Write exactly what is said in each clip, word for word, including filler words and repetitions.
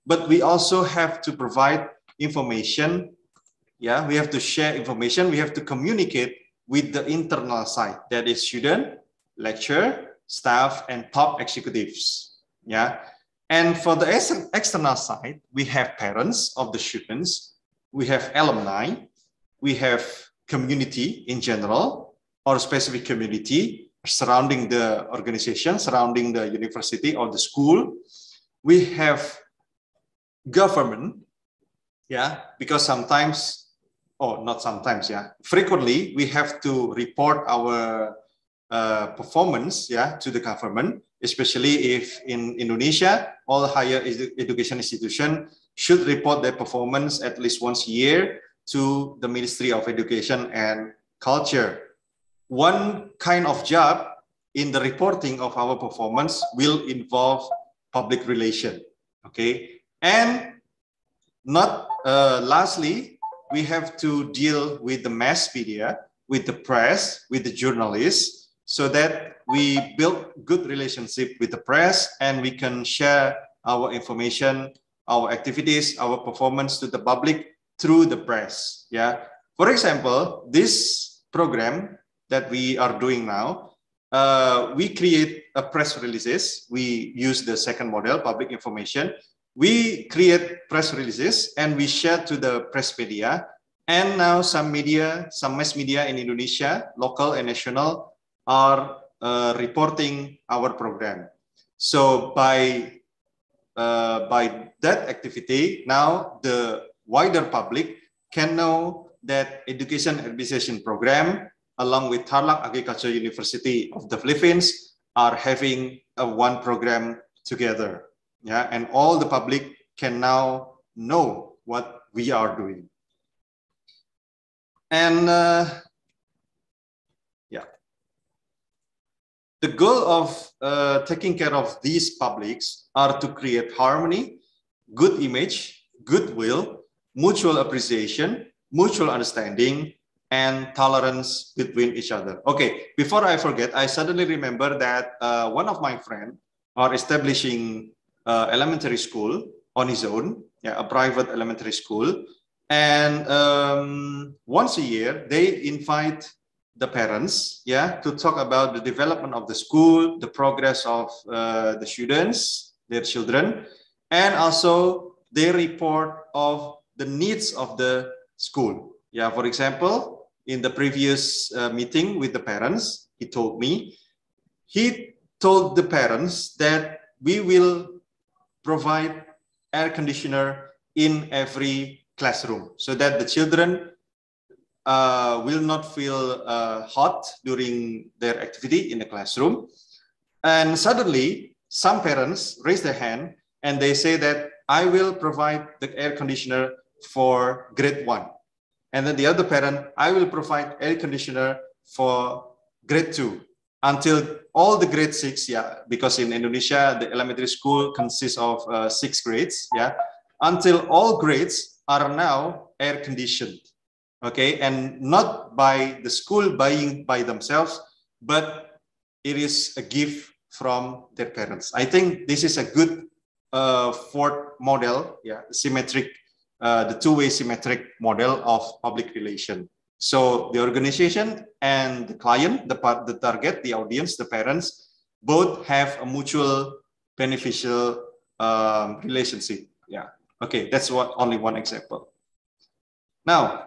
but we also have to provide information. Yeah, we have to share information. We have to communicate with the internal side, that is student, lecturer, staff, and top executives. Yeah, and for the ex external side, we have parents of the students, we have alumni, we have community in general, or specific community surrounding the organization, surrounding the university or the school. We have government, yeah, because sometimes, oh, not sometimes, yeah, frequently we have to report our uh, performance, yeah, to the government, especially if in Indonesia, all higher edu education institutions should report their performance at least once a year to the Ministry of Education and Culture. One kind of job in the reporting of our performance will involve public relation, okay? And not uh, lastly, we have to deal with the mass media, with the press, with the journalists, so that we build good relationship with the press and we can share our information, our activities, our performance to the public through the press. Yeah. For example, this program that we are doing now, uh, we create a press releases. We use the second model, public information. We create press releases and we share to the press media. And now some media, some mass media in Indonesia, local and national, are uh, reporting our program. So by, uh, by that activity, now the wider public can know that education administration program, along with Tarlac Agriculture University of the Philippines, are having a one program together. Yeah, and all the public can now know what we are doing. And uh, yeah, the goal of uh, taking care of these publics are to create harmony, good image, goodwill, mutual appreciation, mutual understanding, and tolerance between each other. Okay, before I forget, I suddenly remember that uh, one of my friends are establishing uh, elementary school on his own, yeah, a private elementary school. And um, once a year, they invite the parents, yeah, to talk about the development of the school, the progress of uh, the students, their children, and also they report of the needs of the school. Yeah, for example, in the previous uh, meeting with the parents, he told me, he told the parents that we will provide air conditioner in every classroom so that the children uh, will not feel uh, hot during their activity in the classroom. And suddenly, some parents raise their hand and they say that I will provide the air conditioner for grade one. And then the other parent, I will provide air conditioner for grade two until all the grade six, yeah, because in Indonesia, the elementary school consists of uh, six grades, yeah, until all grades are now air conditioned, okay, and not by the school buying by themselves, but it is a gift from their parents. I think this is a good uh, fourth model, yeah, symmetric, uh, the two-way symmetric model of public relation. So the organization and the client, the, part, the target, the audience, the parents, both have a mutual beneficial um, relationship. Yeah. Okay, that's what only one example. Now,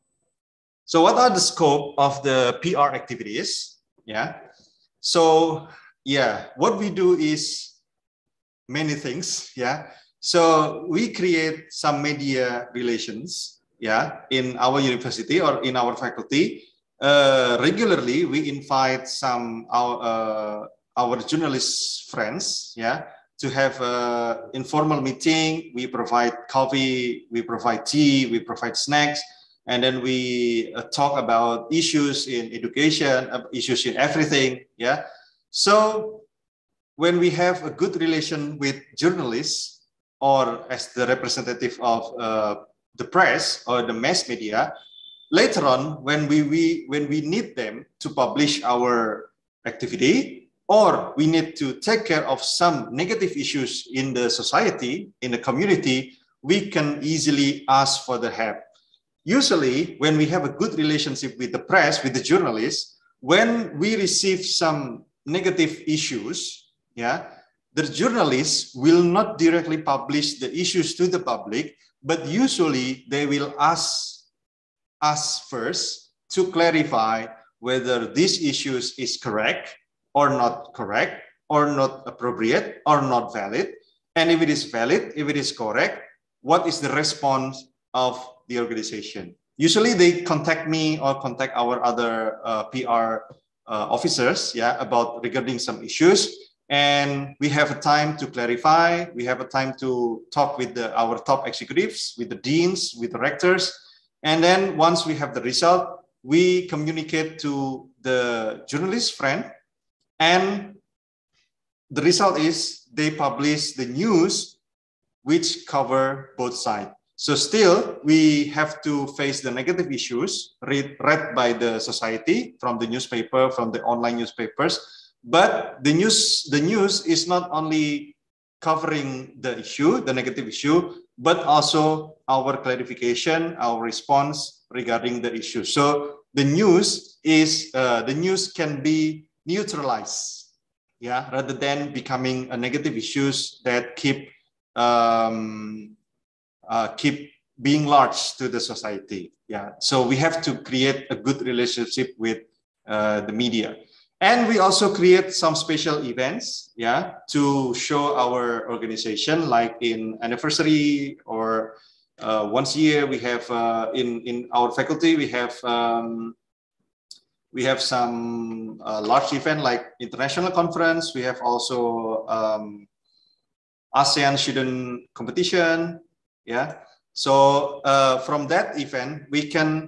so what are the scope of the P R activities? Yeah. So yeah, what we do is many things. Yeah. So we create some media relations. Yeah, in our university or in our faculty, uh, regularly we invite some our uh, our journalist friends, yeah, to have an informal meeting. We provide coffee, we provide tea, we provide snacks, and then we uh, talk about issues in education, uh, issues in everything. Yeah, so when we have a good relation with journalists or as the representative of uh, the press or the mass media, later on when we, we when we need them to publish our activity, or we need to take care of some negative issues in the society, in the community, we can easily ask for the help. Usually, when we have a good relationship with the press, with the journalists, when we receive some negative issues, yeah, the journalists will not directly publish the issues to the public, but usually they will ask us first to clarify whether these issues is correct or not correct, or not appropriate, or not valid. And if it is valid, if it is correct, what is the response of the organization? Usually they contact me or contact our other uh, P R uh, officers, yeah, about regarding some issues. And we have a time to clarify. We have a time to talk with the, our top executives, with the deans, with the rectors. And then once we have the result, we communicate to the journalist friend. And the result is they publish the news which cover both sides. So still, we have to face the negative issues read, read by the society, from the newspaper, from the online newspapers. But the news, the news is not only covering the issue, the negative issue, but also our clarification, our response regarding the issue. So the news is, uh, the news can be neutralized, yeah, rather than becoming a negative issues that keep um, uh, keep being large to the society. Yeah, so we have to create a good relationship with uh, the media. And we also create some special events, yeah, to show our organization, like in anniversary or uh, once a year. We have uh, in in our faculty we have um, we have some uh, large event like international conference. We have also um, ASEAN student competition, yeah. So uh, from that event we can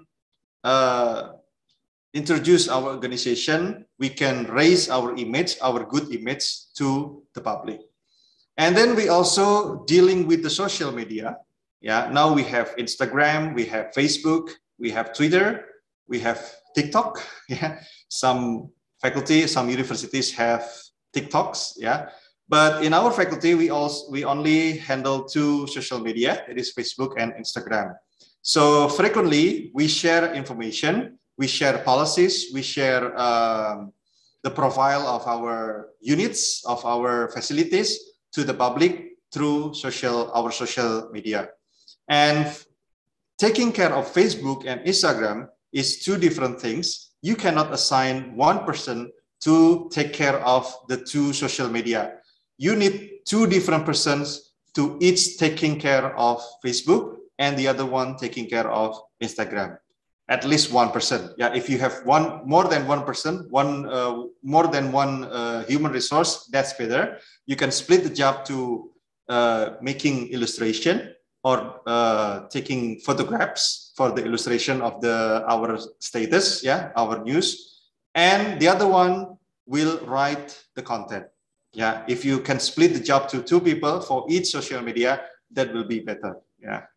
Uh, introduce our organization, we can raise our image, our good image to the public. And then we also dealing with the social media. Yeah, now we have Instagram, we have Facebook, we have Twitter, we have TikTok. Yeah, some faculty, some universities have TikToks. Yeah, but in our faculty, we also we only handle two social media. It is Facebook and Instagram. So frequently we share information. We share policies, we share um, the profile of our units, of our facilities to the public through social, our social media. And taking care of Facebook and Instagram is two different things. You cannot assign one person to take care of the two social media. You need two different persons to each taking care of Facebook and the other one taking care of Instagram. At least one person. Yeah, if you have one more than one person, one uh, more than one uh, human resource, that's better. You can split the job to uh, making illustration or uh, taking photographs for the illustration of the our status, yeah, our news, and the other one will write the content. Yeah, if you can split the job to two people for each social media, that will be better. Yeah,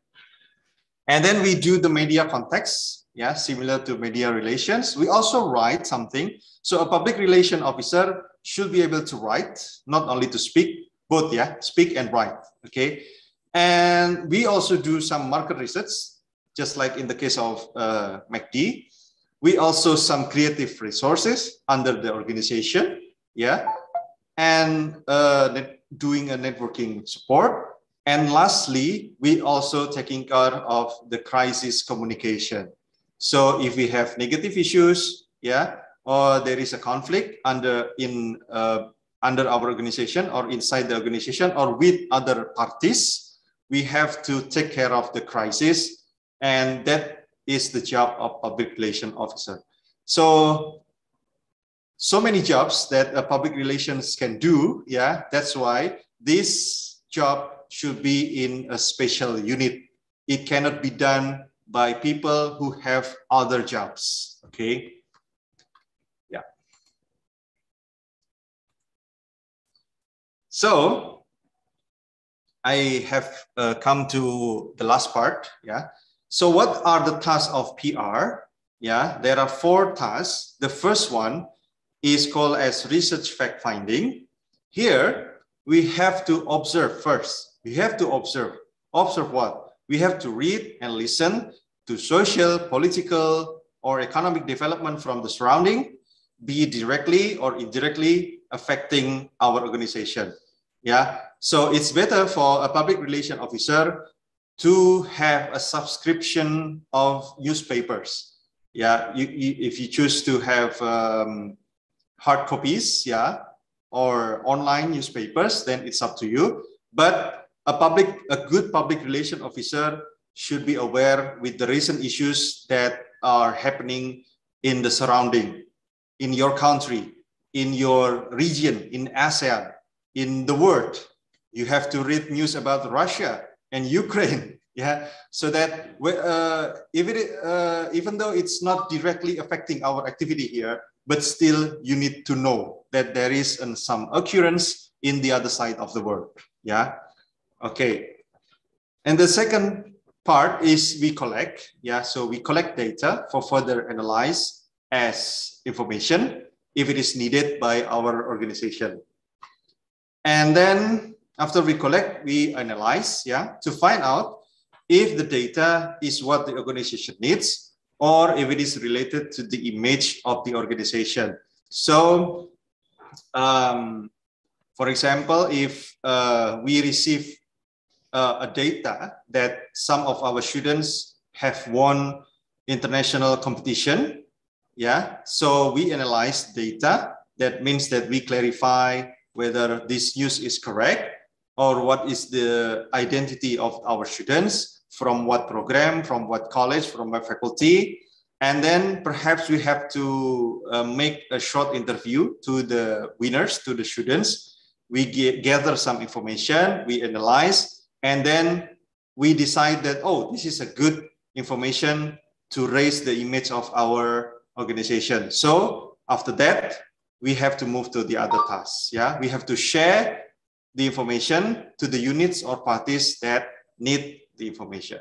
and then we do the media context. Yeah, similar to media relations. We also write something. So a public relation officer should be able to write, not only to speak, both, yeah, speak and write, okay? And we also do some market research, just like in the case of uh, M A C D. We also some creative resources under the organization, yeah? And uh, doing a networking support. And lastly, we also taking care of the crisis communication. So if we have negative issues, yeah, or there is a conflict under in uh, under our organization or inside the organization or with other parties, we have to take care of the crisis, and that is the job of public relation officer. So, so many jobs that a public relations can do. Yeah, that's why this job should be in a special unit. It cannot be done by people who have other jobs, okay? Yeah. So I have uh, come to the last part, yeah? So what are the tasks of P R? Yeah, there are four tasks. The first one is called as research fact-finding. Here, we have to observe first. We have to observe. Observe what? We have to read and listen to social, political, or economic development from the surrounding, be it directly or indirectly affecting our organization. Yeah, so it's better for a public relation officer to have a subscription of newspapers. Yeah, you, you, if you choose to have um, hard copies, yeah, or online newspapers, then it's up to you. But a public, a good public relation officer should be aware with the recent issues that are happening in the surrounding, in your country, in your region, in ASEAN, in the world. You have to read news about Russia and Ukraine, yeah, so that uh, if it, uh, even though it's not directly affecting our activity here, but still you need to know that there is an, some occurrence in the other side of the world, yeah, okay. And the second part is we collect, yeah, so we collect data for further analyze as information if it is needed by our organization. And then after we collect, we analyze, yeah, to find out if the data is what the organization needs or if it is related to the image of the organization. So, um, for example, if uh, we receive uh, a data that some of our students have won international competition, yeah, so we analyze data. That means that we clarify whether this news is correct or what is the identity of our students, from what program, from what college, from what faculty. And then perhaps we have to uh, make a short interview to the winners, to the students. We get, gather some information, we analyze, and then we decide that, oh, this is a good information to raise the image of our organization. So after that, we have to move to the other tasks. Yeah, we have to share the information to the units or parties that need the information.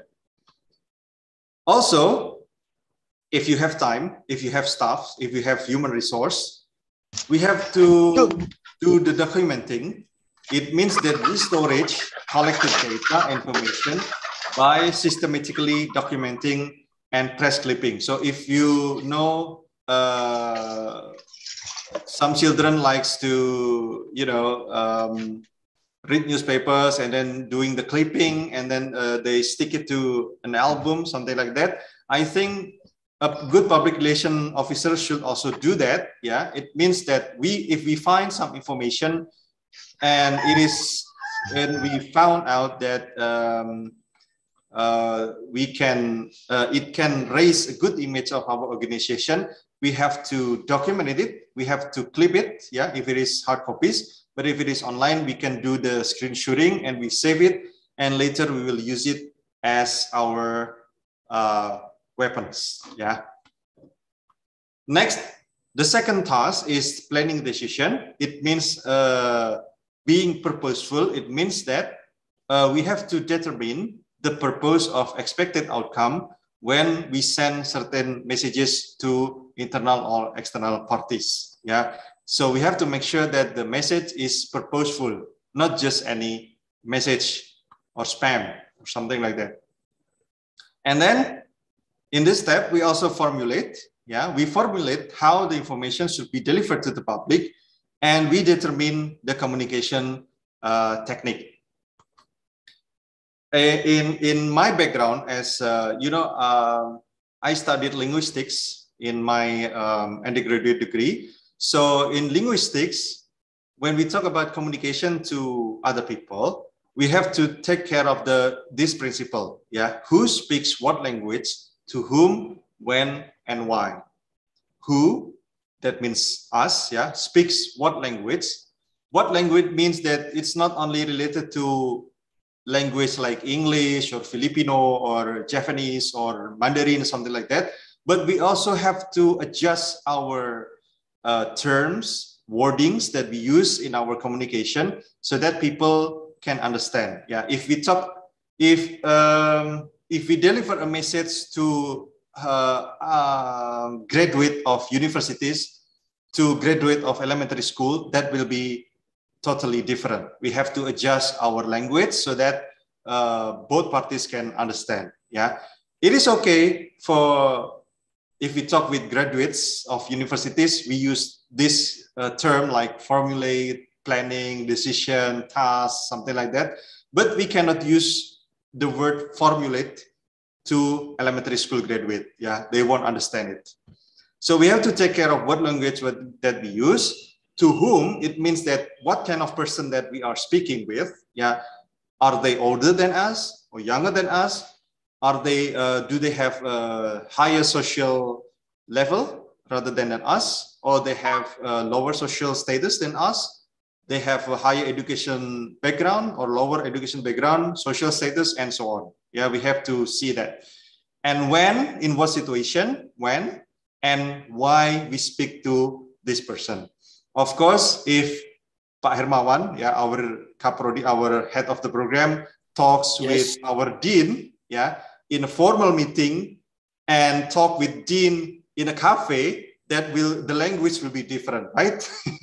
Also, if you have time, if you have staff, if you have human resource, we have to do the documenting. It means that we storage collected data information by systematically documenting and press clipping. So if you know, uh, some children likes to, you know, um, read newspapers and then doing the clipping and then uh, they stick it to an album, something like that. I think a good public relation officer should also do that. Yeah, it means that we, if we find some information and it is, and we found out that um, uh, we can, uh, it can raise a good image of our organization, we have to document it, we have to clip it, yeah, if it is hard copies. But if it is online, we can do the screenshotting and we save it, and later we will use it as our uh, weapons, yeah. Next, the second task is planning decision. It means uh, being purposeful. It means that uh, we have to determine the purpose of expected outcome when we send certain messages to internal or external parties, yeah. So we have to make sure that the message is purposeful, not just any message or spam or something like that. And then in this step, we also formulate, yeah, we formulate how the information should be delivered to the public, and we determine the communication uh, technique. In, in my background, as uh, you know, uh, I studied linguistics in my um, undergraduate degree. So in linguistics, when we talk about communication to other people, we have to take care of the this principle, yeah, who speaks what language, to whom, when, and why. Who, that means us, yeah, speaks what language. What language means that it's not only related to language like English or Filipino or Japanese or Mandarin, something like that, but we also have to adjust our uh, terms, wordings that we use in our communication so that people can understand. Yeah, if we talk, if um, if we deliver a message to uh, uh, graduate of universities to graduate of elementary school, that will be totally different. We have to adjust our language so that uh, both parties can understand. Yeah, it is okay for if we talk with graduates of universities, we use this uh, term like formulate, planning, decision, task, something like that. But we cannot use the word formulate to elementary school graduate. Yeah, they won't understand it. So we have to take care of what language that we use, to whom it means that what kind of person that we are speaking with. Yeah, are they older than us or younger than us? Are they, uh, do they have a higher social level rather than us? Or they have a lower social status than us? They have a higher education background or lower education background, social status, and so on. Yeah, we have to see that. And when, in what situation, when, and why we speak to this person. Of course, if Pak Hermawan, yeah, our Kaprodi, our head of the program, talks yes. with our dean, yeah, in a formal meeting, and talk with dean in a cafe, that will the language will be different, right?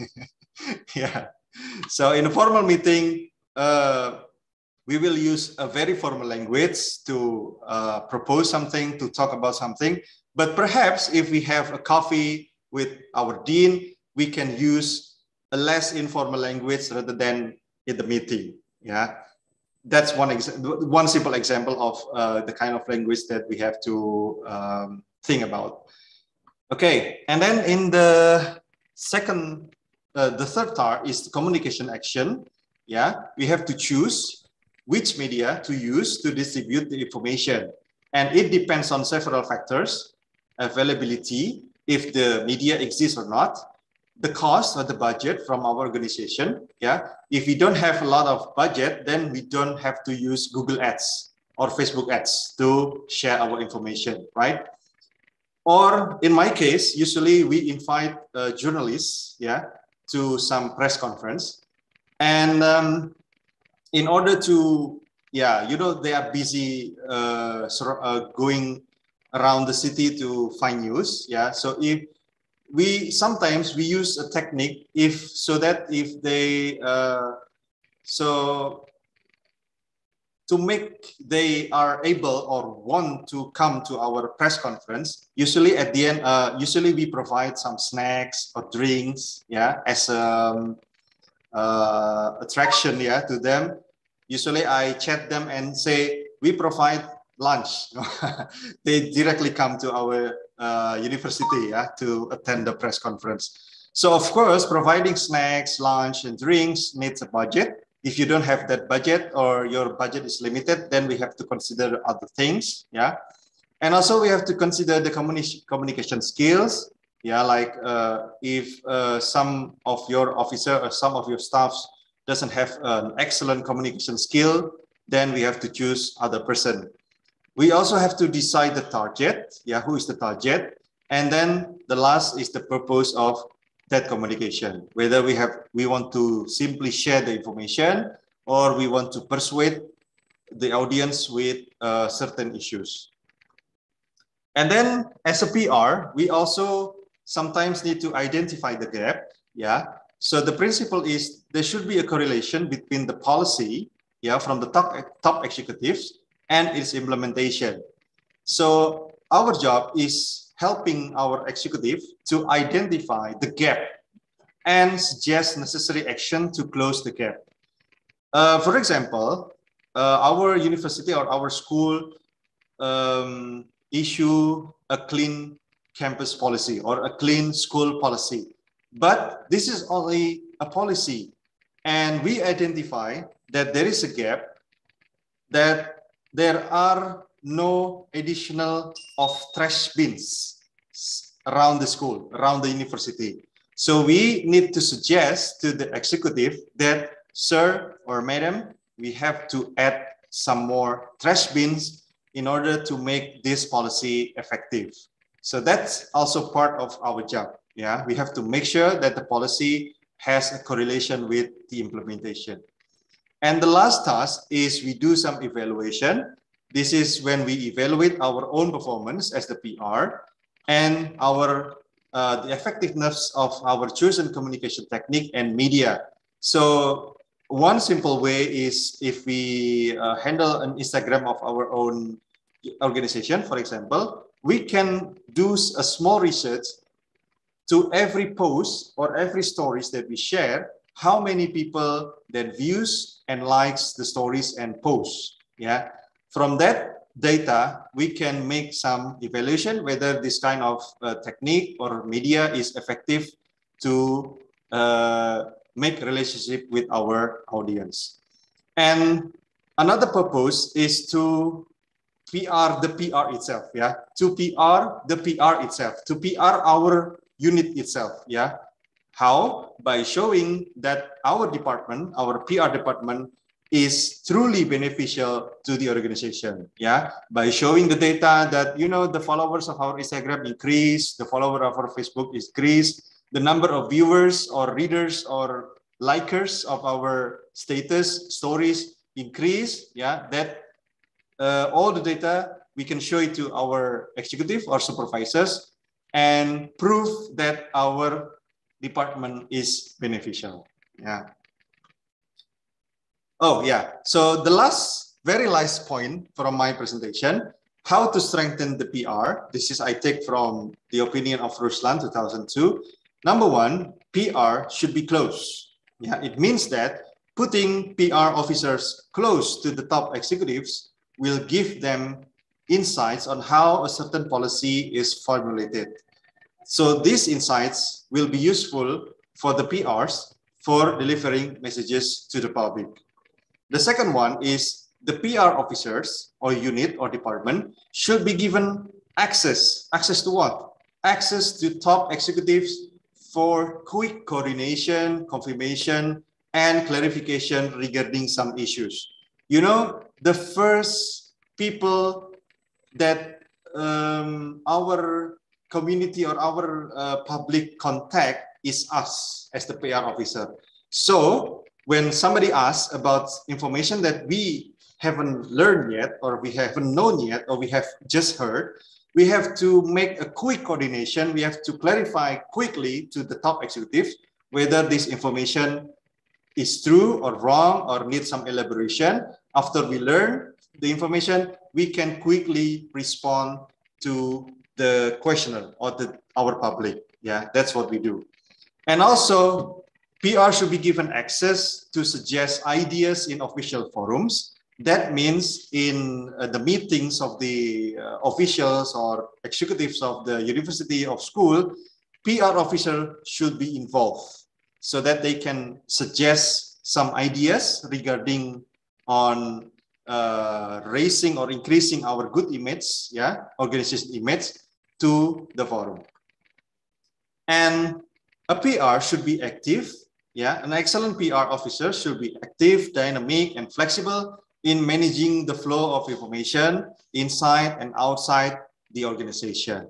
Yeah. So in a formal meeting, uh, we will use a very formal language to uh, propose something, to talk about something. But perhaps if we have a coffee with our dean, we can use a less informal language rather than in the meeting. Yeah, that's one example, one simple example of uh, the kind of language that we have to um, think about. Okay, and then in the second, uh, the third part is the communication action. Yeah, we have to choose which media to use to distribute the information, and it depends on several factors: availability, if the media exists or not, the cost or the budget from our organization. Yeah, if we don't have a lot of budget, then we don't have to use Google Ads or Facebook Ads to share our information, right? Or in my case, usually we invite uh, journalists, yeah, to some press conference, and um, in order to, yeah, you know, they are busy uh, sort of, uh, going around the city to find news. Yeah, so if we sometimes we use a technique if so that if they uh, so to make they are able or want to come to our press conference, usually at the end, uh, usually we provide some snacks or drinks, yeah, as a uh, attraction, yeah, to them. Usually I chat them and say, we provide lunch. They directly come to our uh, university, yeah, to attend the press conference. So of course, providing snacks, lunch, and drinks needs a budget. If you don't have that budget or your budget is limited, then we have to consider other things, yeah. And also we have to consider the communi communication skills, yeah, like uh, if uh, some of your officer or some of your staffs doesn't have an excellent communication skill, then we have to choose other person. We also have to decide the target, yeah, who is the target, and then the last is the purpose of that communication, whether we have we want to simply share the information or we want to persuade the audience with uh, certain issues. And then as a P R, we also sometimes need to identify the gap, yeah. So the principle is there should be a correlation between the policy, yeah, from the top, top executives and its implementation. So our job is helping our executive to identify the gap and suggest necessary action to close the gap. Uh, for example, uh, our university or our school um, issue a clean campus policy or a clean school policy. But this is only a policy. And we identify that there is a gap, that there are no additional of trash bins around the school, around the university. So we need to suggest to the executive that, sir or madam, we have to add some more trash bins in order to make this policy effective. So that's also part of our job. Yeah, we have to make sure that the policy has a correlation with the implementation. And the last task is we do some evaluation. This is when we evaluate our own performance as the P R and our uh, the effectiveness of our chosen communication technique and media. So one simple way is if we uh, handle an Instagram of our own organization, for example, we can do a small research to every post or every stories that we share, how many people that views and likes the stories and posts. Yeah, from that data, we can make some evaluation whether this kind of uh, technique or media is effective to uh, make relationship with our audience. And another purpose is to P R the P R itself, yeah, to P R the P R itself, to P R our unit itself, yeah. How? By showing that our department, our P R department, is truly beneficial to the organization, yeah. By showing the data that, you know, the followers of our Instagram increase, the follower of our Facebook increase, the number of viewers or readers or likers of our status stories increase, yeah. That uh, all the data we can show it to our executive or supervisors and prove that our department is beneficial. Yeah. Oh, yeah. So the last, very last point from my presentation, how to strengthen the P R. This is I take from the opinion of Ruslan, two thousand two. Number one, P R should be close. Yeah, it means that putting P R officers close to the top executives will give them insights on how a certain policy is formulated. So these insights will be useful for the P Rs for delivering messages to the public. The second one is the P R officers or unit or department should be given access. Access to what? Access to top executives for quick coordination, confirmation, and clarification regarding some issues. You know, the first people that um, our community or our uh, public contact is us as the P R officer. So when somebody asks about information that we haven't learned yet, or we haven't known yet, or we have just heard, we have to make a quick coordination. We have to clarify quickly to the top executives whether this information is true or wrong or needs some elaboration. After we learn the information, we can quickly respond to the questioner or the, our public. Yeah, that's what we do. And also, P R should be given access to suggest ideas in official forums. That means in uh, the meetings of the uh, officials or executives of the university or school, P R officer should be involved so that they can suggest some ideas regarding on uh, raising or increasing our good image, yeah, organization image to the forum. And a P R should be active. Yeah, an excellent P R officer should be active, dynamic, and flexible in managing the flow of information inside and outside the organization.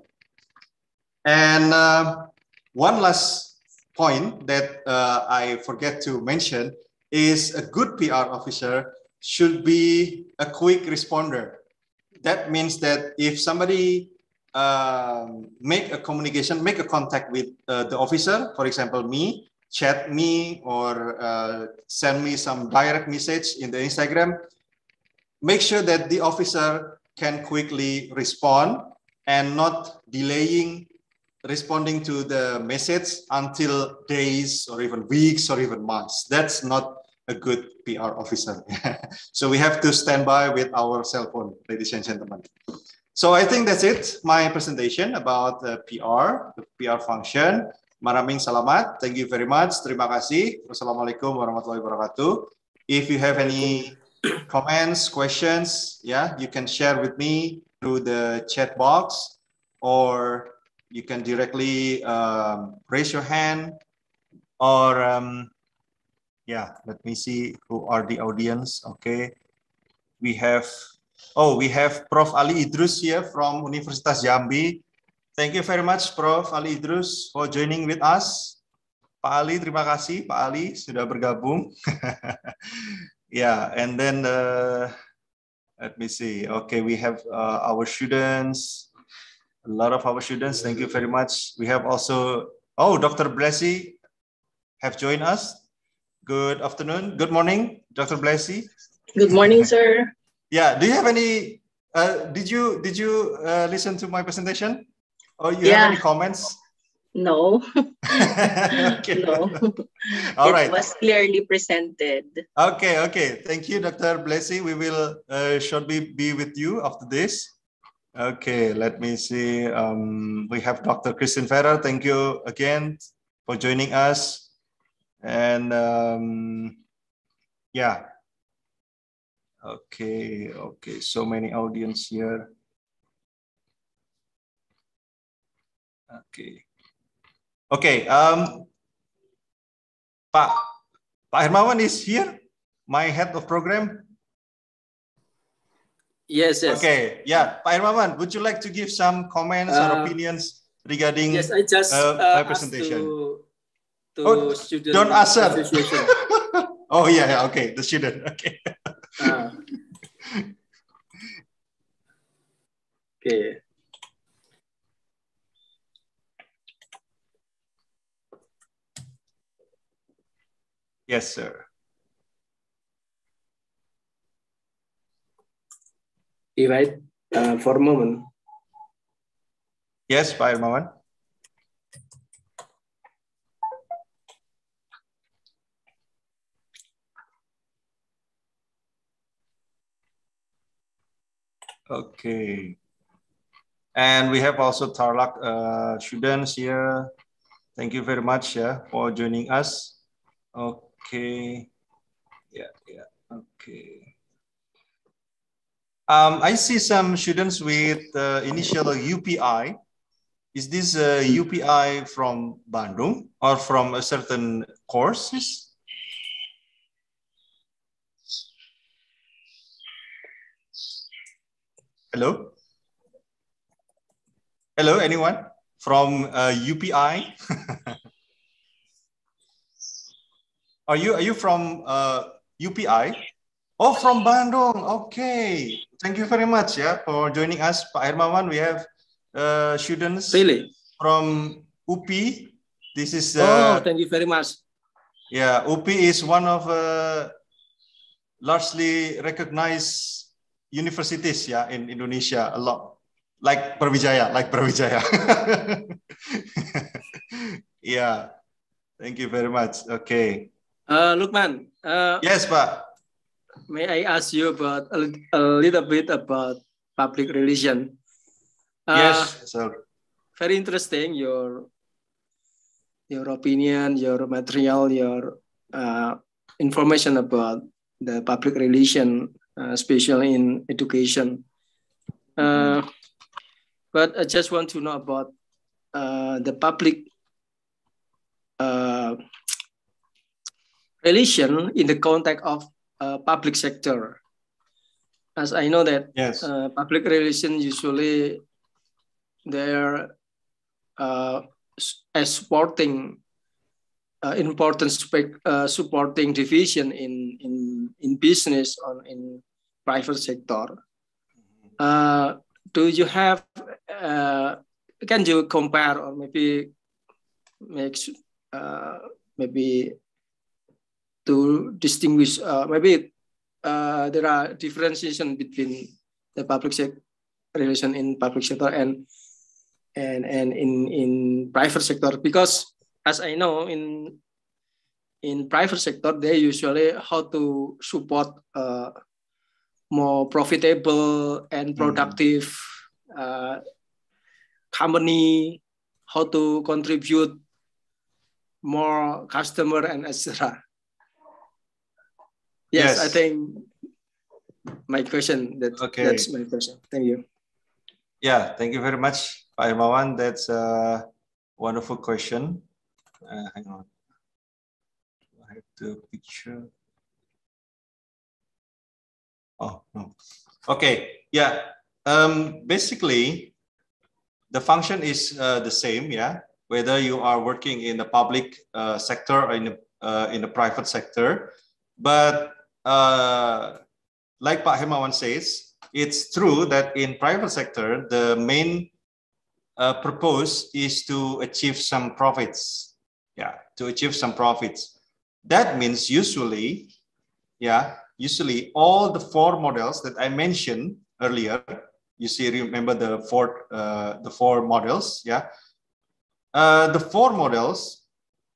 And uh, one last point that uh, I forget to mention is a good P R officer should be a quick responder. That means that if somebody um, make a communication, make a contact with uh, the officer, for example, me, chat me or uh, send me some direct message in the Instagram, make sure that the officer can quickly respond and not delaying responding to the message until days or even weeks or even months. That's not a good P R officer. So we have to stand by with our cell phone, ladies and gentlemen. So I think that's it, my presentation about the P R, the P R function. Maraming salamat. Thank you very much. Terima kasih. Wassalamualaikum warahmatullahi wabarakatuh. If you have any comments, questions, yeah, you can share with me through the chat box, or you can directly um, raise your hand, or um, yeah, let me see who are the audience. Okay, we have, oh, we have Prof Ali Idrus here from Universitas Jambi. Thank you very much, Prof Ali Idrus, for joining with us. Pak Ali, terima kasih, Pak Ali sudah bergabung. Yeah, and then uh, let me see. Okay, we have uh, our students. a lot of our students. Thank you very much. We have also, oh, Doctor Blessy have joined us. Good afternoon. Good morning, Doctor Blessy. Good morning, sir. Yeah. Do you have any? Uh, did you did you uh, listen to my presentation? Or you yeah. have any comments? No. Okay. No. All it right. was clearly presented. Okay. Okay. Thank you, Doctor Blessy. We will uh, shortly be with you after this. Okay. Let me see. Um, we have Doctor Christine Ferrer. Thank you again for joining us. And um, yeah. Okay. Okay. So many audience here. Okay. Okay. Um, Pak Pak Hermawan is here. My head of program. Yes, yes. Okay, yeah, Pak Hermawan, would you like to give some comments uh, or opinions regarding yes, I just, uh, uh, my presentation? To, to oh, student don't answer. Association. Oh yeah, yeah, okay, the student. Okay. uh, okay. Yes, sir. You right uh, for a moment. Yes, Pak Hermawan. Okay. And we have also Tarlac uh, students here. Thank you very much yeah, for joining us. Okay. Yeah, yeah, okay. Um, I see some students with uh, initial U P I. Is this a U P I from Bandung or from a certain courses? Hello? Hello, anyone from uh, U P I? are you are you from uh, U P I? Oh, from Bandung. Okay. Thank you very much yeah for joining us, Pak Hermawan. We have uh, students really from U P. This is uh, oh, thank you very much. Yeah, U P is one of uh, largely recognized universities yeah in Indonesia a lot, like Brawijaya, like Brawijaya. Yeah, thank you very much. Okay. Uh, Lukman. Uh, yes, Pak. May I ask you about a, a little bit about public relation? Uh, yes, sir. Very interesting your your opinion, your material, your uh, information about the public relation, uh, especially in education. Uh, mm-hmm. But I just want to know about uh, the public uh, relation in the context of uh, public sector. As I know that yes. uh, public relation usually they're uh, as supporting uh, important uh, supporting division in in in business or in private sector. Uh, do you have? Uh, can you compare or maybe make uh, maybe to distinguish? Uh, maybe uh, there are differentiation between the public sector relation in public sector and and and in in private sector, because as I know in in private sector they usually how to support uh, more profitable and productive mm-hmm. uh, company, how to contribute more customer and et cetera. Yes, yes, I think my question that okay. That's my question. Thank you. Yeah, thank you very much, Pak Hermawan. That's a wonderful question. Uh, hang on. I have the picture. Oh, no. Okay, yeah. Um, basically, the function is uh, the same, yeah. Whether you are working in the public uh, sector or in the, uh, in the private sector. But uh, like Pak Hermawan says, it's true that in private sector, the main uh, propose is to achieve some profits. Yeah, to achieve some profits. That means usually, yeah, usually all the four models that I mentioned earlier, you see, remember the four, uh, the four models, yeah. Uh, the four models,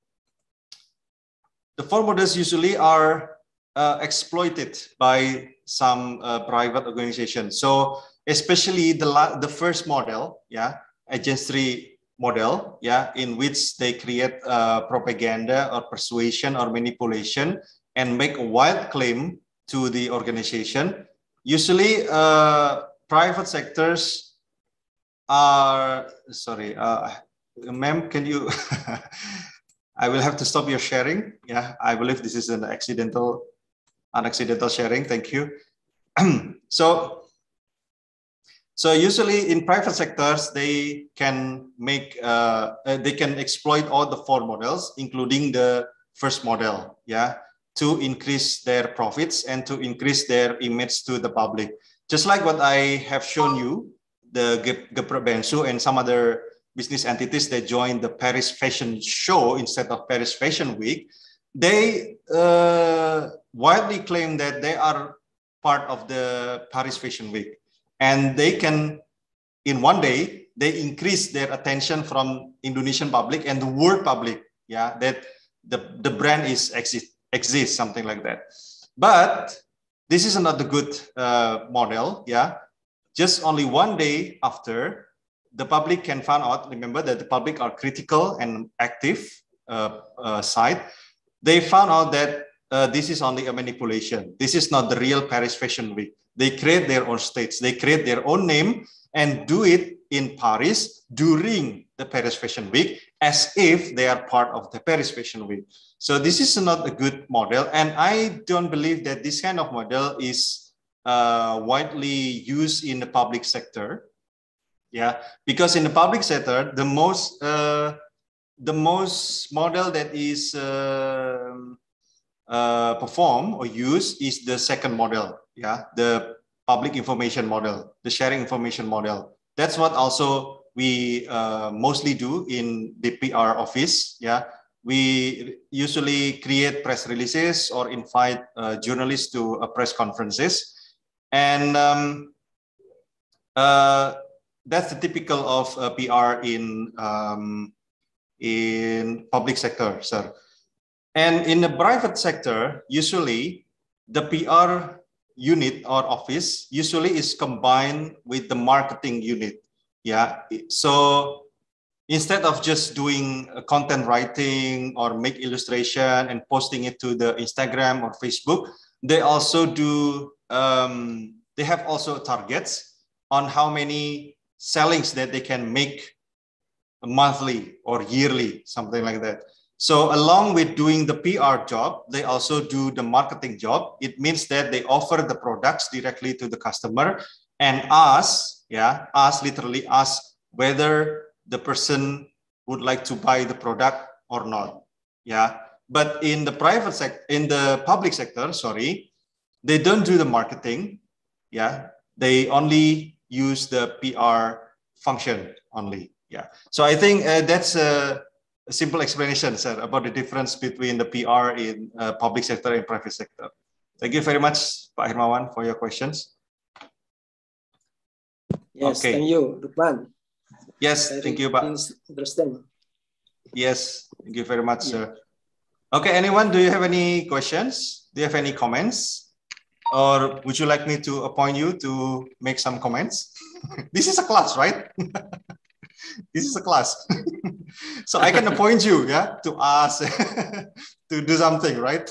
the four models usually are uh, exploited by some uh, private organizations. So especially the the first model, yeah, agency model, yeah, in which they create uh, propaganda or persuasion or manipulation and make a wild claim to the organization. Usually, uh, private sectors are sorry, uh, ma'am, can you? I will have to stop your sharing. Yeah, I believe this is an accidental, unaccidental sharing. Thank you. so, so usually in private sectors, they can make, uh, they can exploit all the four models, including the first model, yeah, to increase their profits and to increase their image to the public. Just like what I have shown you, the Geprek Bensu and some other business entities that joined the Paris Fashion Show instead of Paris Fashion Week, they uh, widely claim that they are part of the Paris Fashion Week. And they can, in one day, they increase their attention from Indonesian public and the world public, yeah, that the, the brand is exist, exists, something like that. But this is not the good uh, model, yeah. Just only one day after, the public can find out, remember that the public are critical and active uh, uh, side. They found out that uh, this is only a manipulation. This is not the real Paris Fashion Week. They create their own stage. They create their own name and do it in Paris during the Paris Fashion Week as if they are part of the Paris Fashion Week. So this is not a good model. And I don't believe that this kind of model is uh, widely used in the public sector. Yeah, because in the public sector, the most uh, the most model that is uh, uh, performed or used is the second model. Yeah, the public information model, the sharing information model. That's what also we uh, mostly do in the P R office. Yeah, we usually create press releases or invite uh, journalists to uh, press conferences, and um, uh, that's the typical of uh, P R in um, in public sector, sir. And in the private sector, usually the P R unit or office usually is combined with the marketing unit. Yeah. So instead of just doing content writing or make illustration and posting it to the Instagram or Facebook, they also do. Um, they have also targets on how many sellings that they can make monthly or yearly, something like that. So along with doing the P R job, they also do the marketing job. It means that they offer the products directly to the customer and ask, yeah, ask literally ask whether the person would like to buy the product or not. Yeah. But in the private sector, in the public sector, sorry, they don't do the marketing. Yeah. They only use the P R function only. Yeah. So I think uh, that's a, a simple explanation, sir, about the difference between the P R in uh, public sector and private sector. Thank you very much, Pak Hermawan, for your questions. Yes, okay. Thank you, Lukman. Yes, Very thank you, Pak. Interesting. Yes, thank you very much, Yeah. sir. Okay, anyone, do you have any questions? Do you have any comments? Or would you like me to appoint you to make some comments? This is a class, right? This is a class. So I can appoint you, yeah, to ask, to do something, right?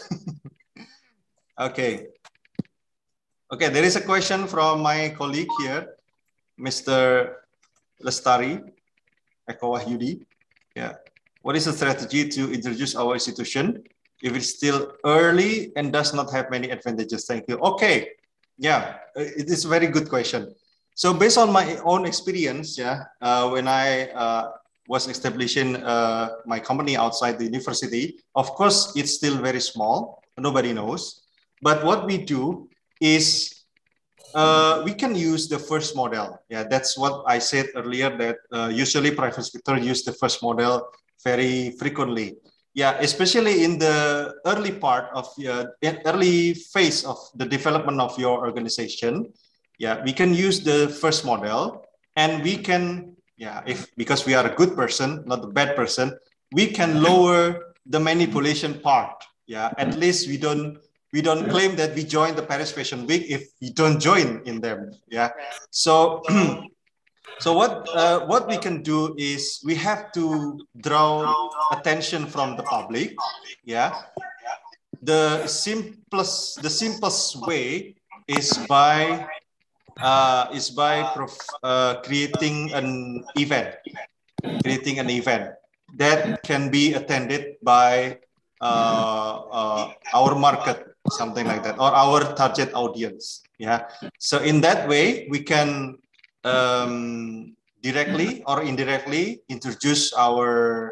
Okay. Okay, there is a question from my colleague here, Mister Lestari, Eko Wahyudi. Yeah. What is the strategy to introduce our institution if it's still early and does not have many advantages? Thank you. Okay. Yeah, it is a very good question. So based on my own experience, yeah, uh, when I uh, was establishing uh, my company outside the university, of course, it's still very small. Nobody knows. But what we do is uh, we can use the first model. Yeah, that's what I said earlier, that uh, usually private sector use the first model very frequently. Yeah, especially in the early part of uh, early phase of the development of your organization. Yeah, we can use the first model, and we can, yeah, if because we are a good person, not a bad person, we can lower the manipulation part. Yeah, at least we don't we don't claim that we join the Paris Fashion Week if we don't join in them. Yeah, so. So what uh, what we can do is we have to draw attention from the public. Yeah, the simplest the simplest way is by uh, is by prof, uh, creating an event, creating an event that can be attended by uh, uh, our market, something like that, or our target audience. Yeah. So in that way, we can um, directly or indirectly introduce our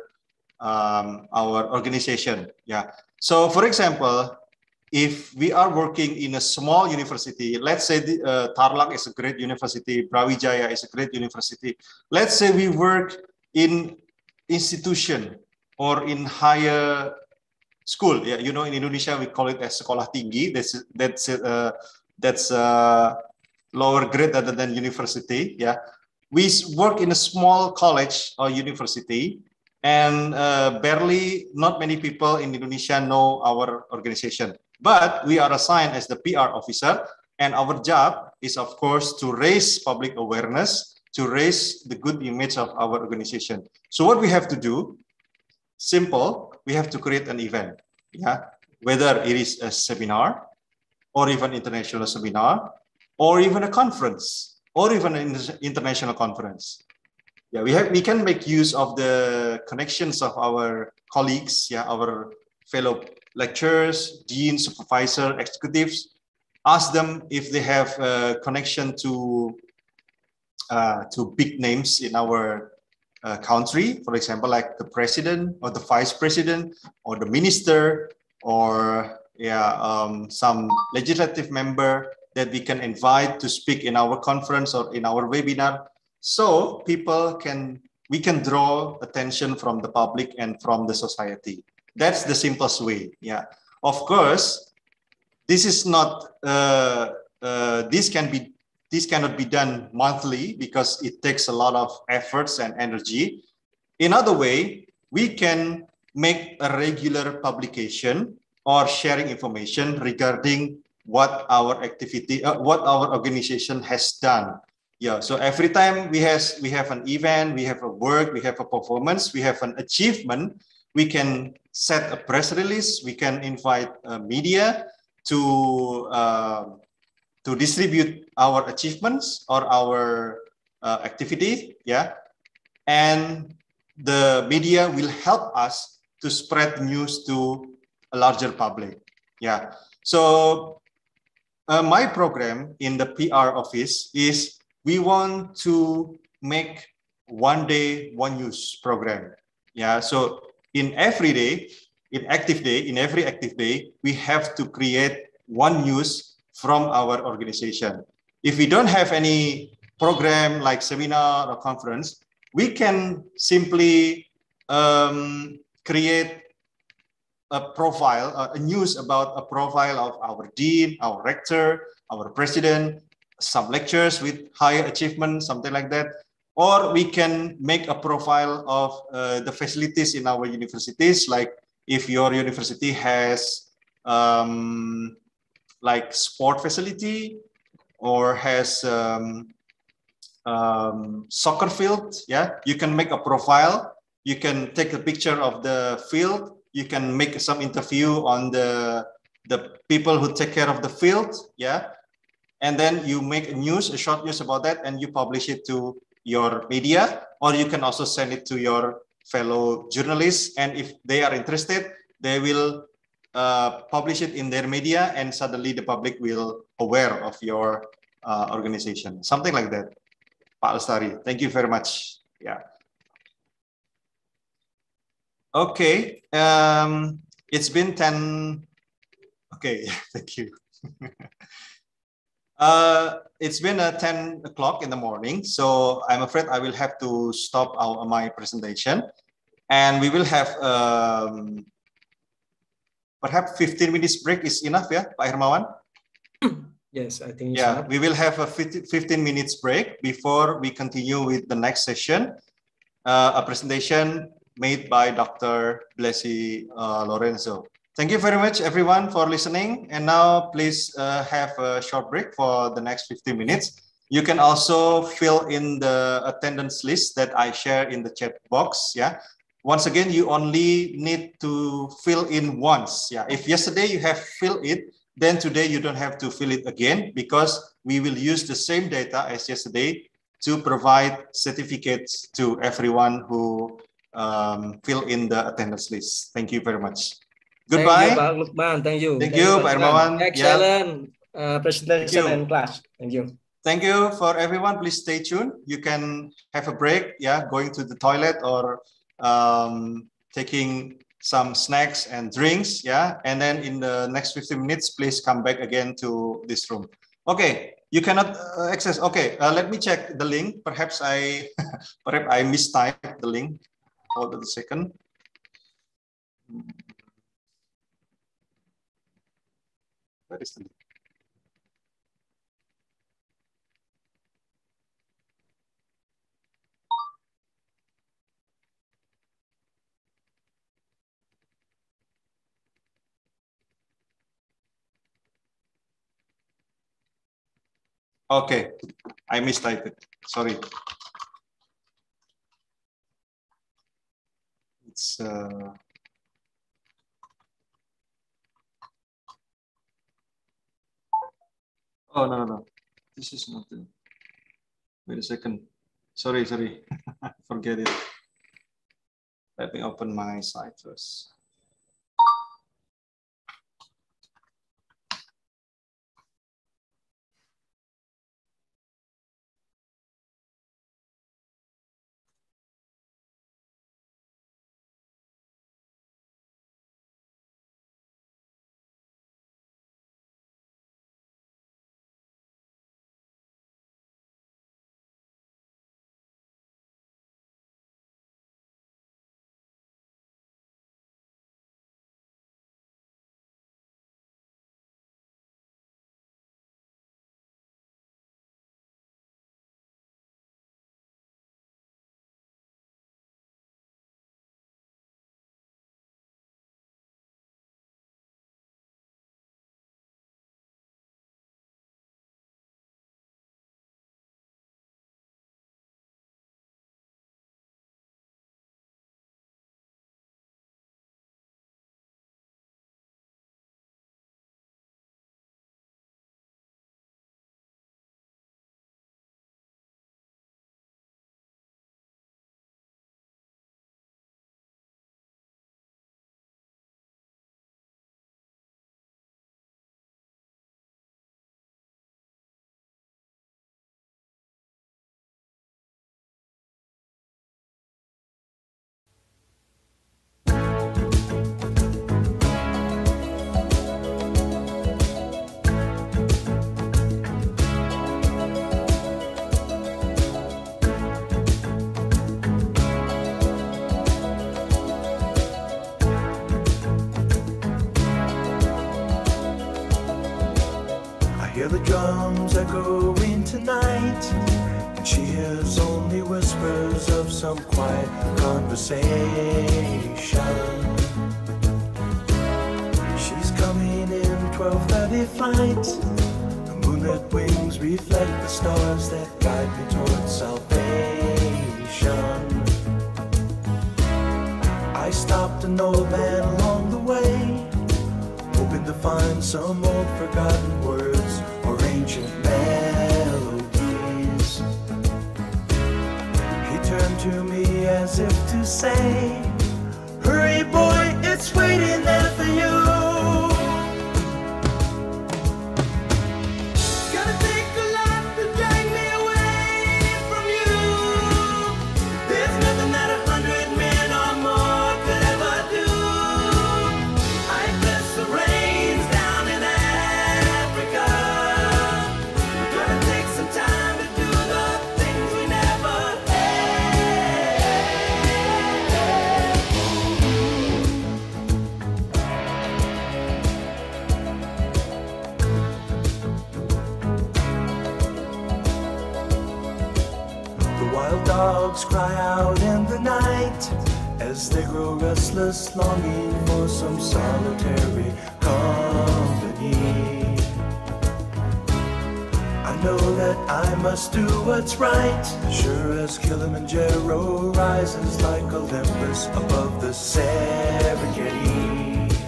um, our organization. Yeah. So for example, if we are working in a small university, let's say the, uh, Tarlac is a great university, Brawijaya is a great university. Let's say we work in institution or in higher school. Yeah, you know, in Indonesia we call it as sekolah tinggi. That's that's uh, that's uh, lower grade other than university. Yeah, we work in a small college or university, and uh, barely, not many people in Indonesia know our organization. But we are assigned as the P R officer, and our job is, of course, to raise public awareness, to raise the good image of our organization. So what we have to do, simple, we have to create an event. Yeah, whether it is a seminar, or even international seminar, or even a conference, or even an international conference. Yeah, we have we can make use of the connections of our colleagues, yeah, our fellow lecturers, deans, supervisor, executives. Ask them if they have a connection to uh, to big names in our uh, country, for example, like the president or the vice president or the minister, or yeah, um, some legislative member that we can invite to speak in our conference or in our webinar. So people can, we can draw attention from the public and from the society. That's the simplest way. Yeah. Of course, this is not, uh, uh, this can be, this cannot be done monthly because it takes a lot of efforts and energy. In other way, we can make a regular publication or sharing information regarding what our activity, uh, what our organization has done. Yeah, so every time we has we have an event, we have a work, we have a performance, we have an achievement, we can set a press release, we can invite uh, media to uh, to distribute our achievements or our uh, activity. Yeah, and the media will help us to spread news to a larger public. Yeah, so uh, my program in the P R office is we want to make one day, one news program. Yeah, so in every day, in active day, in every active day, we have to create one news from our organization. If we don't have any program like seminar or conference, we can simply um, create a profile, uh, a news about a profile of our dean, our rector, our president, some lectures with higher achievement, something like that. Or we can make a profile of uh, the facilities in our universities, like if your university has um, like sport facility or has um, um, soccer field, yeah, you can make a profile. You can take a picture of the field. You can make some interview on the the people who take care of the field, yeah, and then you make a news, a short news about that, and you publish it to your media, or you can also send it to your fellow journalists. And if they are interested, they will uh, publish it in their media, and suddenly the public will aware of your uh, organization, something like that. Pak Lestari, thank you very much. Yeah. Okay, um, it's been ten. Okay, thank you. Uh, it's been uh, ten o'clock in the morning, so I'm afraid I will have to stop our, my presentation. And we will have um, perhaps fifteen minutes break is enough, yeah, Pak Hermawan? Yes, I think yeah, so. We will have a fifteen minutes break before we continue with the next session, uh, a presentation made by Doctor Blessy uh, Lorenzo. Thank you very much, everyone, for listening. And now, please uh, have a short break for the next fifteen minutes. You can also fill in the attendance list that I share in the chat box. Yeah. Once again, you only need to fill in once. Yeah. If yesterday you have filled it, then today you don't have to fill it again, because we will use the same data as yesterday to provide certificates to everyone who um, fill in the attendance list. Thank you very much. Goodbye. Thank you, Pak Lukman. Thank you. Thank, Thank you, Pak Hermawan. Excellent yeah. uh, presentation Thank and class. Thank you. Thank you for everyone. Please stay tuned. You can have a break, yeah, going to the toilet or um, taking some snacks and drinks, yeah. And then in the next fifteen minutes, please come back again to this room. Okay, you cannot uh, access. Okay, uh, let me check the link. Perhaps I, perhaps I mistyped the link. Hold on a second. Where is the link? Okay, I mistyped it. Sorry. It's uh... oh no no no. This is not the. Wait a second. Sorry sorry. Forget it. Let me open my site first. Hear the drums echoing tonight, and she hears only whispers of some quiet conversation. She's coming in twelve thirty flight. The moonlit wings reflect the stars that guide me towards salvation. I stopped an old man along the way, hoping to find some old forgotten words or ancient melodies. He turned to me as if to say, hurry boy, it's waiting there for you. It's gonna take a lot to drag me away from you. There's nothing that a hundred men or more could ever do. I bless the rains down in Africa. Wild dogs cry out in the night as they grow restless, longing for some solitary company. I know that I must do what's right, sure as Kilimanjaro rises like Olympus above the Serengeti.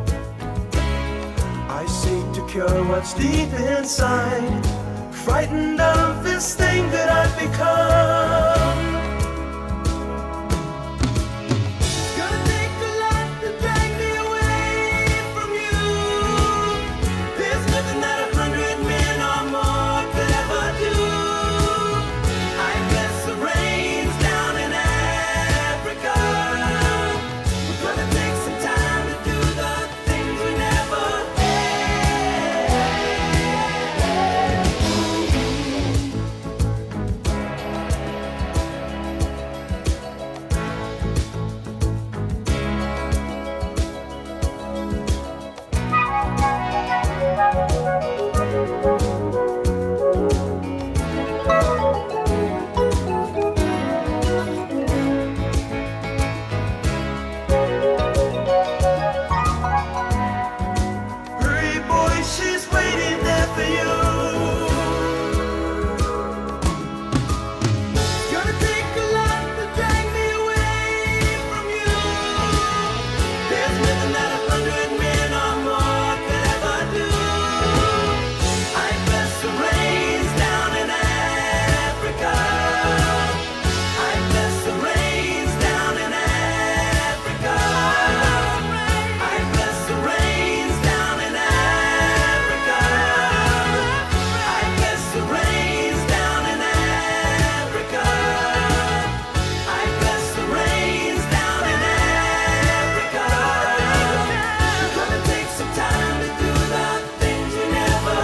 I seek to cure what's deep inside, frightened of this thing that I've become. It's gonna take a lot to drag me away from you. There's nothing that a hundred men or more could ever do. I bless the rains down in Africa. We're gonna take some time to do the things we never Hurry, boy, she's waiting there for you. It's gonna take a lot to drag me away from you. There's nothing that a hundred men or more could ever do. I bless the rains down in Africa. I bless the rains down in Africa. I bless the rains down in Africa. I bless the rains down in Africa. I bless the rains down in Africa. We're gonna take some time to do the things we never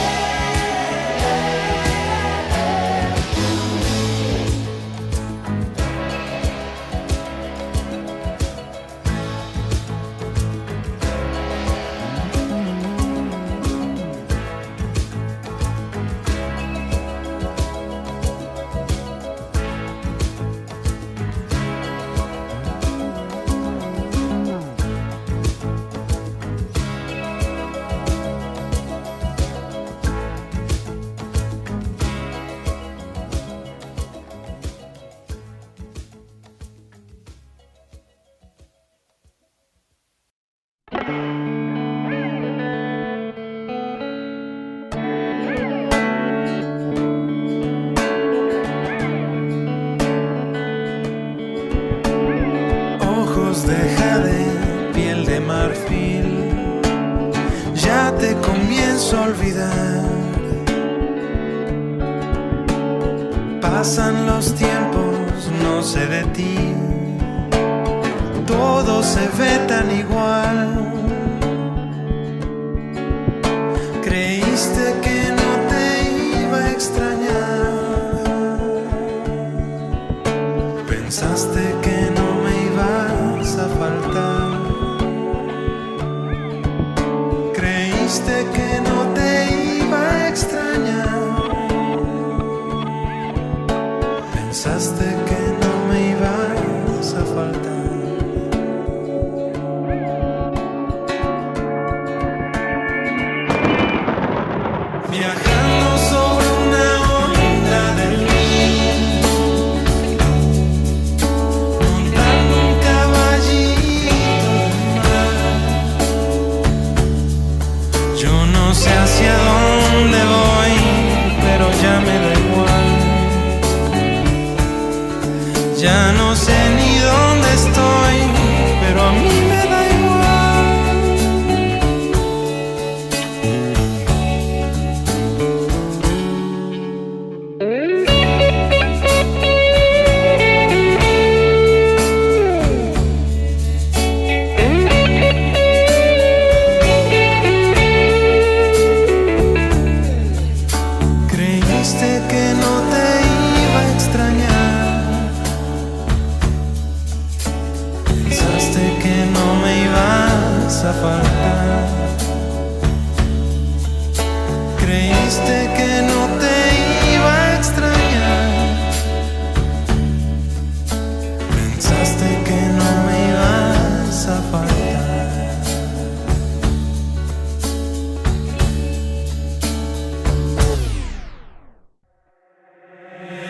Ojos de jade, piel de marfil, ya te comienzo a olvidar. Pasan los tiempos, no sé de ti, todo se ve tan igual. Creíste que no te iba a extrañar, pensaste que no me ibas a faltar, creíste que no te iba a extrañar, pensaste que no me ibas a faltar. Viajando sobre una onda del río, montando un caballito de mar. Yo no sé hacia dónde voy, pero ya me da igual. Ya no sé ni dónde estoy, pero a mí me da igual. Creíste que no te iba a extrañar,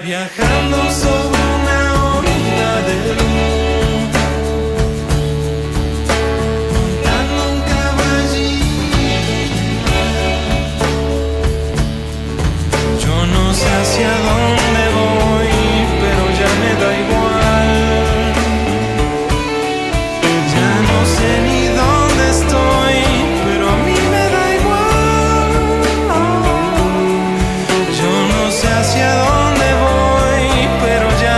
viajando sobre una onda de luz, montando un caballito. Yo no sé hacia dónde voy, pero ya me da igual. Ya no sé ni dónde estoy, pero a mí me da igual. Yo no sé hacia dónde voy, pero ya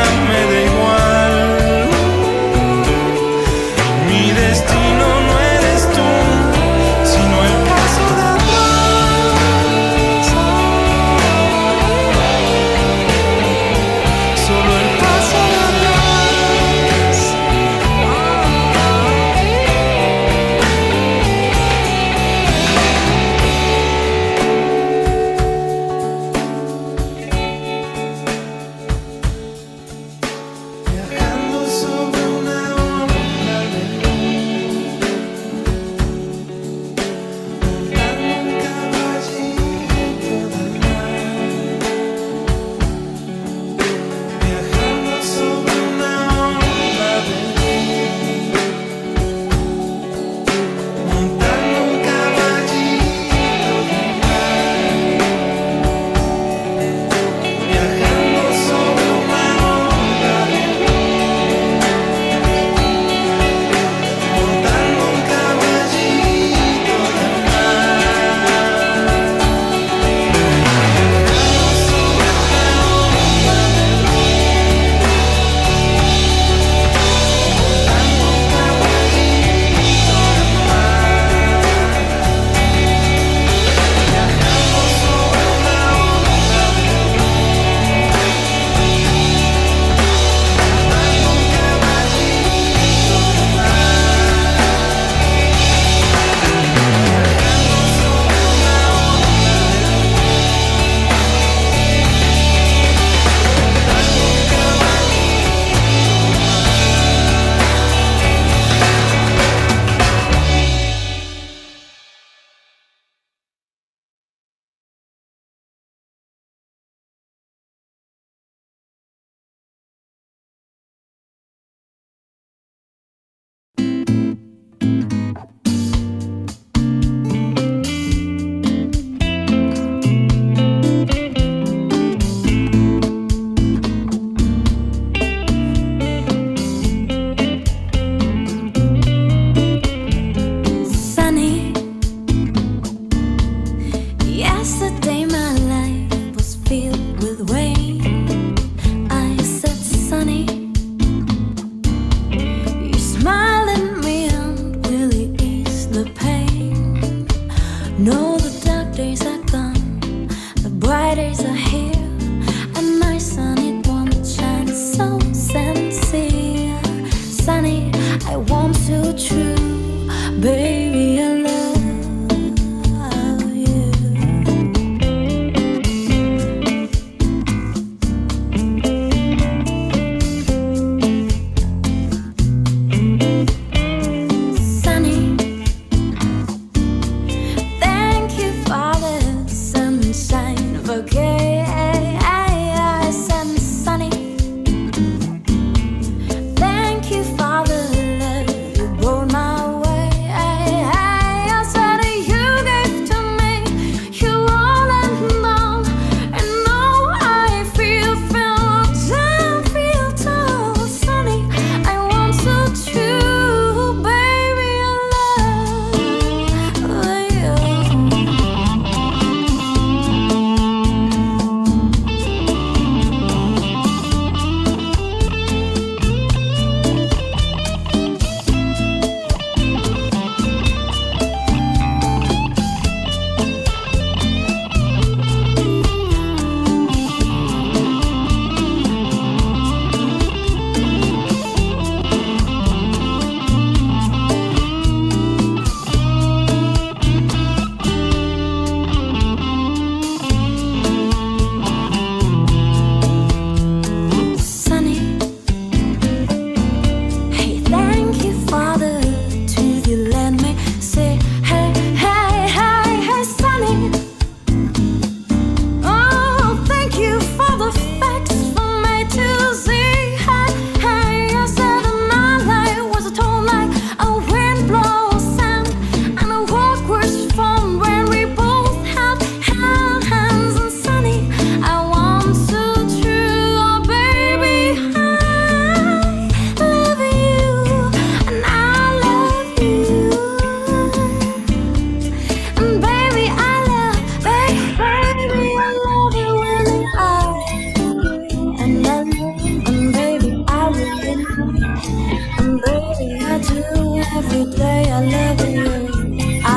every day I love you. I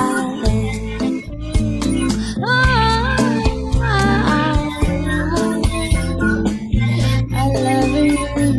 I love you.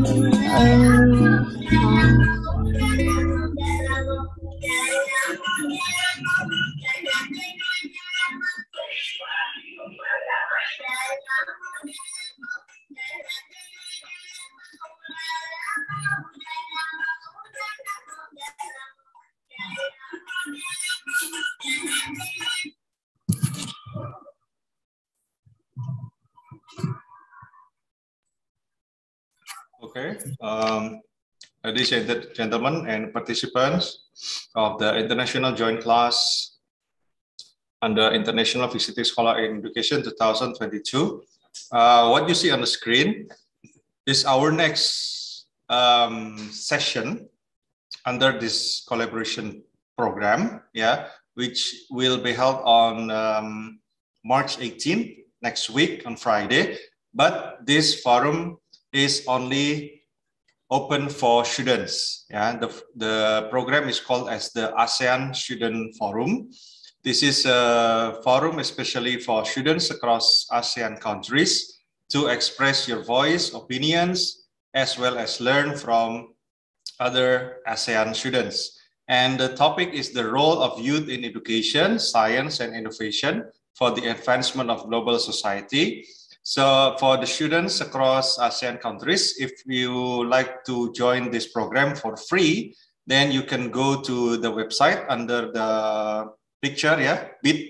Okay, um, ladies and gentlemen and participants of the International Joint Class under International Visiting Scholar in Education two thousand twenty-two. Uh, what you see on the screen is our next um, session under this collaboration program, yeah, which will be held on um, March eighteenth, next week on Friday. But this forum is only open for students. Yeah, the, the program is called as the ASEAN Student Forum. This is a forum especially for students across ASEAN countries to express your voice, opinions, as well as learn from other ASEAN students. And the topic is the role of youth in education, science, and innovation for the advancement of global society. So for the students across ASEAN countries, if you like to join this program for free, then you can go to the website under the picture, yeah,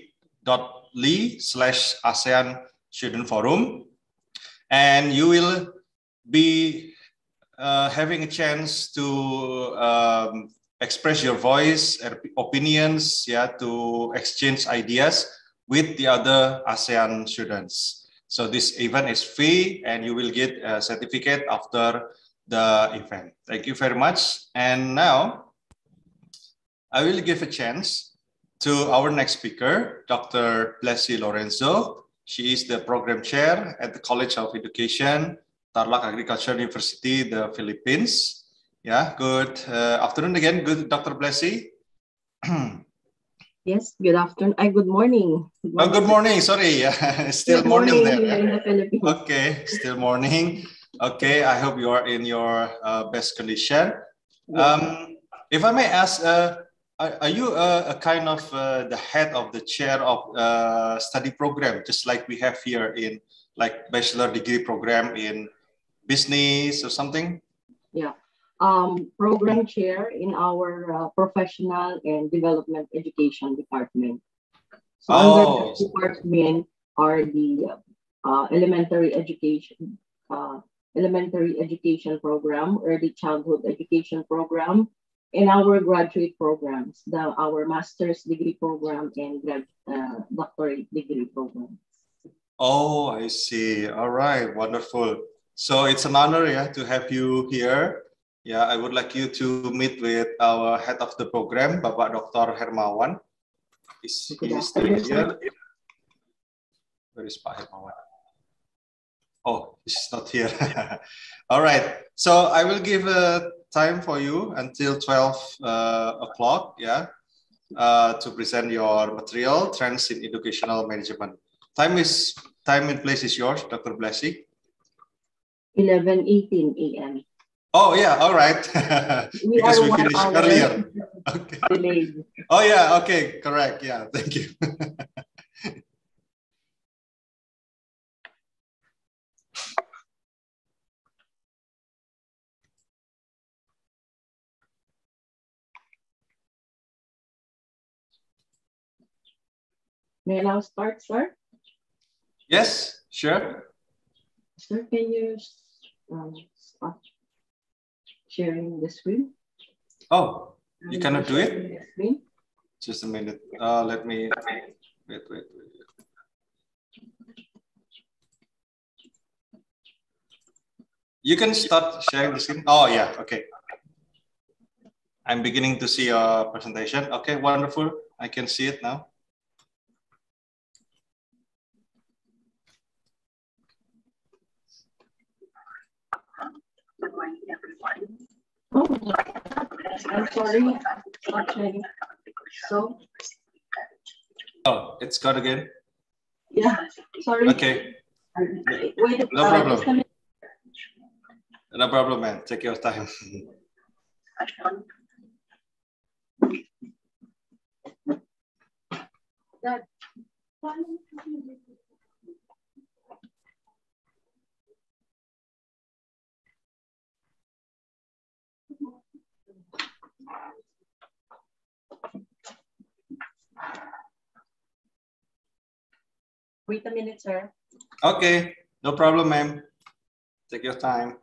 bit.ly slash ASEAN Student Forum. And you will be uh, having a chance to um, express your voice, opinions, yeah, to exchange ideas with the other ASEAN students. So this event is free and you will get a certificate after the event. Thank you very much. And now I will give a chance to our next speaker, Doctor Blessy Lorenzo. She is the program chair at the College of Education, Tarlac Agricultural University, the Philippines. Yeah, good uh, afternoon again, good Doctor Blessy. Yes, good afternoon. Uh, good morning. Good morning. Oh, good morning. Sorry, still good morning, morning there. Here in the Philippines. Okay, still morning. Okay, I hope you are in your uh, best condition. Yes. Um, if I may ask, uh, are, are you uh, a kind of uh, the head of the chair of uh, study program, just like we have here in like bachelor degree program in business or something? Yeah. Um, program chair in our uh, professional and development education department. So Oh. under this department are the uh, elementary education, uh, elementary education program, early childhood education program, and our graduate programs, the our master's degree program and grad, uh, doctorate degree program. Oh, I see. All right, wonderful. So it's an honor, yeah, to have you here. Yeah, I would like you to meet with our head of the program, Bapak Doctor Hermawan. Is he still here? Where is Pak Hermawan? Oh, he's not here. All right. So I will give a time for you until twelve uh, o'clock, yeah, uh, to present your material, Trends in Educational Management. Time is time and place is yours, Doctor Blessy. eleven eighteen A M Oh yeah, all right. We Because are we one finished hour earlier. Okay. delayed. Oh yeah, okay, correct. Yeah, thank you. May I now start, sir? Yes, sure. Sir, can you um, stop sharing the screen? Oh, you cannot do it? The screen? Just a minute. Uh, let me, wait, wait, wait. You can start sharing the screen. Oh yeah, okay. I'm beginning to see your presentation. Okay, wonderful. I can see it now. Oh, I'm sorry. Okay. So, Oh, it's cut again. yeah, sorry. Okay. Wait, No uh, problem. just a minute. No problem, man. Take your time. That- Wait a minute, sir. Okay. No problem, ma'am. Take your time.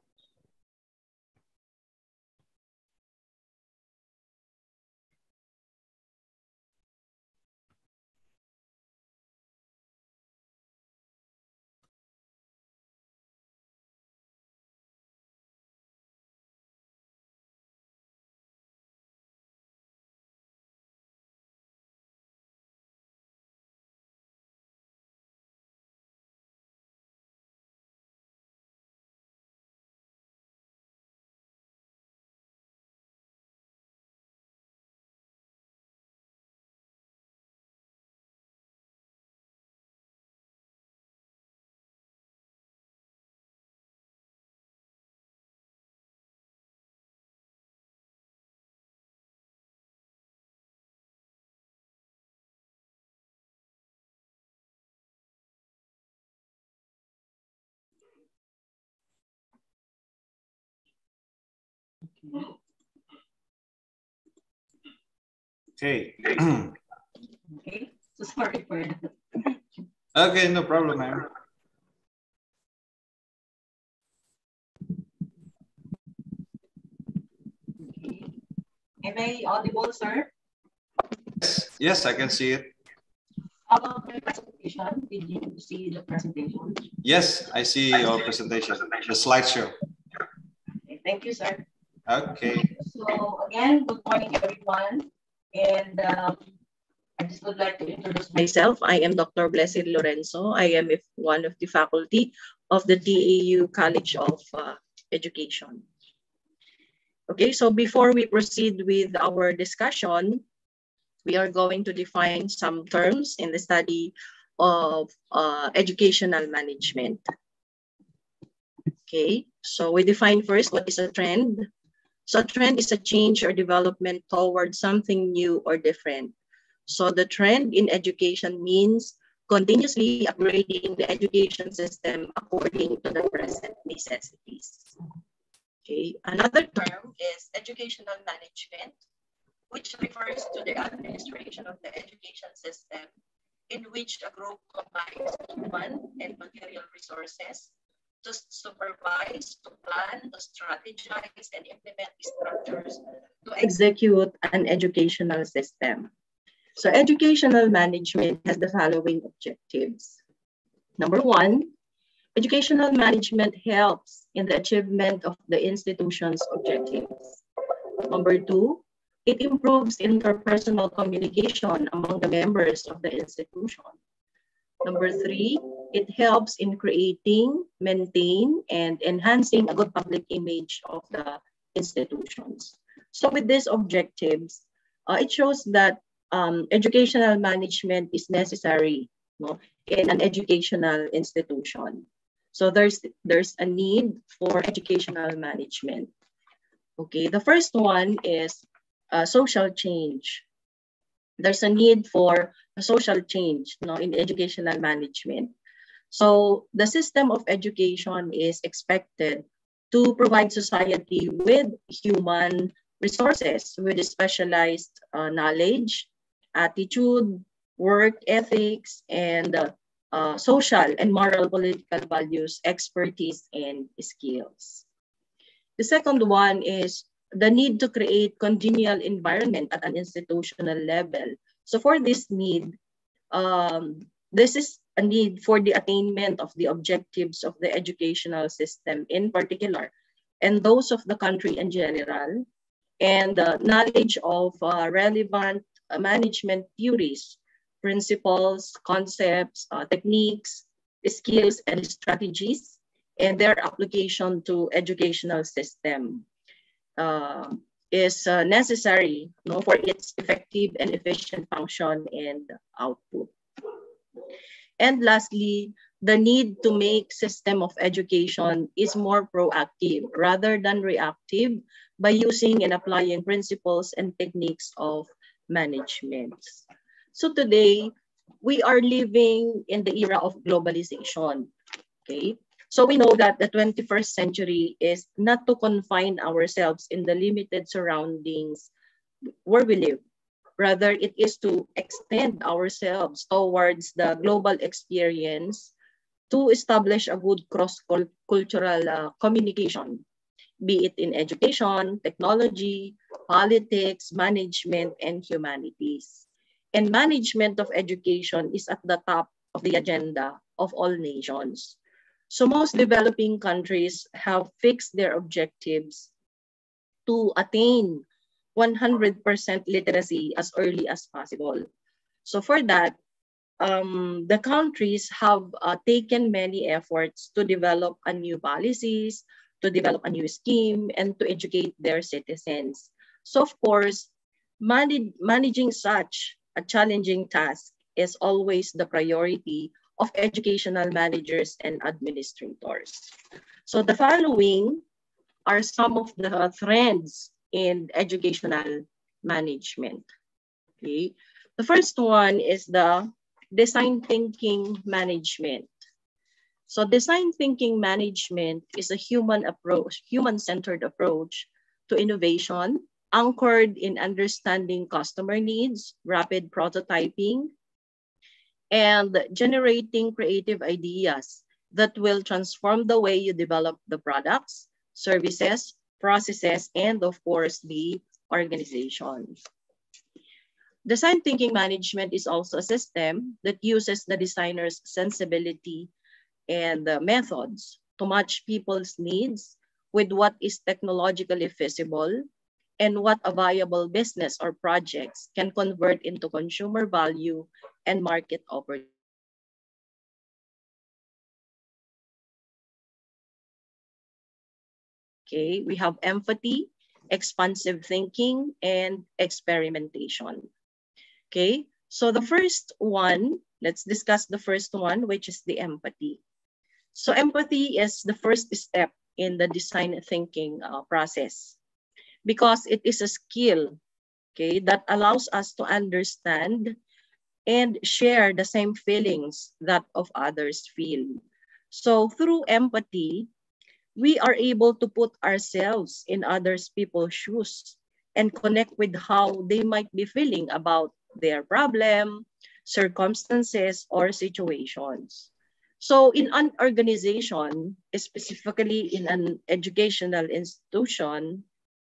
Okay. Okay, so sorry for that. Okay, no problem, ma'am. Okay. Am I audible, sir? Yes, yes, I can see it. How about my presentation? Did you see the presentation? Yes, I see your presentation, the slideshow. Okay, thank you, sir. Okay. So again, good morning, everyone. And um, I just would like to introduce myself. I am Doctor Blessed Lorenzo. I am if one of the faculty of the D A U College of uh, Education. Okay, so before we proceed with our discussion, we are going to define some terms in the study of uh, educational management. Okay, so we define first what is a trend. So a trend is a change or development towards something new or different. So the trend in education means continuously upgrading the education system according to the present necessities. Okay, another term is educational management, which refers to the administration of the education system in which a group combines human and material resources to supervise, to plan, to strategize, and implement structures to execute an educational system. So educational management has the following objectives. Number one, educational management helps in the achievement of the institution's objectives. Number two, it improves interpersonal communication among the members of the institution. Number three, it helps in creating, maintain, and enhancing a good public image of the institutions. So with these objectives, uh, it shows that um, educational management is necessary, no, in an educational institution. So there's, there's a need for educational management. Okay, the first one is uh, social change. There's a need for a social change, no, in educational management. So the system of education is expected to provide society with human resources, with specialized uh, knowledge, attitude, work ethics, and uh, uh, social and moral political values, expertise, and skills. The second one is the need to create congenial environment at an institutional level. So for this need, um, this is a need for the attainment of the objectives of the educational system in particular, and those of the country in general, and uh, knowledge of uh, relevant uh, management theories, principles, concepts, uh, techniques, skills, and strategies, and their application to educational system. Uh, is uh, necessary, you know, for its effective and efficient function and output. And lastly, the need to make system of education is more proactive rather than reactive by using and applying principles and techniques of management. So today, we are living in the era of globalization, okay? So we know that the twenty-first century is not to confine ourselves in the limited surroundings where we live. Rather, it is to extend ourselves towards the global experience to establish a good cross-cultural uh, communication, be it in education, technology, politics, management, and humanities. And management of education is at the top of the agenda of all nations. So most developing countries have fixed their objectives to attain one hundred percent literacy as early as possible. So for that, um, the countries have uh, taken many efforts to develop a new policies, to develop a new scheme, and to educate their citizens. So of course, manage, managing such a challenging task is always the priority of educational managers and administrators. So the following are some of the trends in educational management. Okay. The first one is the design thinking management. So design thinking management is a human approach, human-centered approach to innovation anchored in understanding customer needs, rapid prototyping, and generating creative ideas that will transform the way you develop the products, services, processes, and of course, the organization. Design thinking management is also a system that uses the designer's sensibility and the methods to match people's needs with what is technologically feasible and what a viable business or projects can convert into consumer value and market opportunity. Okay, we have empathy, expansive thinking, and experimentation. Okay, so the first one, let's discuss the first one, which is the empathy. So empathy is the first step in the design thinking uh, process because it is a skill, okay, that allows us to understand and share the same feelings that of others feel. So through empathy, we are able to put ourselves in others people's shoes and connect with how they might be feeling about their problem, circumstances, or situations. So in an organization, specifically in an educational institution,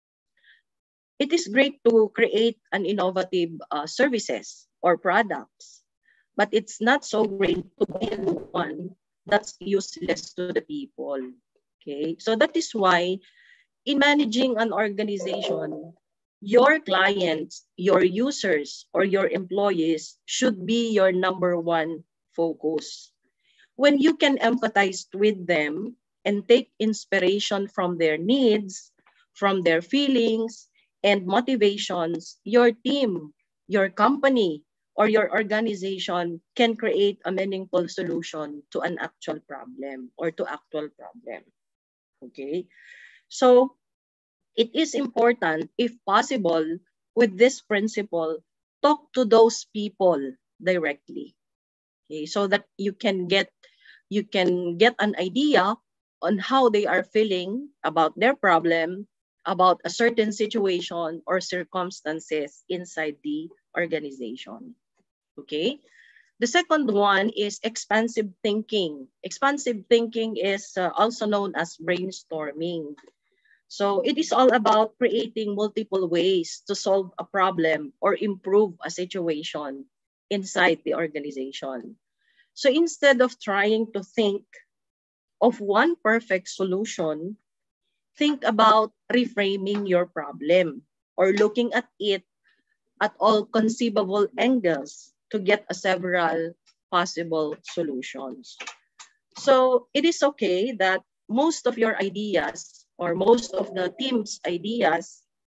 it is great to create an innovative uh, services or products, but it's not so great to build one that's useless to the people. Okay, so that is why in managing an organization, your clients, your users, or your employees should be your number one focus. When you can empathize with them and take inspiration from their needs, from their feelings, and motivations, your team, your company, or your organization can create a meaningful solution to an actual problem or to actual problem. Okay, so it is important, if possible, with this principle, talk to those people directly. Okay, so that you can get you can get an idea on how they are feeling about their problem, about a certain situation or circumstances inside the organization. Okay. The second one is expansive thinking. Expansive thinking is uh, also known as brainstorming. So it is all about creating multiple ways to solve a problem or improve a situation inside the organization. So instead of trying to think of one perfect solution, think about reframing your problem or looking at it at all conceivable angles to get a several possible solutions. So it is okay that most of your ideas or most of the team's ideas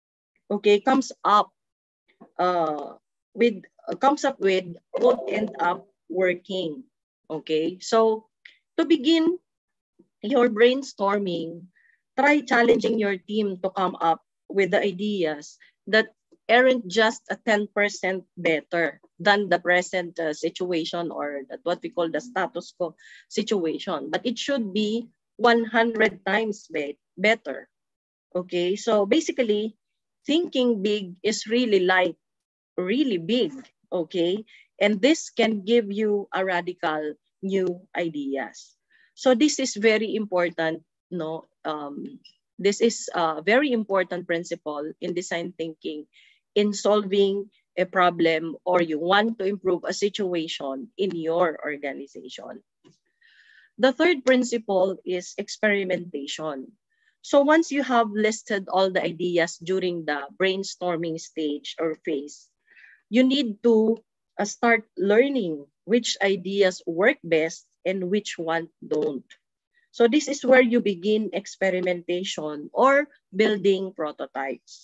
okay, comes up uh, with uh, comes up with would end up working. Okay, so to begin your brainstorming, try challenging your team to come up with the ideas that aren't just a ten percent better than the present uh, situation, or that what we call the status quo situation, but it should be one hundred times be better. Okay, so basically, thinking big is really like really big, okay? And this can give you a radical new ideas. So this is very important, no? Um, this is a very important principle in design thinking in solving a problem, or you want to improve a situation in your organization. The third principle is experimentation. So once you have listed all the ideas during the brainstorming stage or phase, you need to uh, start learning which ideas work best and which one don't. So this is where you begin experimentation or building prototypes.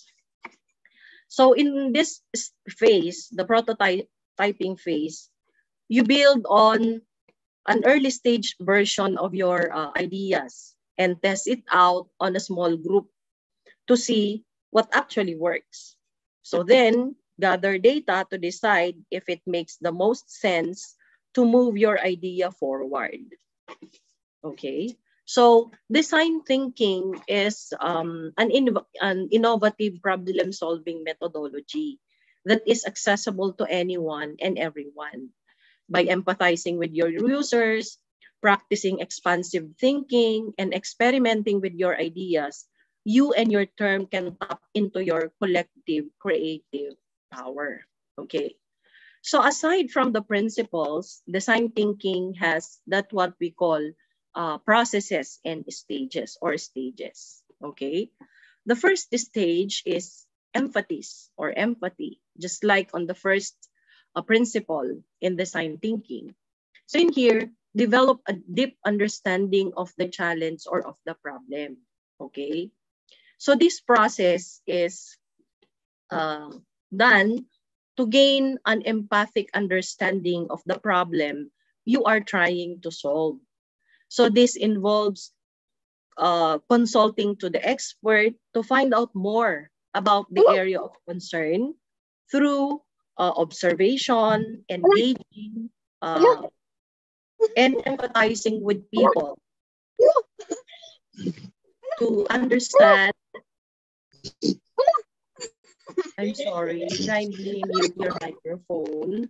So in this phase, the prototyping phase, you build on an early stage version of your uh, ideas and test it out on a small group to see what actually works. So then gather data to decide if it makes the most sense to move your idea forward. Okay, so design thinking is um, an, in, an innovative problem-solving methodology that is accessible to anyone and everyone. By empathizing with your users, practicing expansive thinking, and experimenting with your ideas, you and your term can tap into your collective creative power. Okay. So aside from the principles, design thinking has that what we call uh, processes and stages or stages. Okay. The first stage is emphasis or empathy, just like on the first uh, principle in design thinking. So in here, develop a deep understanding of the challenge or of the problem. Okay. So this process is uh, done to gain an empathic understanding of the problem you are trying to solve. So this involves uh, consulting to the expert to find out more about the area of concern through uh, observation, engaging, uh, and empathizing with people to understand. I'm sorry, kindly mute your microphone.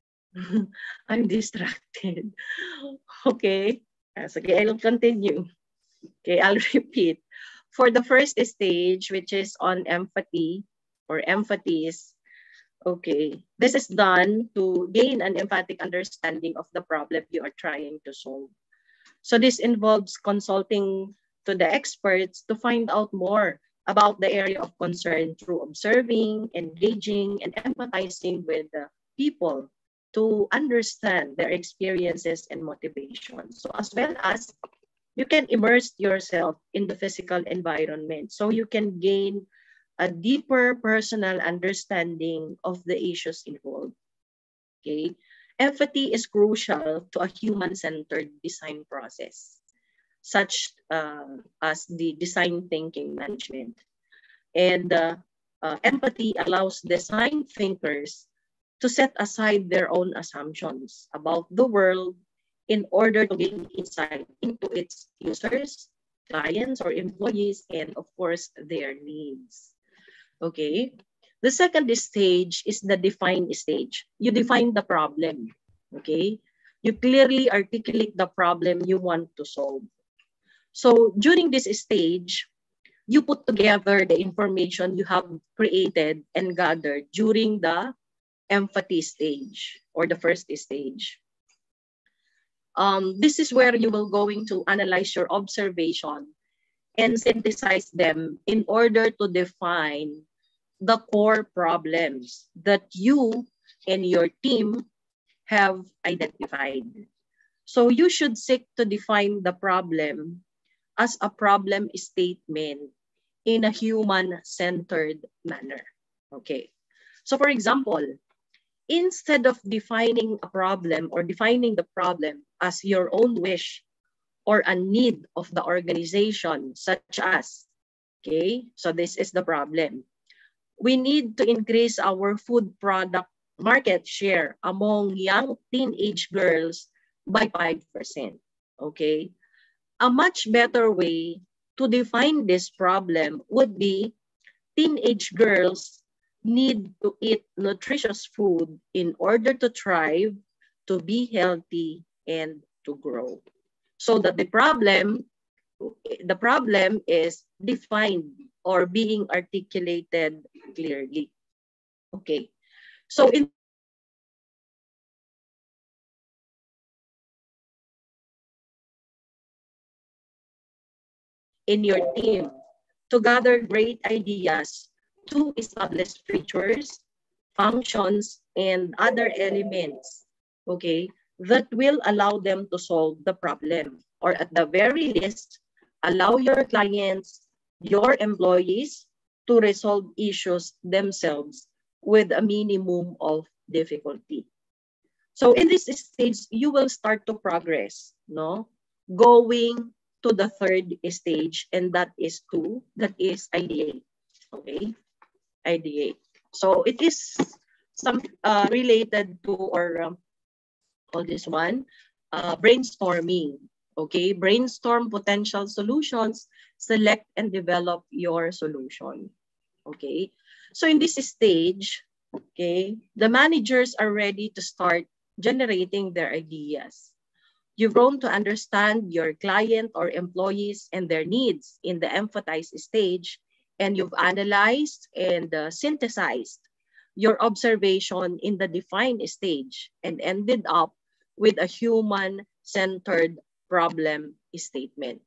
I'm distracted. Okay, so, okay, I'll continue. Okay, I'll repeat. For the first stage, which is on empathy or emphasis, okay, this is done to gain an emphatic understanding of the problem you are trying to solve. So this involves consulting to the experts to find out more about the area of concern through observing, engaging, and empathizing with the people to understand their experiences and motivations. So as well as you can immerse yourself in the physical environment so you can gain a deeper personal understanding of the issues involved. Okay, empathy is crucial to a human-centered design process, such uh, as the design thinking management. And uh, uh, empathy allows design thinkers to set aside their own assumptions about the world in order to gain insight into its users, clients, or employees, and of course, their needs. Okay. The second stage is the define stage. You define the problem. Okay. You clearly articulate the problem you want to solve. So during this stage, you put together the information you have created and gathered during the empathy stage or the first stage. Um, this is where you will going to analyze your observation and synthesize them in order to define the core problems that you and your team have identified. So you should seek to define the problem as a problem statement in a human-centered manner. Okay. So for example, instead of defining a problem or defining the problem as your own wish or a need of the organization, such as, okay, so this is the problem. We need to increase our food product market share among young teenage girls by five percent, okay? A much better way to define this problem would be teenage girls need to eat nutritious food in order to thrive, to be healthy, and to grow. So that the problem, the problem is defined or being articulated clearly. Okay. So in in your team to gather great ideas to establish features, functions, and other elements, okay, that will allow them to solve the problem, or at the very least, allow your clients, your employees to resolve issues themselves with a minimum of difficulty. So in this stage, you will start to progress, no? Going to the third stage, and that is two, that is ideate, okay? Ideate. So it is some uh, related to, or um, all this one, uh, brainstorming, okay? Brainstorm potential solutions, select and develop your solution, okay? So in this stage, okay, the managers are ready to start generating their ideas. You've grown to understand your client or employees and their needs in the empathize stage, and you've analyzed and uh, synthesized your observation in the define stage and ended up with a human-centered problem statement.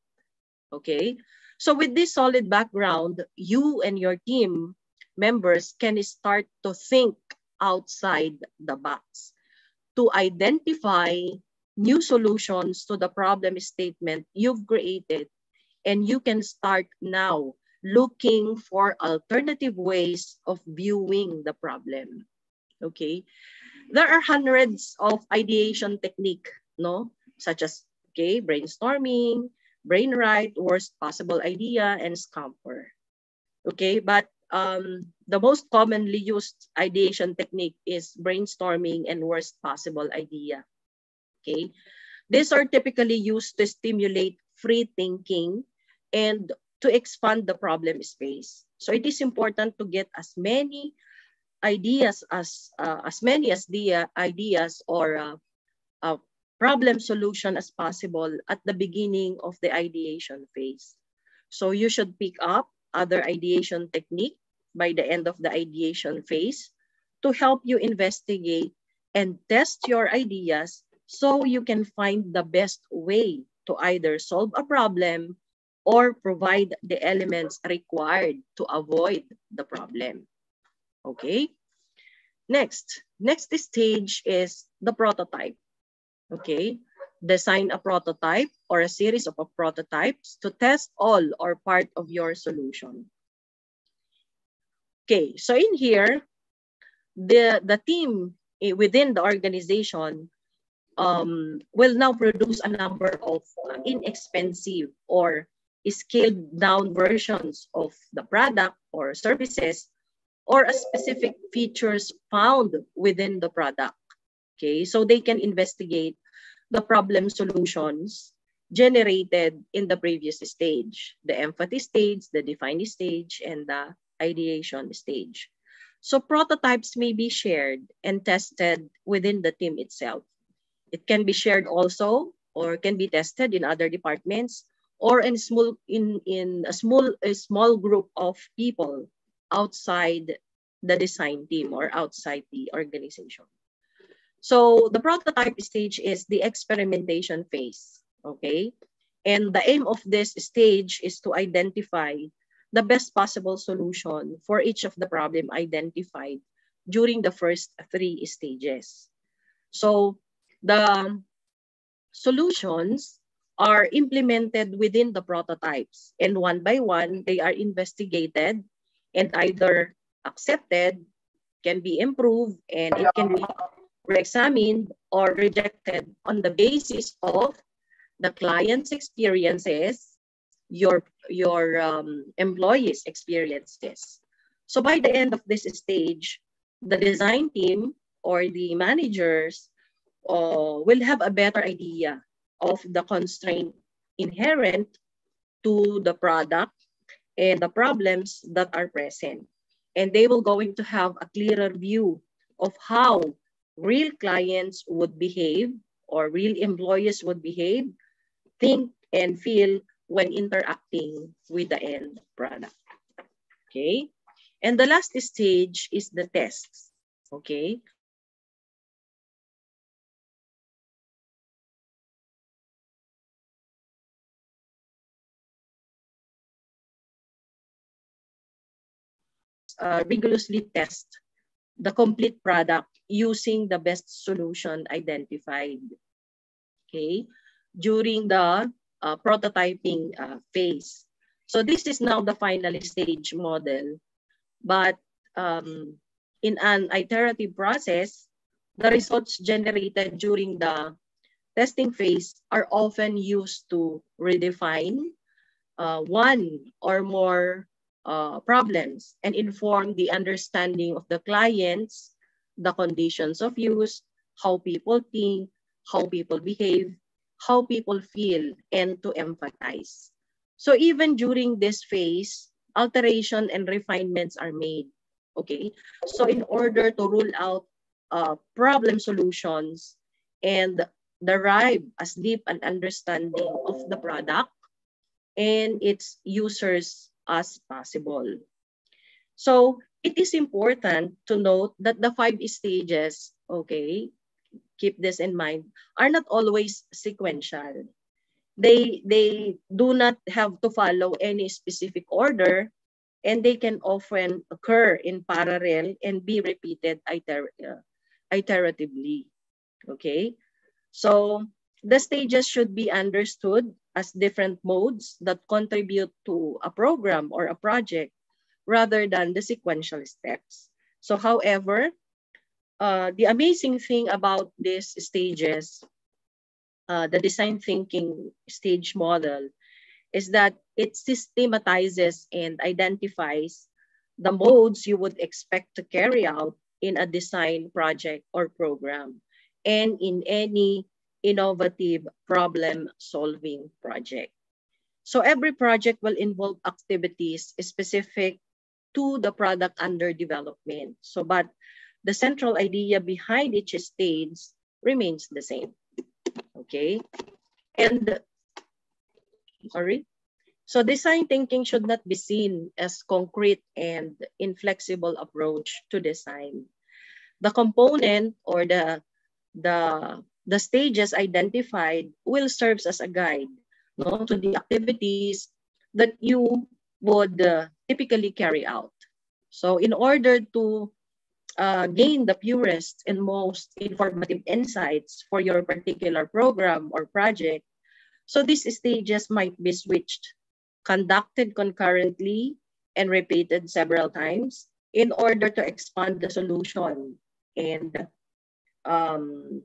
Okay? So with this solid background, you and your team members can start to think outside the box to identify new solutions to the problem statement you've created, and you can start now looking for alternative ways of viewing the problem. Okay, there are hundreds of ideation technique, no, such as okay, brainstorming, brainwrite, worst possible idea, and scamper. Okay, but um, the most commonly used ideation technique is brainstorming and worst possible idea. Okay, these are typically used to stimulate free thinking and to expand the problem space. So it is important to get as many ideas as uh, as many as the uh, ideas or uh, uh, problem solution as possible at the beginning of the ideation phase. So you should pick up other ideation technique by the end of the ideation phase to help you investigate and test your ideas so you can find the best way to either solve a problem or provide the elements required to avoid the problem. Okay? Next, next stage is the prototype. Okay? Design a prototype or a series of prototypes to test all or part of your solution. Okay, so in here, the, the team within the organization um, will now produce a number of inexpensive or scaled down versions of the product or services or a specific features found within the product. Okay, so they can investigate the problem solutions generated in the previous stage, the empathy stage, the define stage, and the ideation stage. So prototypes may be shared and tested within the team itself. It can be shared also or can be tested in other departments or in small in, in a small a small group of people outside the design team or outside the organization. So the prototype stage is the experimentation phase, okay? And the aim of this stage is to identify the best possible solution for each of the problem identified during the first three stages. So the solutions are implemented within the prototypes, and one by one, they are investigated and either accepted, can be improved, and it can be re-examined or rejected on the basis of the client's experiences, your, your um, employees' experiences. So by the end of this stage, the design team or the managers uh, will have a better idea of the constraint inherent to the product and the problems that are present. And they will going to have a clearer view of how real clients would behave or real employees would behave, think, and feel when interacting with the end product. Okay? And the last stage is the tests. Okay? Uh, rigorously test the complete product using the best solution identified, okay, during the uh, prototyping uh, phase. So this is now the final stage model, but um, in an iterative process, the results generated during the testing phase are often used to redefine uh, one or more Uh, problems and inform the understanding of the clients, the conditions of use, how people think, how people behave, how people feel, and to empathize. So even during this phase, alteration and refinements are made. Okay, so in order to rule out uh, problem solutions and derive as deep an understanding of the product and its users as possible. So it is important to note that the five stages, okay, keep this in mind, are not always sequential. They, they do not have to follow any specific order, and they can often occur in parallel and be repeated iter uh, iteratively, okay? So the stages should be understood as different modes that contribute to a program or a project rather than the sequential steps. So however, uh, the amazing thing about these stages, uh, the design thinking stage model, is that it systematizes and identifies the modes you would expect to carry out in a design project or program and in any innovative problem-solving project. So every project will involve activities specific to the product under development. So, but the central idea behind each stage remains the same. Okay, and sorry. So design thinking should not be seen as concrete and inflexible approach to design. The component or the the the stages identified will serve as a guide, no, to the activities that you would uh, typically carry out. So in order to uh, gain the purest and most informative insights for your particular program or project, so these stages might be switched, conducted concurrently, and repeated several times in order to expand the solution and um,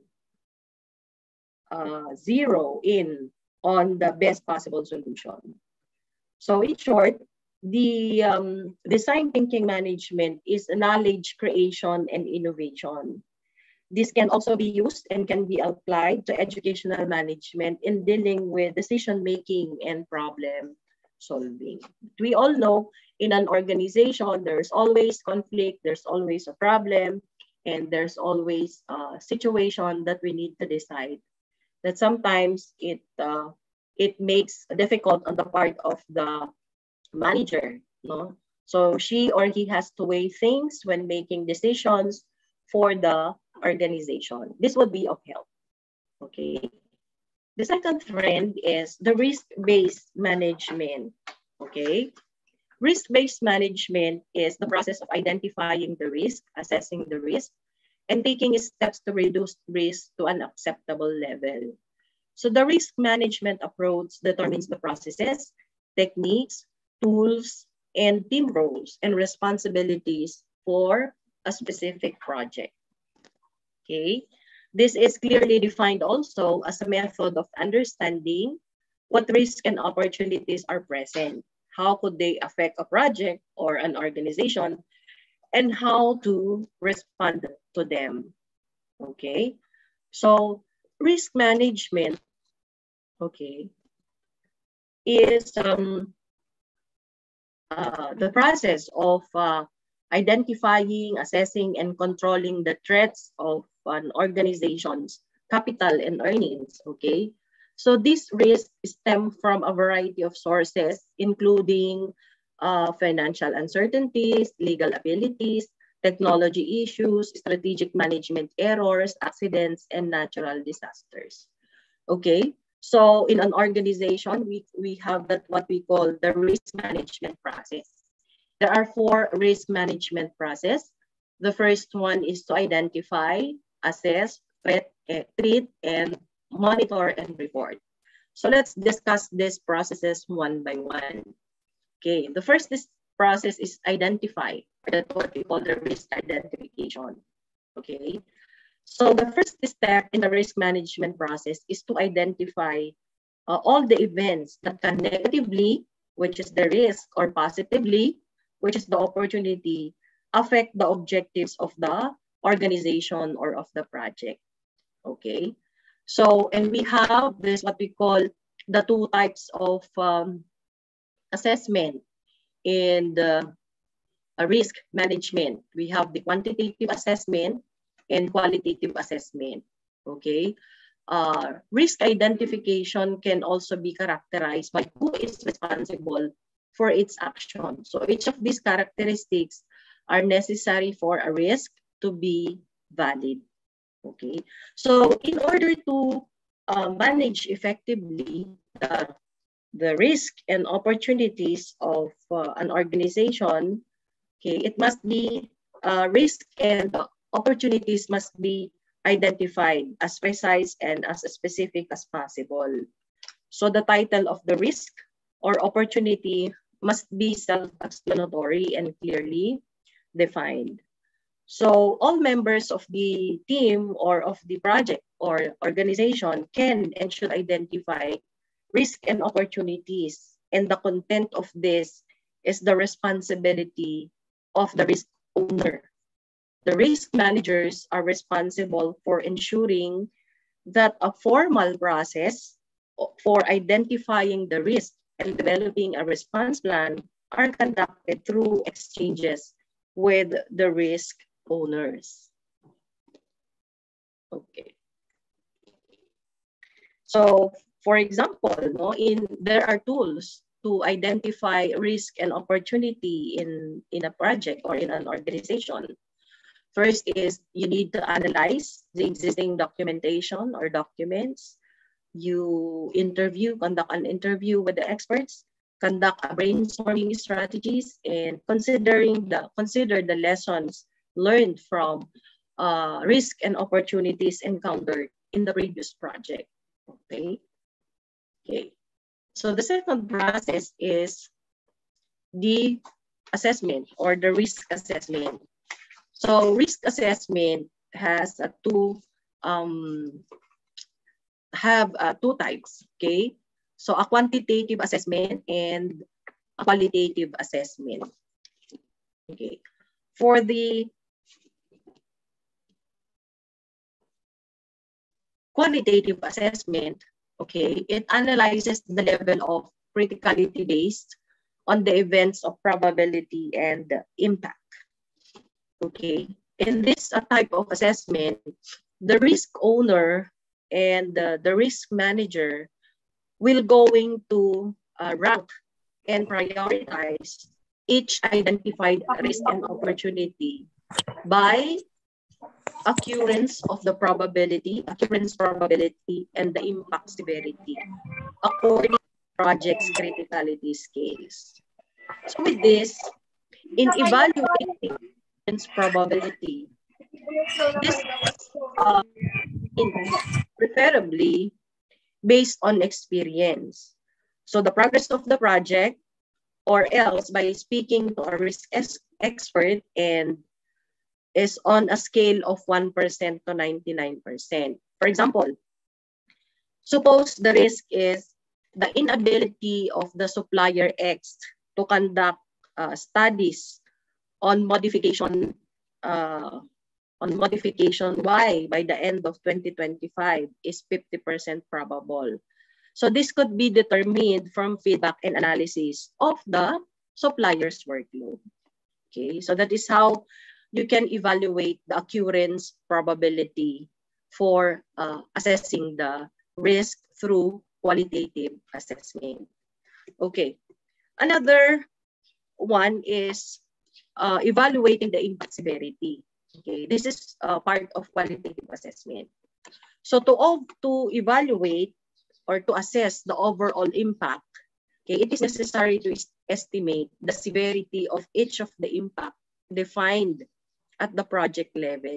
uh, zero in on the best possible solution. So in short, the um, design thinking management is knowledge creation and innovation. This can also be used and can be applied to educational management in dealing with decision making and problem solving. We all know in an organization, there's always conflict, there's always a problem, and there's always a situation that we need to decide. That sometimes it uh, it makes difficult on the part of the manager, no? So she or he has to weigh things when making decisions for the organization. This would be of help, okay? The second trend is the risk-based management, okay? Risk-based management is the process of identifying the risk, assessing the risk, and taking steps to reduce risk to an acceptable level. So the risk management approach determines the processes, techniques, tools, and team roles and responsibilities for a specific project. Okay, this is clearly defined also as a method of understanding what risks and opportunities are present, how could they affect a project or an organization, and how to respond to them. Okay, so risk management, okay, is um, uh, the process of uh, identifying, assessing, and controlling the threats of an organization's capital and earnings, okay? So these risks stem from a variety of sources, including uh, financial uncertainties, legal abilities, technology issues, strategic management errors, accidents, and natural disasters, okay? So in an organization, we, we have that what we call the risk management process. There are four risk management process. The first one is to identify, assess, threat, uh, treat, and monitor and report. So let's discuss these processes one by one. Okay, the first this process is identify. That's what we call the risk identification. Okay. So the first step in the risk management process is to identify uh, all the events that can negatively, which is the risk, or positively, which is the opportunity, affect the objectives of the organization or of the project. Okay. So, and we have this what we call the two types of um, assessment in the uh, risk management. We have the quantitative assessment and qualitative assessment, okay? Uh, risk identification can also be characterized by who is responsible for its action. So each of these characteristics are necessary for a risk to be valid, okay? So in order to uh, manage effectively the, the risk and opportunities of uh, an organization, okay, it must be uh, risk and opportunities must be identified as precise and as specific as possible. So the title of the risk or opportunity must be self-explanatory and clearly defined. So all members of the team or of the project or organization can and should identify risk and opportunities, and the content of this is the responsibility of the risk owner. The risk managers are responsible for ensuring that a formal process for identifying the risk and developing a response plan are conducted through exchanges with the risk owners. Okay. So, for example, no, in there are tools to identify risk and opportunity in, in a project or in an organization. First is you need to analyze the existing documentation or documents. You interview, conduct an interview with the experts, conduct a brainstorming strategies, and considering the consider the lessons learned from uh, risk and opportunities encountered in the previous project. Okay. Okay. So the second process is the assessment or the risk assessment. So risk assessment has a two um, have uh, two types. Okay. So a quantitative assessment and a qualitative assessment. Okay. For the qualitative assessment, okay, it analyzes the level of criticality based on the events of probability and impact. Okay, in this uh, type of assessment, the risk owner and uh, the risk manager will going to uh, rank and prioritize each identified risk and opportunity by occurrence of the probability, occurrence probability, and the impact severity according to project's criticality scales. So with this, in evaluating probability, this uh, in preferably based on experience. So the progress of the project, or else by speaking to a risk expert, and is on a scale of one percent to ninety-nine percent. For example, suppose the risk is the inability of the supplier X to conduct uh, studies on modification uh, on modification Y by the end of twenty twenty-five is fifty percent probable. So this could be determined from feedback and analysis of the supplier's workload. Okay, so that is how you can evaluate the occurrence probability for uh, assessing the risk through qualitative assessment. Okay, another one is uh, evaluating the impact severity. Okay, this is uh, part of qualitative assessment. So to, to evaluate or to assess the overall impact, okay, it is necessary to estimate the severity of each of the impact defined at the project level.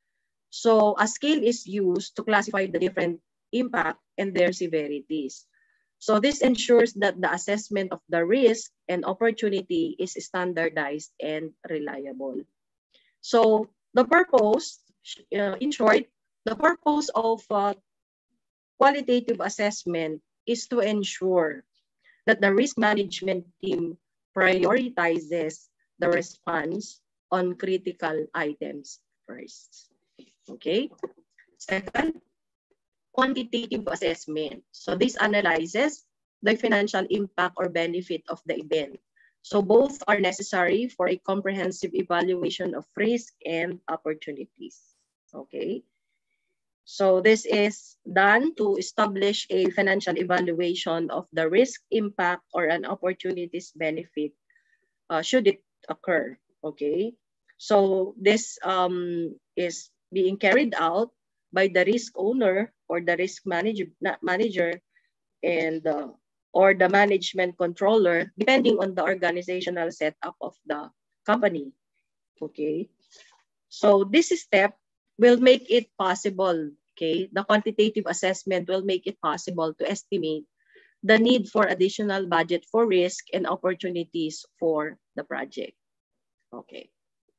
So a scale is used to classify the different impact and their severities. So this ensures that the assessment of the risk and opportunity is standardized and reliable. So the purpose, uh, in short, the purpose of uh, qualitative assessment is to ensure that the risk management team prioritizes the response on critical items first. Okay. Second, quantitative assessment. So this analyzes the financial impact or benefit of the event. So both are necessary for a comprehensive evaluation of risk and opportunities. Okay. So this is done to establish a financial evaluation of the risk, impact, or an opportunities benefit uh, should it occur. Okay. So this um, is being carried out by the risk owner or the risk manager, manager and uh, or the management controller, depending on the organizational setup of the company. Okay. So this step will make it possible, okay, the quantitative assessment will make it possible to estimate the need for additional budget for risk and opportunities for the project. Okay.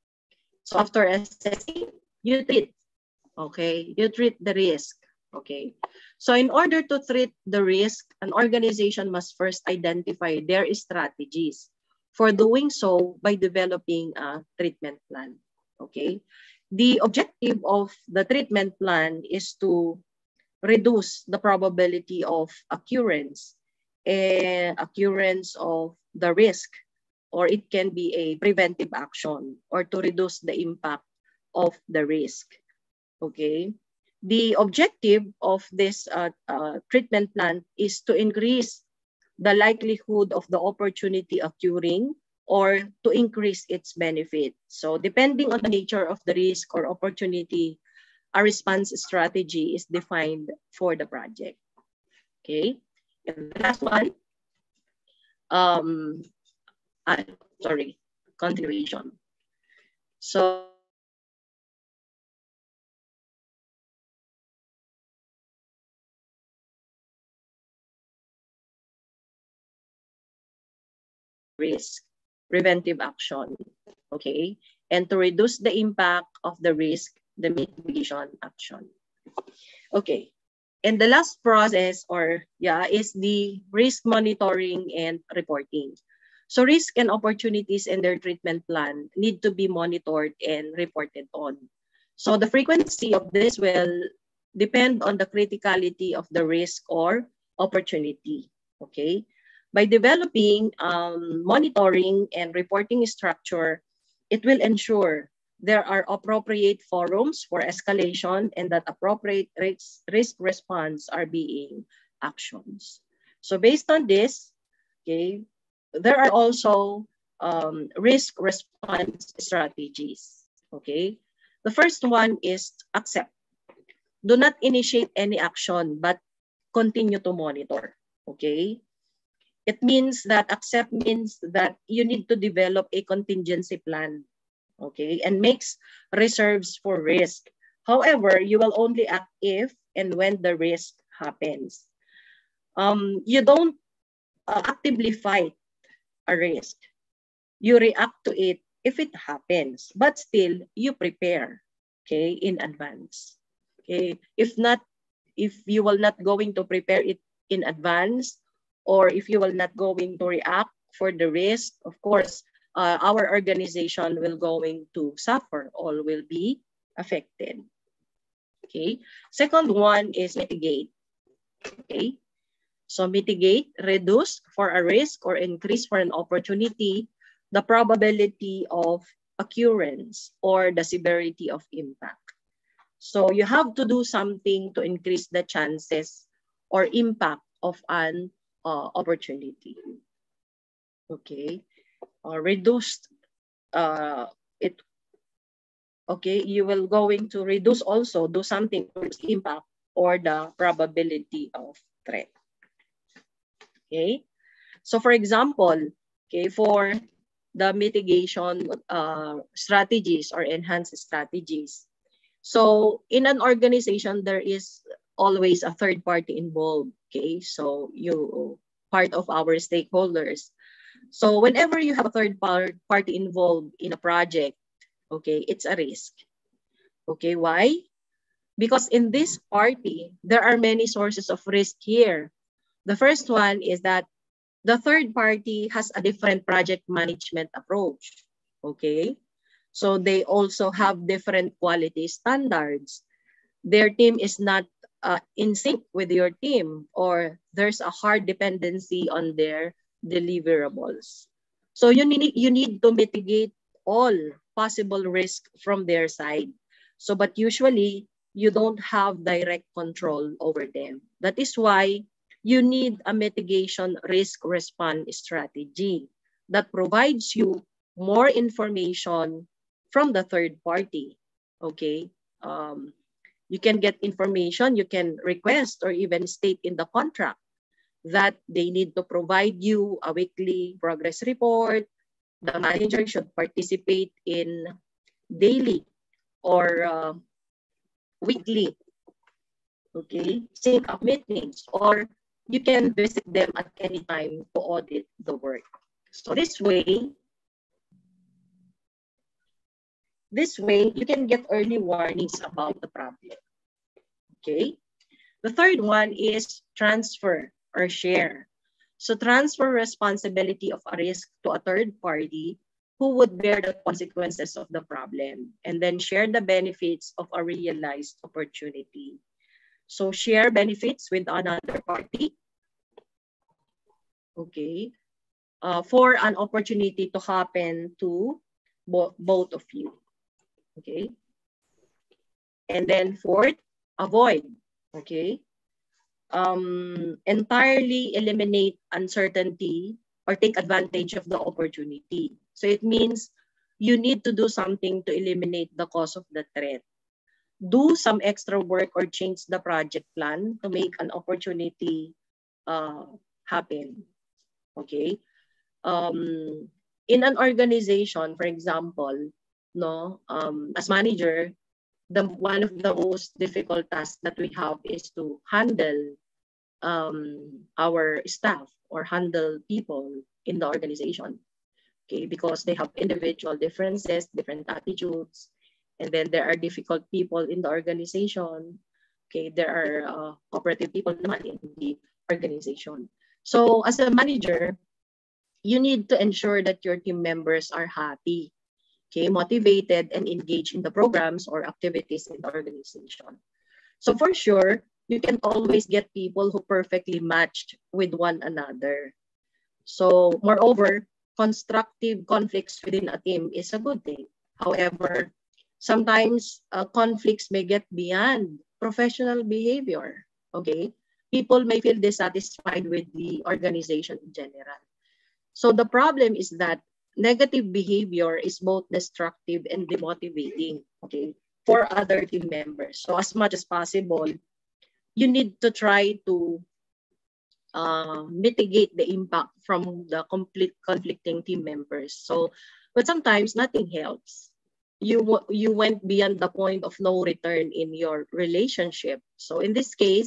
So after assessing, you treat, okay, you treat the risk, okay. So in order to treat the risk, an organization must first identify their strategies. For doing so, by developing a treatment plan, okay. The objective of the treatment plan is to reduce the probability of occurrence and occurrence of the risk, or it can be a preventive action, or to reduce the impact of the risk. Okay. The objective of this uh, uh, treatment plan is to increase the likelihood of the opportunity occurring or to increase its benefit. So depending on the nature of the risk or opportunity, a response strategy is defined for the project. Okay. And the last one, um, uh, sorry, continuation. So risk, preventive action, okay? And to reduce the impact of the risk, the mitigation action. Okay, and the last process or yeah is the risk monitoring and reporting. So risk and opportunities in their treatment plan need to be monitored and reported on. So the frequency of this will depend on the criticality of the risk or opportunity, okay? By developing um, monitoring and reporting structure, it will ensure there are appropriate forums for escalation and that appropriate risk, risk response are being actions. So based on this, okay, there are also um, risk response strategies, okay? The first one is accept. Do not initiate any action, but continue to monitor, okay? It means that accept means that you need to develop a contingency plan, okay, and makes reserves for risk. However, you will only act if and when the risk happens. Um, you don't uh, actively fight a risk. You react to it if it happens, but still you prepare, okay, in advance. Okay, if not, if you will not going to prepare it in advance, or if you will not going to react for the risk, of course, uh, our organization will going to suffer, all will be affected. Okay, second one is mitigate. Okay, so mitigate, reduce for a risk or increase for an opportunity the probability of occurrence or the severity of impact. So you have to do something to increase the chances or impact of an uh, opportunity. Okay, uh, reduced uh, it. Okay, you will going to reduce also, do something towards impact or the probability of threat. Okay, so for example, okay, for the mitigation uh, strategies or enhanced strategies. So in an organization, there is always a third party involved. Okay, so you part of our stakeholders. So whenever you have a third part, party involved in a project, okay, it's a risk. Okay, why? Because in this party, there are many sources of risk here. The first one is that the third party has a different project management approach. Okay, so they also have different quality standards. Their team is not uh, in sync with your team, or there's a hard dependency on their deliverables. So you need, you need to mitigate all possible risk from their side. So, but usually you don't have direct control over them. That is why you need a mitigation risk response strategy that provides you more information from the third party. Okay, um, you can get information, you can request or even state in the contract that they need to provide you a weekly progress report. The manager should participate in daily or uh, weekly, okay, sync up meetings, or you can visit them at any time to audit the work. So this way, this way you can get early warnings about the problem. Okay. The third one is transfer or share. So transfer responsibility of a risk to a third party who would bear the consequences of the problem, and then share the benefits of a realized opportunity. So share benefits with another party, okay, uh, for an opportunity to happen to bo both of you, okay. And then fourth, avoid, okay. Um, entirely eliminate uncertainty or take advantage of the opportunity. So it means you need to do something to eliminate the cause of the threat. Do some extra work or change the project plan to make an opportunity uh, happen. Okay. Um, in an organization, for example, no, um, as manager, the one of the most difficult tasks that we have is to handle um, our staff or handle people in the organization. Okay, because they have individual differences, different attitudes, and then there are difficult people in the organization. Okay, there are uh, cooperative people in the organization. So as a manager, you need to ensure that your team members are happy, okay, motivated, and engaged in the programs or activities in the organization. So for sure, you can always get people who perfectly matched with one another. So moreover, constructive conflicts within a team is a good thing. However, sometimes uh, conflicts may get beyond professional behavior, okay? People may feel dissatisfied with the organization in general. So the problem is that negative behavior is both destructive and demotivating, okay, for other team members. So as much as possible, you need to try to uh, mitigate the impact from the complete conflicting team members. So, but sometimes nothing helps. You, you went beyond the point of no return in your relationship. So in this case,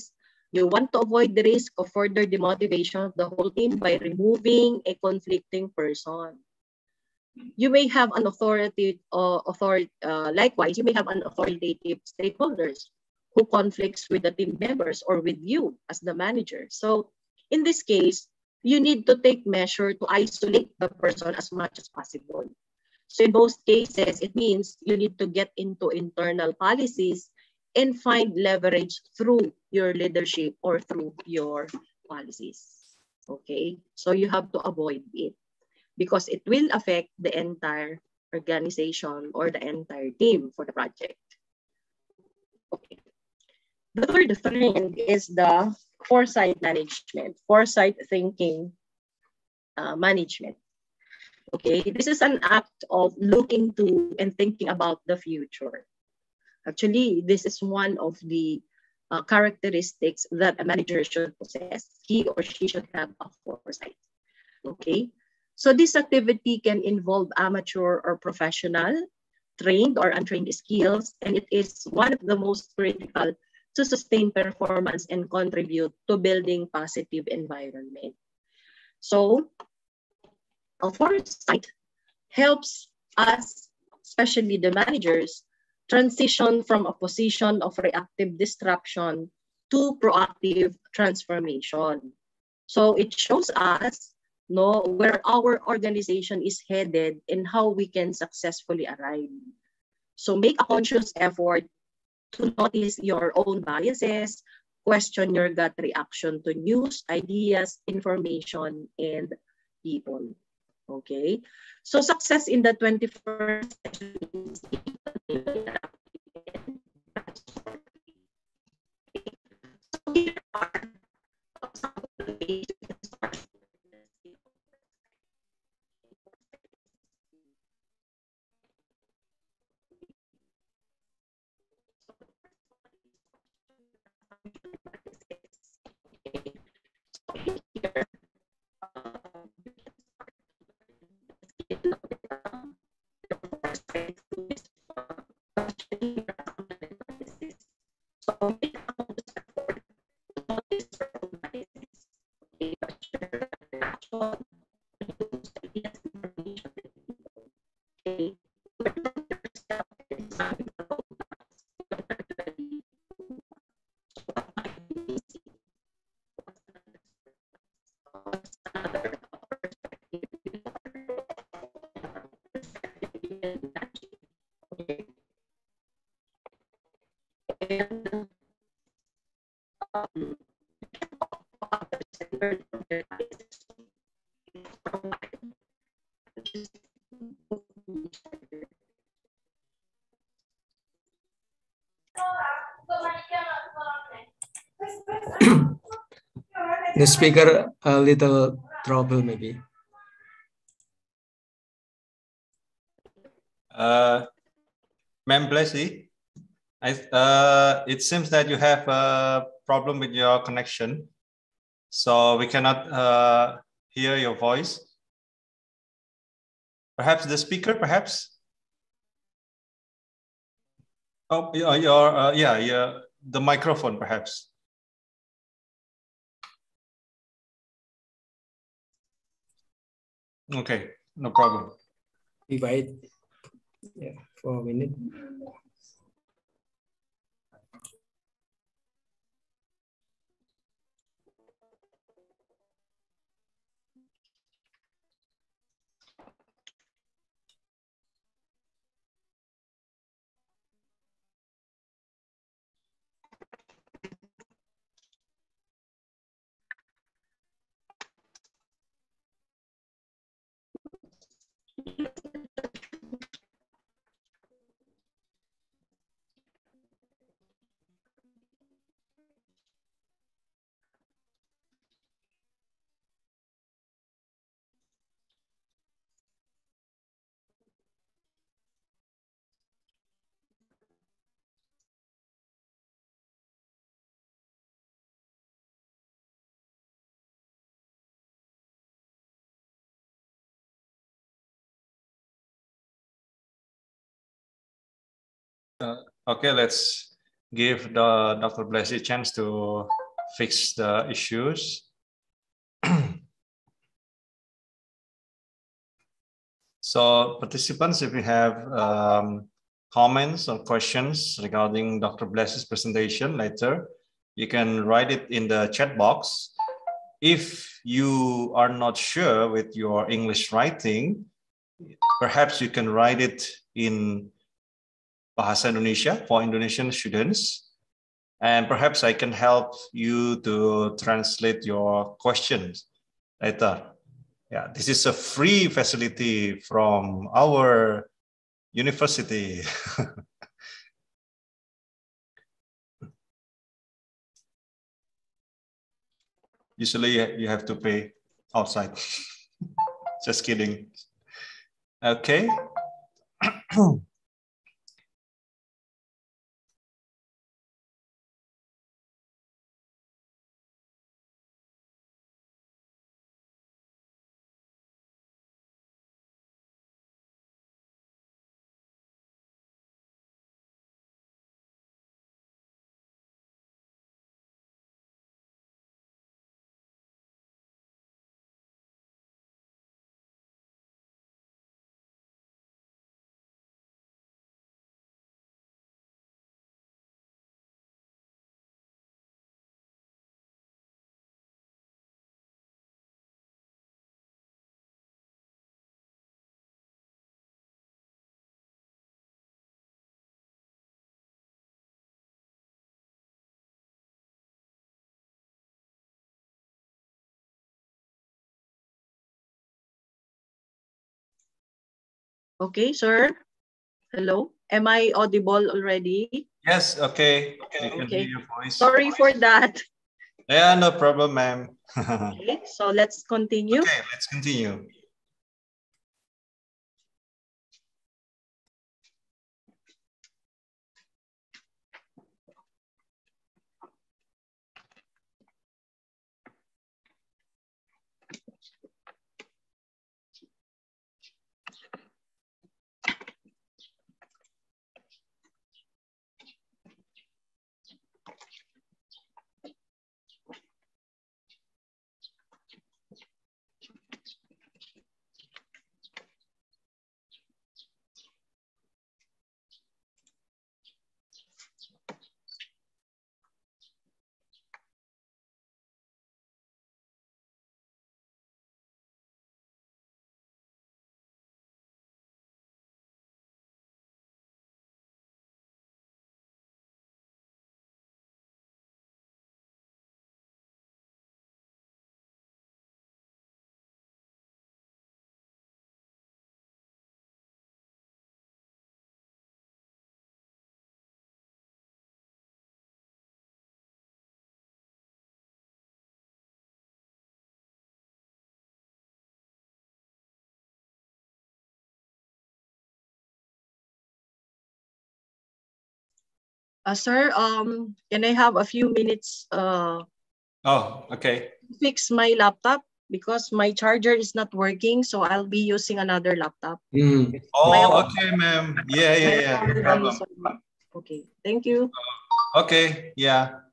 You want to avoid the risk of further demotivation of the whole team by removing a conflicting person. You may have an authority, uh, authority uh, likewise, you may have an authoritative stakeholders who conflicts with the team members or with you as the manager. So in this case, you need to take measure to isolate the person as much as possible. So in most cases, it means you need to get into internal policies and find leverage through your leadership or through your policies. Okay, so you have to avoid it because it will affect the entire organization or the entire team for the project. Okay. The third trend is the foresight management, foresight thinking uh, management. Okay, this is an act of looking to and thinking about the future. Actually, this is one of the uh, characteristics that a manager should possess. He or she should have a foresight. Okay, so this activity can involve amateur or professional, trained or untrained skills, and it is one of the most critical to sustain performance and contribute to building positive environment. So, a foresight helps us, especially the managers, transition from a position of reactive disruption to proactive transformation. So it shows us no, where our organization is headed and how we can successfully arrive. So make a conscious effort to notice your own biases, question your gut reaction to news, ideas, information, and people. Okay, so success in the twenty-first century is so here are some of the ways you can start. Here, and um, The speaker a little trouble maybe. Uh, Ma'am Blessy, I, uh, it seems that you have a problem with your connection, so we cannot uh, hear your voice. Perhaps the speaker, perhaps? Oh, your, your uh, yeah, yeah, the microphone, perhaps. Okay, no problem. We wait, yeah, for a minute. Uh, okay, let's give the Doctor Blessy a chance to fix the issues. So participants, if you have um, comments or questions regarding Doctor Bless's presentation later, you can write it in the chat box. If you are not sure with your English writing, perhaps you can write it in Bahasa Indonesia for Indonesian students. And perhaps I can help you to translate your questions later. Yeah, this is a free facility from our university. Usually you have to pay outside. Just kidding. Okay. Okay, sir. Hello. Am I audible already? Yes, okay. We can Okay. hear your voice. Sorry for that. Yeah, no problem, ma'am. Okay, so let's continue. Okay, let's continue. Uh, sir, um, can I have a few minutes uh, Oh, okay. to fix my laptop? Because my charger is not working, so I'll be using another laptop. Mm. Oh, okay, ma'am. Yeah, yeah, My yeah. No apologies. problem. Okay, thank you. Okay, yeah.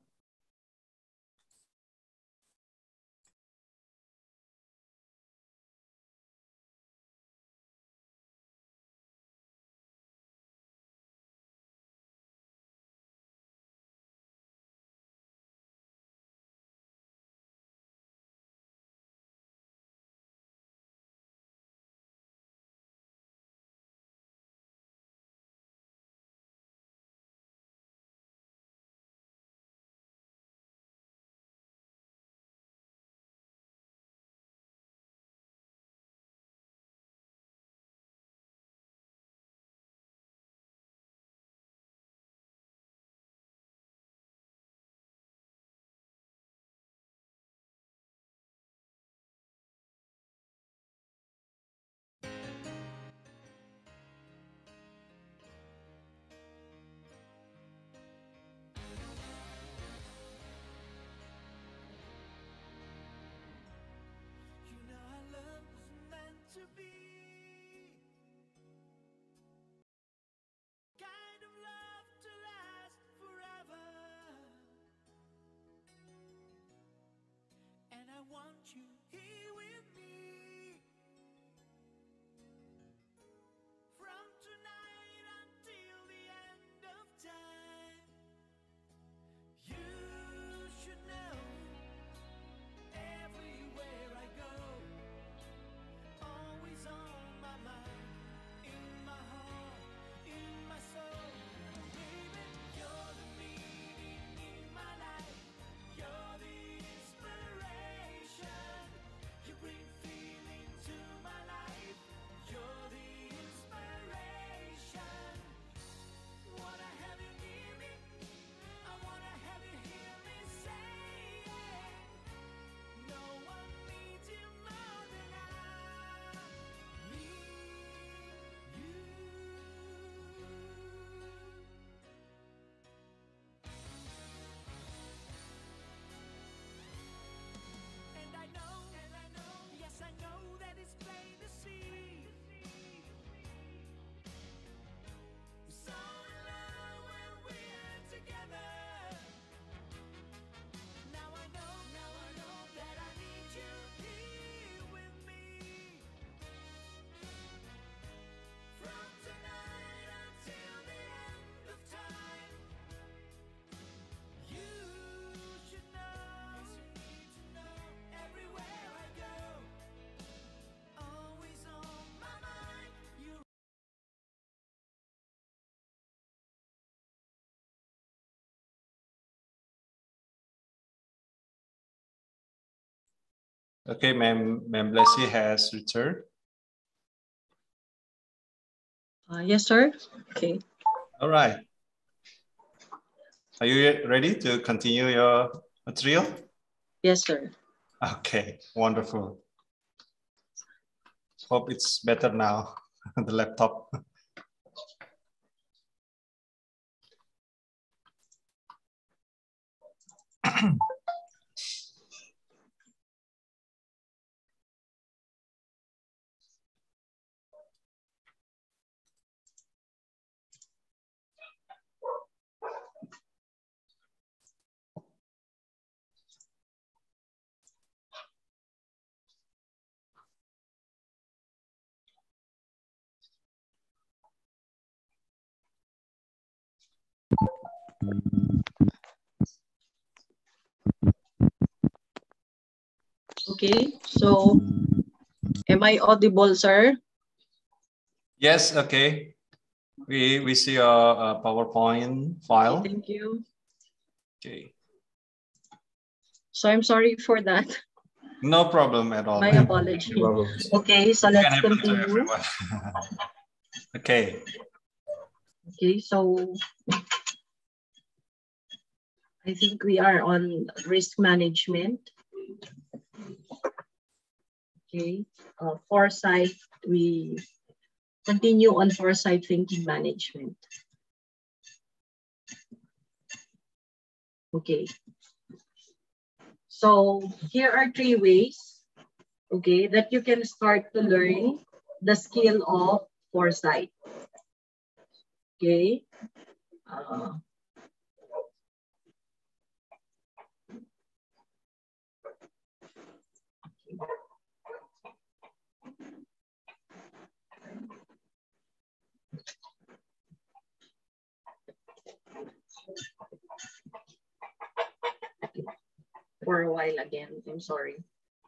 Okay, Ma'am Ma'am Blessy has returned. Uh, yes, sir. Okay. All right. Are you ready to continue your material? Yes, sir. Okay, wonderful. Hope it's better now, the laptop. Okay, so am I audible, sir? Yes, okay. We, we see a, a PowerPoint file. Okay, thank you. Okay. So I'm sorry for that. No problem at all. My apology. Okay, so let's continue. Okay. Okay, so I think we are on risk management. Okay, uh, foresight, we continue on foresight thinking management. Okay, so here are three ways, okay, that you can start to learn the skill of foresight. Okay. Uh, for a while again, I'm sorry.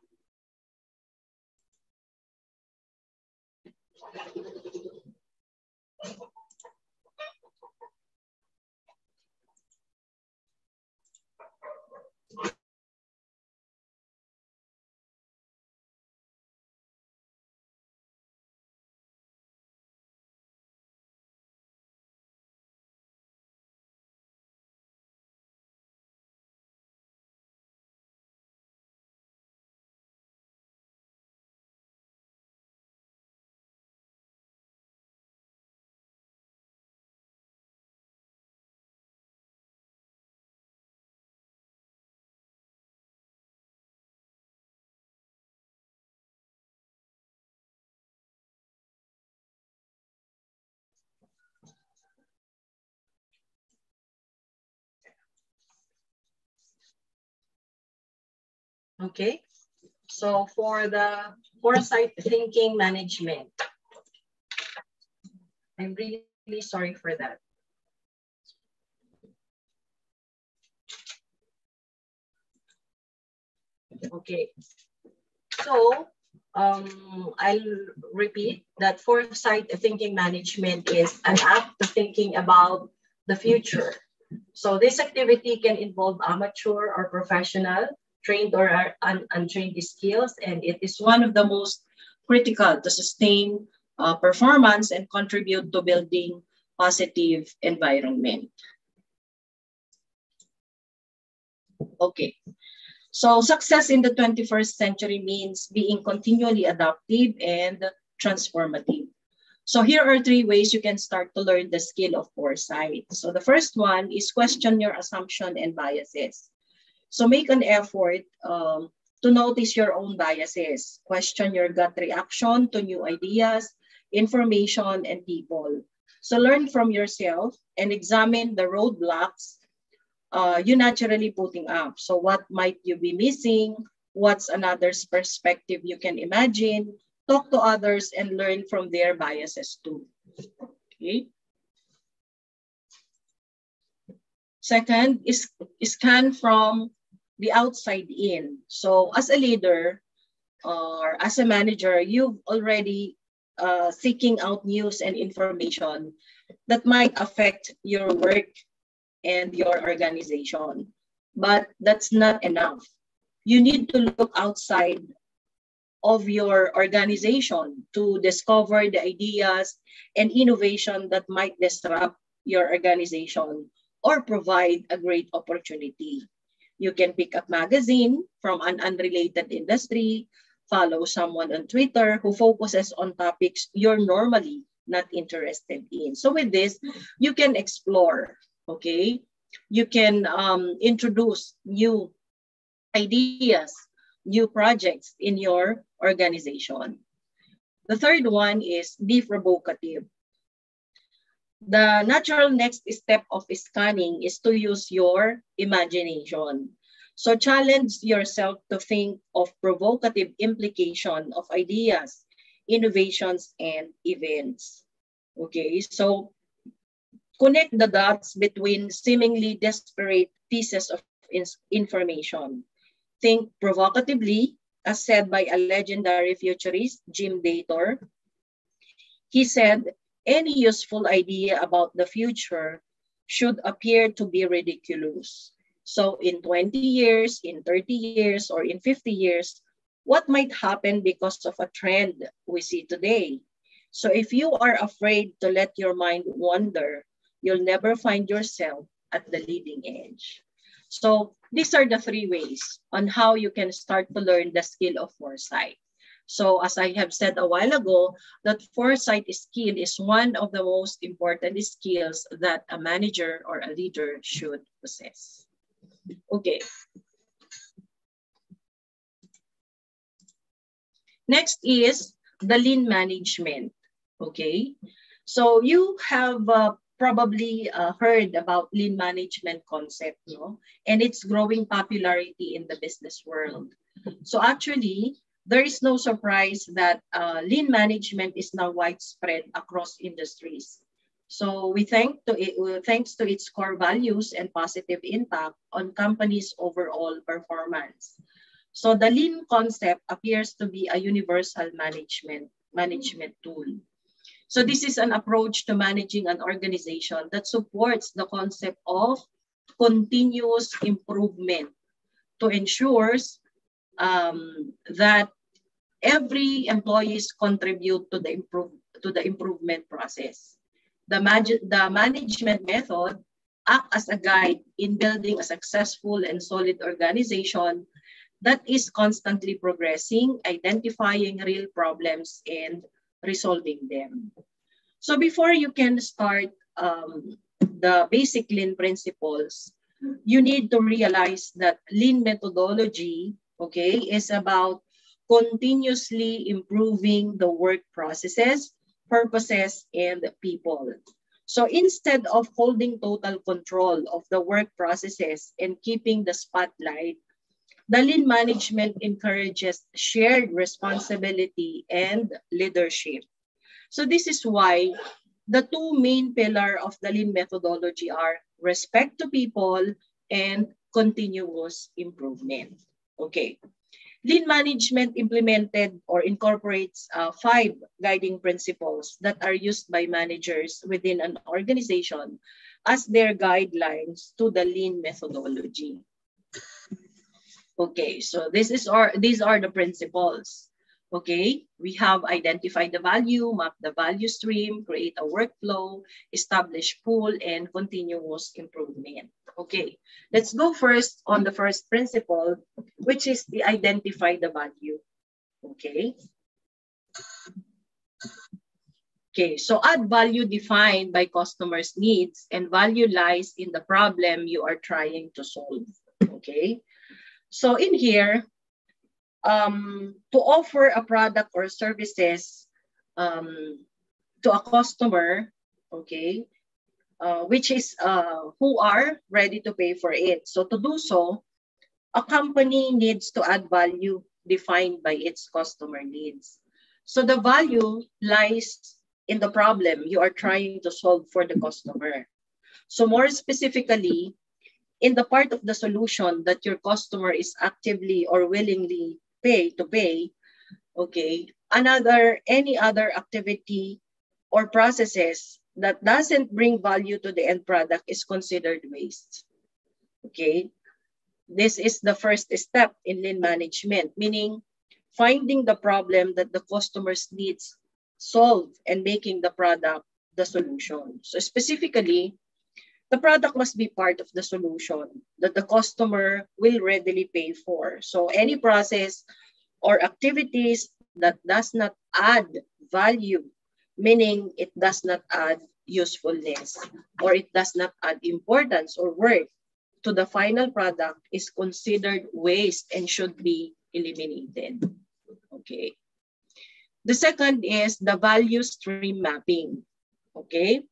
Okay, so for the foresight thinking management, I'm really, really sorry for that. Okay, so um, I'll repeat that foresight thinking management is an act of thinking about the future. So this activity can involve amateur or professional, trained or un untrained skills, and it is one of the most critical to sustain uh, performance and contribute to building positive environment. Okay, so success in the twenty-first century means being continually adaptive and transformative. So here are three ways you can start to learn the skill of foresight. So the first one is question your assumption and biases. So make an effort um, to notice your own biases. Question your gut reaction to new ideas, information, and people. So learn from yourself and examine the roadblocks uh, you naturally putting up. So what might you be missing? What's another's perspective you can imagine? Talk to others and learn from their biases too. Okay. Second is scan from the outside in. So as a leader or as a manager, you've already uh, seeking out news and information that might affect your work and your organization. But that's not enough. You need to look outside of your organization to discover the ideas and innovation that might disrupt your organization or provide a great opportunity. You can pick up magazine from an unrelated industry, follow someone on Twitter who focuses on topics you're normally not interested in. So with this, you can explore, okay? You can um, introduce new ideas, new projects in your organization. The third one is be provocative. The natural next step of scanning is to use your imagination. So challenge yourself to think of provocative implication of ideas, innovations, and events. Okay, so connect the dots between seemingly disparate pieces of information. Think provocatively, as said by a legendary futurist, Jim Dator. He said, any useful idea about the future should appear to be ridiculous. So in twenty years, in thirty years, or in fifty years, what might happen because of a trend we see today? So if you are afraid to let your mind wander, you'll never find yourself at the leading edge. So these are the three ways on how you can start to learn the skill of foresight. So as I have said a while ago, that foresight skill is one of the most important skills that a manager or a leader should possess. Okay. Next is the lean management. Okay. So you have uh, probably uh, heard about lean management concept, no? And its growing popularity in the business world. So actually, there is no surprise that uh, lean management is now widespread across industries. So we thank to it, thanks to its core values and positive impact on companies' overall performance. So the lean concept appears to be a universal management, management tool. So this is an approach to managing an organization that supports the concept of continuous improvement to ensure um, that every employees contribute to the improve to the improvement process. The, the management method acts as a guide in building a successful and solid organization that is constantly progressing, identifying real problems, and resolving them. So before you can start um, the basic lean principles, you need to realize that lean methodology, okay, is about continuously improving the work processes, purposes, and people. So instead of holding total control of the work processes and keeping the spotlight, the lean management encourages shared responsibility and leadership. So this is why the two main pillars of the lean methodology are respect to people and continuous improvement. Okay. Lean management implemented or incorporates uh, five guiding principles that are used by managers within an organization as their guidelines to the lean methodology. Okay, so this is our, these are the principles. Okay, we have identified the value, map the value stream, create a workflow, establish pool, and continuous improvement. Okay, let's go first on the first principle, which is the identify the value. Okay. Okay, so add value defined by customers' needs, and value lies in the problem you are trying to solve. Okay, so in here, um, to offer a product or services um, to a customer, okay, uh, which is uh, who are ready to pay for it. So to do so, a company needs to add value defined by its customer needs. So the value lies in the problem you are trying to solve for the customer. So more specifically, in the part of the solution that your customer is actively or willingly pay to pay, okay, another, any other activity or processes that doesn't bring value to the end product is considered waste. Okay, this is the first step in lean management, meaning finding the problem that the customer's needs solved and making the product the solution. So specifically, the product must be part of the solution that the customer will readily pay for. So any process or activities that does not add value, meaning it does not add usefulness or it does not add importance or worth to the final product, is considered waste and should be eliminated. Okay. The second is the value stream mapping. Okay.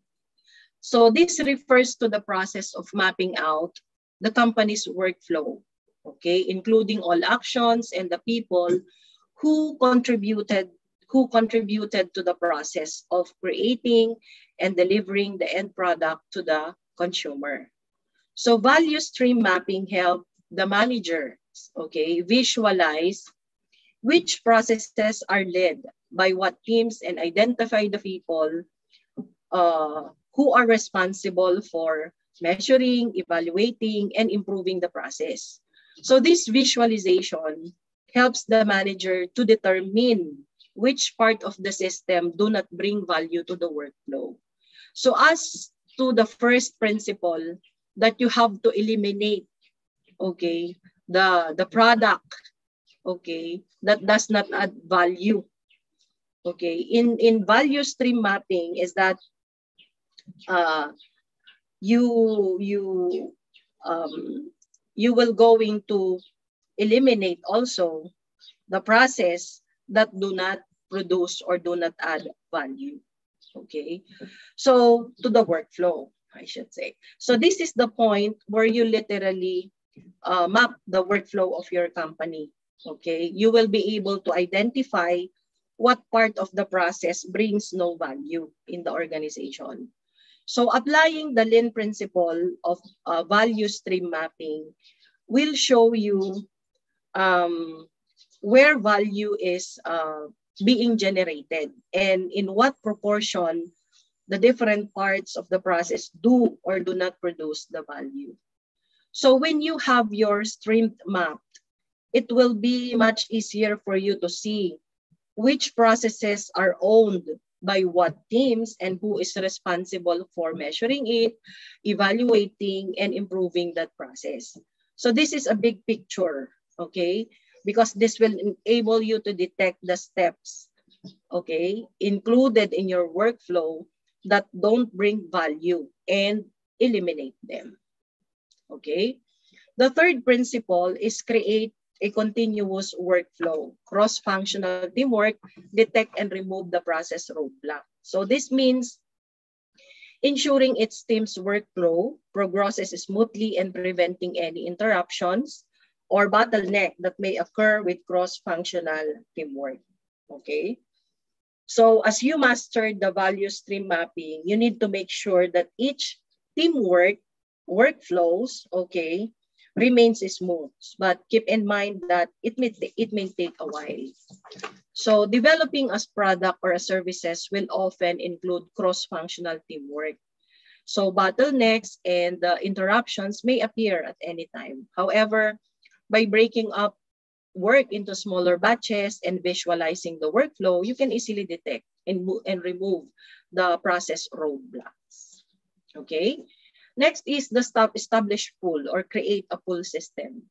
So this refers to the process of mapping out the company's workflow, okay, including all actions and the people who contributed who contributed to the process of creating and delivering the end product to the consumer. So value stream mapping helps the manager, okay, visualize which processes are led by what teams and identify the people uh, who are responsible for measuring, evaluating, and improving the process. So this visualization helps the manager to determine which part of the system do not bring value to the workflow. So as to the first principle, that you have to eliminate, okay, the, the product, okay, that does not add value. Okay, in, in value stream mapping is that uh, you, you, um, you will going to eliminate also the process that do not produce or do not add value. Okay, so to the workflow, I should say. So this is the point where you literally uh, map the workflow of your company. Okay, you will be able to identify what part of the process brings no value in the organization. So applying the Lean principle of uh, value stream mapping will show you um, where value is uh, being generated and in what proportion the different parts of the process do or do not produce the value. So when you have your stream mapped, it will be much easier for you to see which processes are owned by what teams and who is responsible for measuring it, evaluating, and improving that process. So this is a big picture, okay? Because this will enable you to detect the steps, okay, included in your workflow that don't bring value and eliminate them, okay? The third principle is create a continuous workflow, cross-functional teamwork, detect and remove the process roadblock. So this means ensuring its team's workflow progresses smoothly and preventing any interruptions or bottleneck that may occur with cross-functional teamwork, okay? So as you master the value stream mapping, you need to make sure that each teamwork workflows, okay, remains smooth, but keep in mind that it may, it may take a while. So developing as product or as services will often include cross-functional teamwork. So bottlenecks and uh, interruptions may appear at any time. However, by breaking up work into smaller batches and visualizing the workflow, you can easily detect and, and remove the process roadblocks. Okay. Next is the stop establish pool or create a pool system.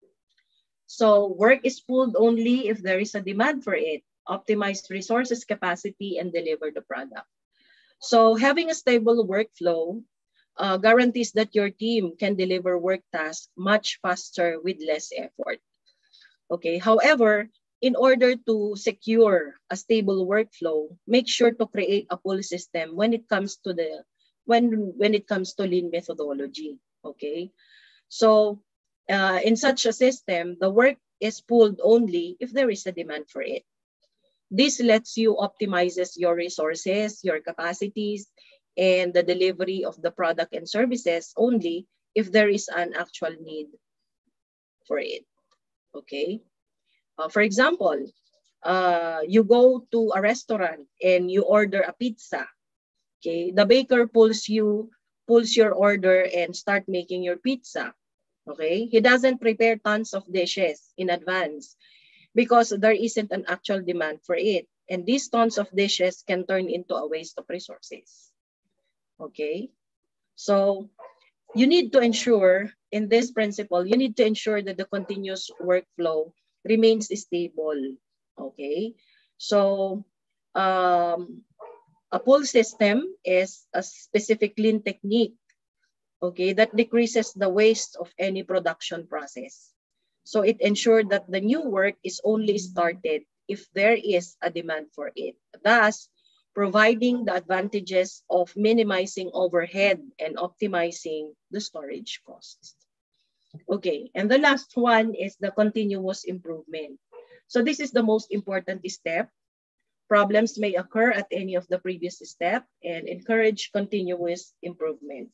So work is pooled only if there is a demand for it. Optimize resources, capacity, and deliver the product. So having a stable workflow uh, guarantees that your team can deliver work tasks much faster with less effort. Okay. However, in order to secure a stable workflow, make sure to create a pool system when it comes to the when when it comes to Lean methodology. Okay. So uh, in such a system, the work is pooled only if there is a demand for it. This lets you optimizes your resources, your capacities, and the delivery of the product and services only if there is an actual need for it. Okay. Uh, for example, uh, you go to a restaurant and you order a pizza. Okay. The baker pulls you, pulls your order and start making your pizza. Okay. He doesn't prepare tons of dishes in advance because there isn't an actual demand for it. And these tons of dishes can turn into a waste of resources. Okay, so you need to ensure in this principle, you need to ensure that the continuous workflow remains stable. Okay, so um, a pull system is a specific lean technique, okay, that decreases the waste of any production process. So it ensured that the new work is only started if there is a demand for it, thus providing the advantages of minimizing overhead and optimizing the storage costs. Okay, and the last one is the continuous improvement. So this is the most important step. Problems may occur at any of the previous steps and encourage continuous improvement.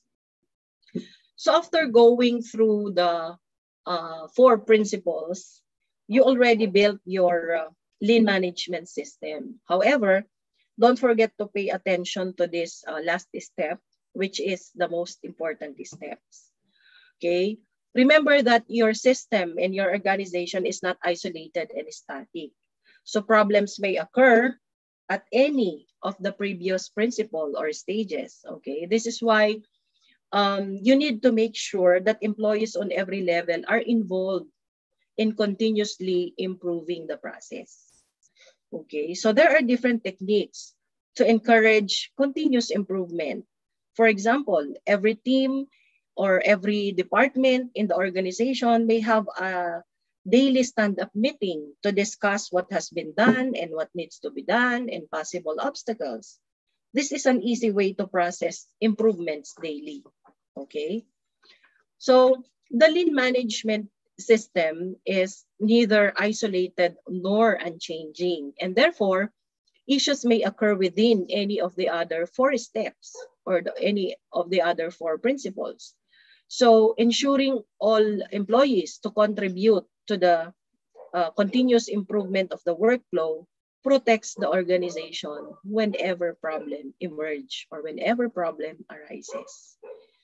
So after going through the uh, four principles, you already built your uh, lean management system. However, don't forget to pay attention to this uh, last step, which is the most important steps. Okay, remember that your system and your organization is not isolated and static. So problems may occur at any of the previous principle or stages. Okay, this is why um, you need to make sure that employees on every level are involved in continuously improving the process. Okay, so there are different techniques to encourage continuous improvement. For example, every team or every department in the organization may have a daily stand-up meeting to discuss what has been done and what needs to be done and possible obstacles. This is an easy way to process improvements daily. Okay, so the lean management system is neither isolated nor unchanging, and therefore issues may occur within any of the other four steps or the, any of the other four principles. So ensuring all employees to contribute to the uh, continuous improvement of the workflow protects the organization whenever problem emerge or whenever problem arises.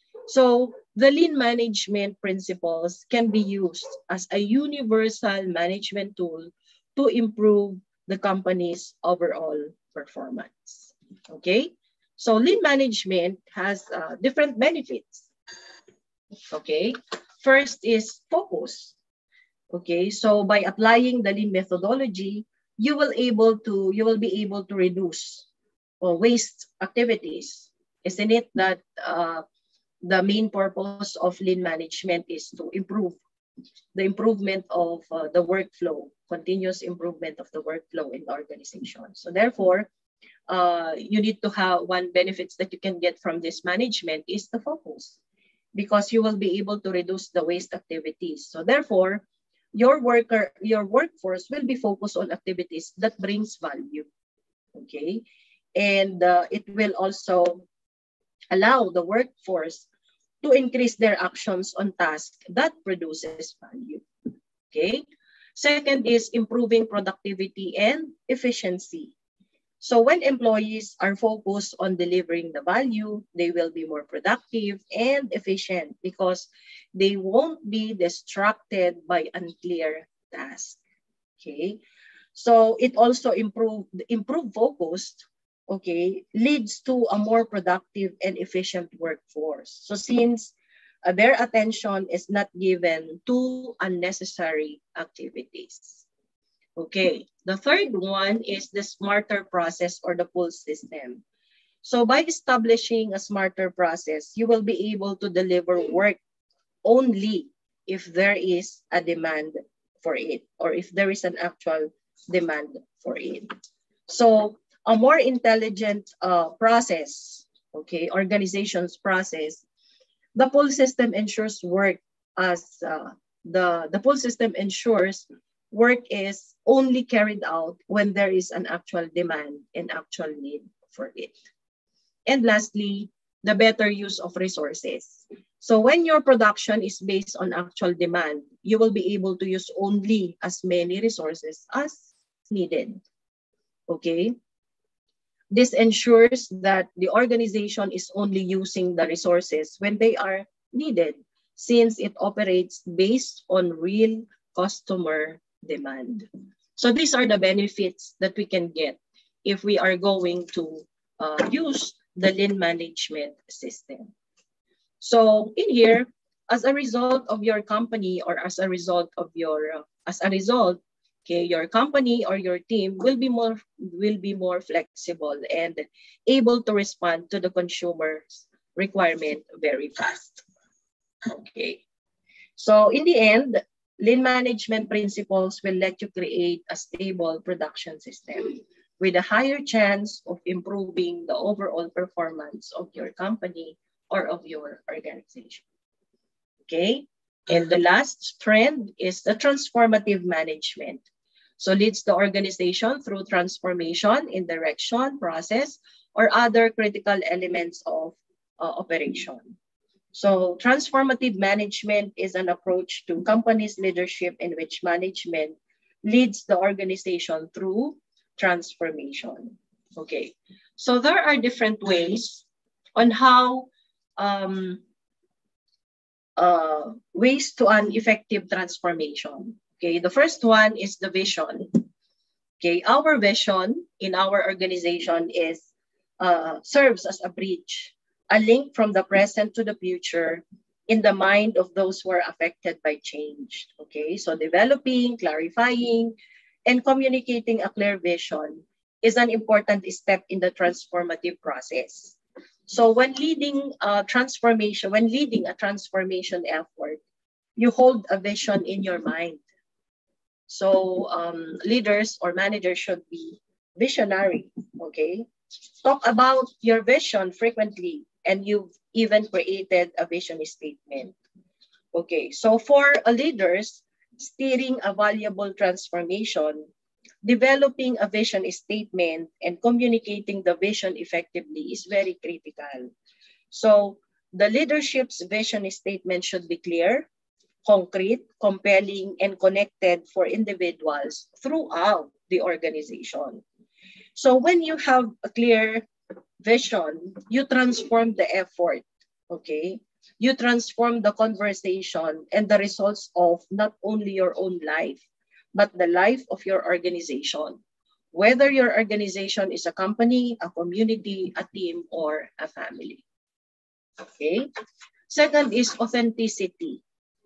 So the lean management principles can be used as a universal management tool to improve the company's overall performance. Okay, so lean management has uh, different benefits. Okay, first is focus. Okay, so by applying the lean methodology, you will able to you will be able to reduce or waste activities. Isn't it that uh, the main purpose of lean management is to improve the improvement of uh, the workflow, continuous improvement of the workflow in the organization. So therefore, uh, you need to have one benefits that you can get from this management is the focus, because you will be able to reduce the waste activities. So therefore, your worker, your workforce will be focused on activities that brings value. Okay, and uh, it will also allow the workforce to increase their actions on tasks that produces value. Okay. Second is improving productivity and efficiency. So when employees are focused on delivering the value, they will be more productive and efficient because they won't be distracted by unclear tasks. Okay. So it also improve improve focus, okay, leads to a more productive and efficient workforce. So since uh, their attention is not given to unnecessary activities. Okay, the third one is the smarter process or the pull system. So by establishing a smarter process, you will be able to deliver work only if there is a demand for it or if there is an actual demand for it. So a more intelligent uh, process, okay, organization's process, the pull system ensures work as uh, the, the pull system ensures work is only carried out when there is an actual demand and actual need for it. And lastly, the better use of resources. So when your production is based on actual demand, you will be able to use only as many resources as needed. Okay. This ensures that the organization is only using the resources when they are needed, since it operates based on real customer demand. So these are the benefits that we can get if we are going to uh, use the lean management system. So in here, as a result of your company or as a result of your, uh, as a result, okay, your company or your team will be more, will be more flexible and able to respond to the consumer's requirement very fast. Okay. So in the end, lean management principles will let you create a stable production system with a higher chance of improving the overall performance of your company or of your organization. Okay. And the last trend is the transformative management. So leads the organization through transformation in direction, process, or other critical elements of uh, operation. So transformative management is an approach to company's leadership in which management leads the organization through transformation. Okay, so there are different ways on how um, uh, ways to an effective transformation. Okay, the first one is the vision. Okay, our vision in our organization is uh, serves as a bridge, a link from the present to the future in the mind of those who are affected by change. Okay, so developing, clarifying, and communicating a clear vision is an important step in the transformative process. So when leading a transformation, when leading a transformation effort, you hold a vision in your mind. So um, leaders or managers should be visionary, okay? Talk about your vision frequently, and you've even created a vision statement. Okay, so for a leaders, steering a valuable transformation, developing a vision statement and communicating the vision effectively is very critical. So the leadership's vision statement should be clear, concrete, compelling, and connected for individuals throughout the organization. So when you have a clear vision, you transform the effort, okay? You transform the conversation and the results of not only your own life, but the life of your organization, whether your organization is a company, a community, a team, or a family, okay? Second is authenticity,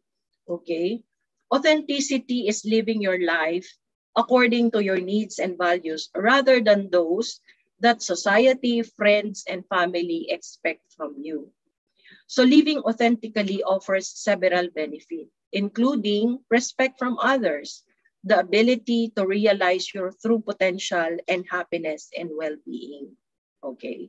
okay? Authenticity is living your life according to your needs and values rather than those that society, friends, and family expect from you. So living authentically offers several benefits, including respect from others, the ability to realize your true potential and happiness and well-being. Okay.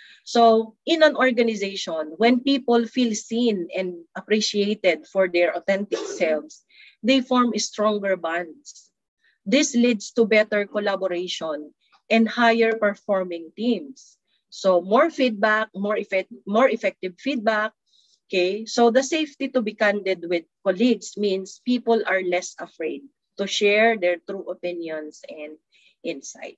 So in an organization, when people feel seen and appreciated for their authentic selves, they form stronger bonds. This leads to better collaboration and higher performing teams. So more feedback, more, effect, more effective feedback. Okay, so the safety to be candid with colleagues means people are less afraid to share their true opinions and insight.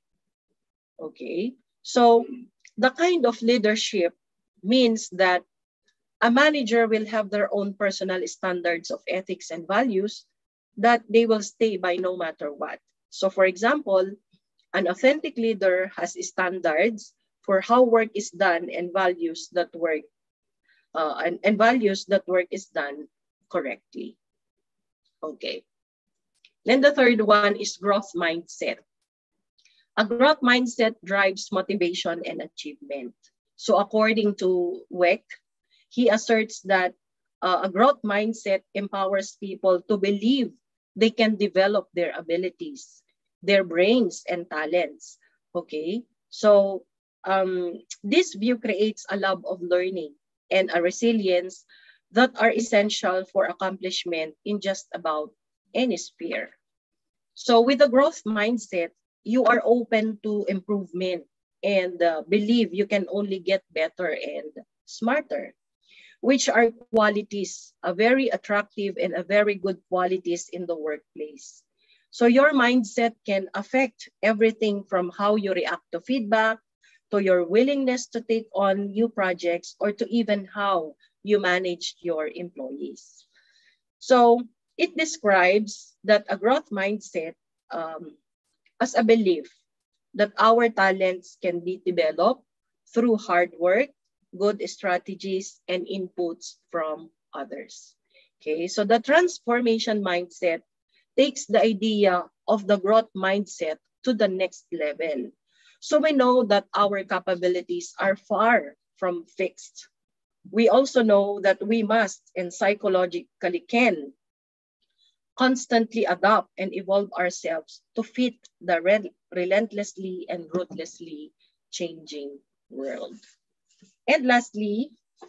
Okay, so the kind of leadership means that a manager will have their own personal standards of ethics and values that they will stay by no matter what. So for example, an authentic leader has standards for how work is done and values that work uh, and, and values that work is done correctly. Okay. Then the third one is growth mindset. A growth mindset drives motivation and achievement. So according to Weck, he asserts that uh, a growth mindset empowers people to believe they can develop their abilities, their brains and talents. Okay, so um, this view creates a love of learning and a resilience that are essential for accomplishment in just about any sphere. So with a growth mindset, you are open to improvement and uh, believe you can only get better and smarter, which are qualities, a very attractive and a very good qualities in the workplace. So your mindset can affect everything from how you react to feedback, to your willingness to take on new projects, or to even how you manage your employees. So it describes that a growth mindset um, as a belief that our talents can be developed through hard work, good strategies, and inputs from others. Okay, so the transformation mindset takes the idea of the growth mindset to the next level. So we know that our capabilities are far from fixed. We also know that we must and psychologically can constantly adapt and evolve ourselves to fit the re relentlessly and ruthlessly changing world. And lastly,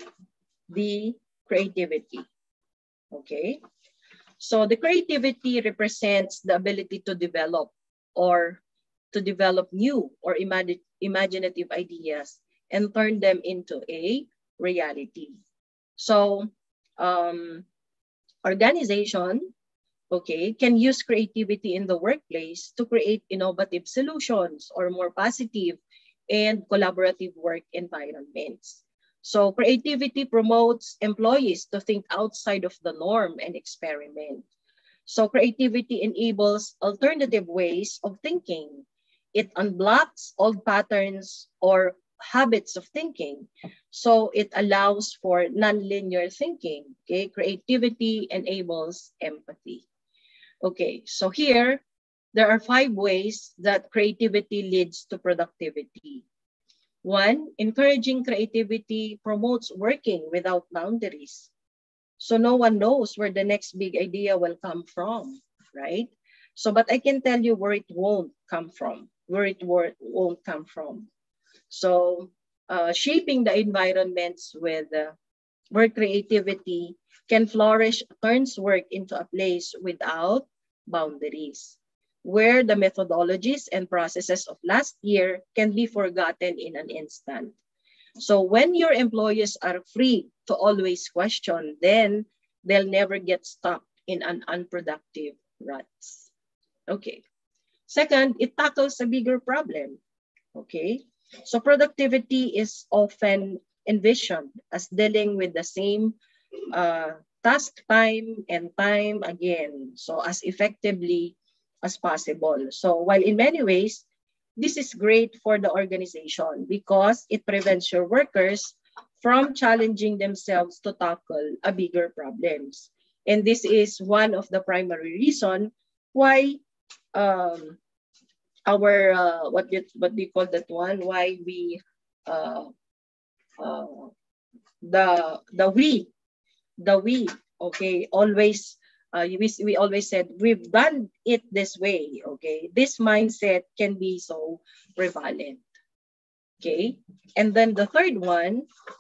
the creativity. Okay, so the creativity represents the ability to develop or to develop new or imag imaginative ideas and turn them into a reality. So um, organization, okay, can use creativity in the workplace to create innovative solutions or more positive and collaborative work environments. So creativity promotes employees to think outside of the norm and experiment. So creativity enables alternative ways of thinking. It unblocks old patterns or habits of thinking. So it allows for nonlinear thinking. Okay, creativity enables empathy. Okay, so here, there are five ways that creativity leads to productivity. One, encouraging creativity promotes working without boundaries. So no one knows where the next big idea will come from, right? So, but I can tell you where it won't come from, where it won't come from. So uh, shaping the environments with uh, where creativity can flourish turns work into a place without boundaries, where the methodologies and processes of last year can be forgotten in an instant. So when your employees are free to always question, then they'll never get stuck in an unproductive rut. Okay. Second, it tackles a bigger problem. Okay. So productivity is often envisioned as dealing with the same uh, task time and time again, so as effectively as possible. So while in many ways, this is great for the organization because it prevents your workers from challenging themselves to tackle a bigger problems. And this is one of the primary reasons why um, our, uh, what, do you, what do you call that one? Why we, uh, uh, the, the we, the we, okay, always, uh, we, we always said, we've done it this way, okay? This mindset can be so prevalent, okay? And then the third one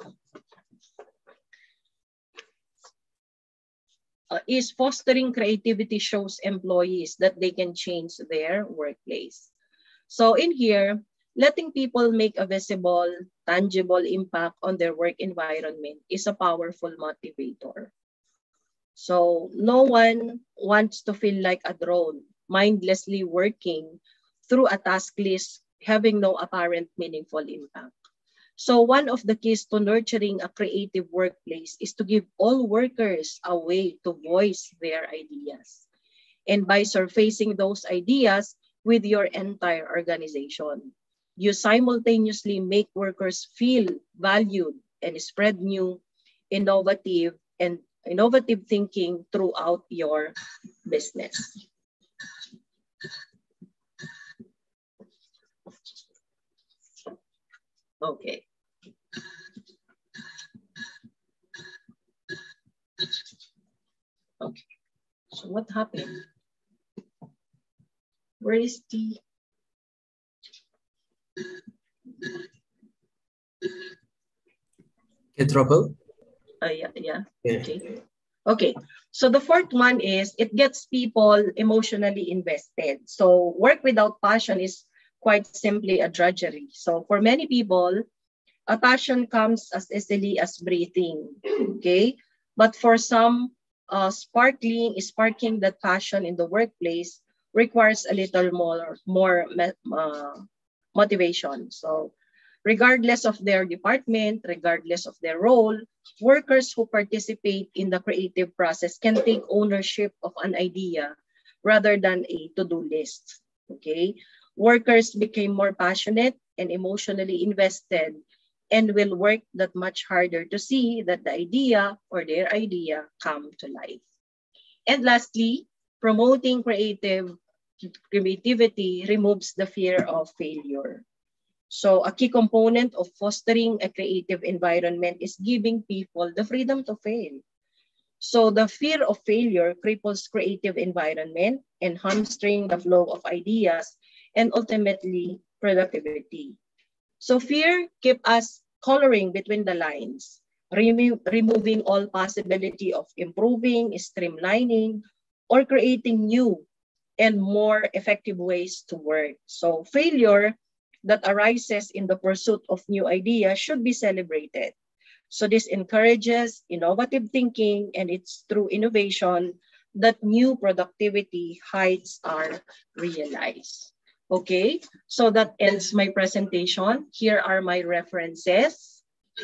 uh, is fostering creativity shows employees that they can change their workplace. So in here, letting people make a visible, tangible impact on their work environment is a powerful motivator. So no one wants to feel like a drone, mindlessly working through a task list, having no apparent meaningful impact. So one of the keys to nurturing a creative workplace is to give all workers a way to voice their ideas. And by surfacing those ideas with your entire organization, you simultaneously make workers feel valued and spread new, innovative, and innovative thinking throughout your business. Okay. Okay. So what happened? Where is the... Get trouble? Uh, yeah, yeah, Yeah. okay. Okay, so the fourth one is it gets people emotionally invested. So work without passion is quite simply a drudgery. So for many people, a passion comes as easily as breathing, okay? But for some, uh, sparkling, sparking that passion in the workplace requires a little more, more uh, motivation. So regardless of their department, regardless of their role, workers who participate in the creative process can take ownership of an idea rather than a to-do list. Okay, workers became more passionate and emotionally invested and will work that much harder to see that the idea or their idea come to life. And lastly, promoting creative creativity removes the fear of failure. So a key component of fostering a creative environment is giving people the freedom to fail. So the fear of failure cripples creative environment and hamstring the flow of ideas and ultimately productivity. So fear keep us coloring between the lines, remo removing all possibility of improving, streamlining, or creating new and more effective ways to work. So failure that arises in the pursuit of new ideas should be celebrated. So this encourages innovative thinking, and it's through innovation that new productivity heights are realized. Okay, so that ends my presentation. Here are my references.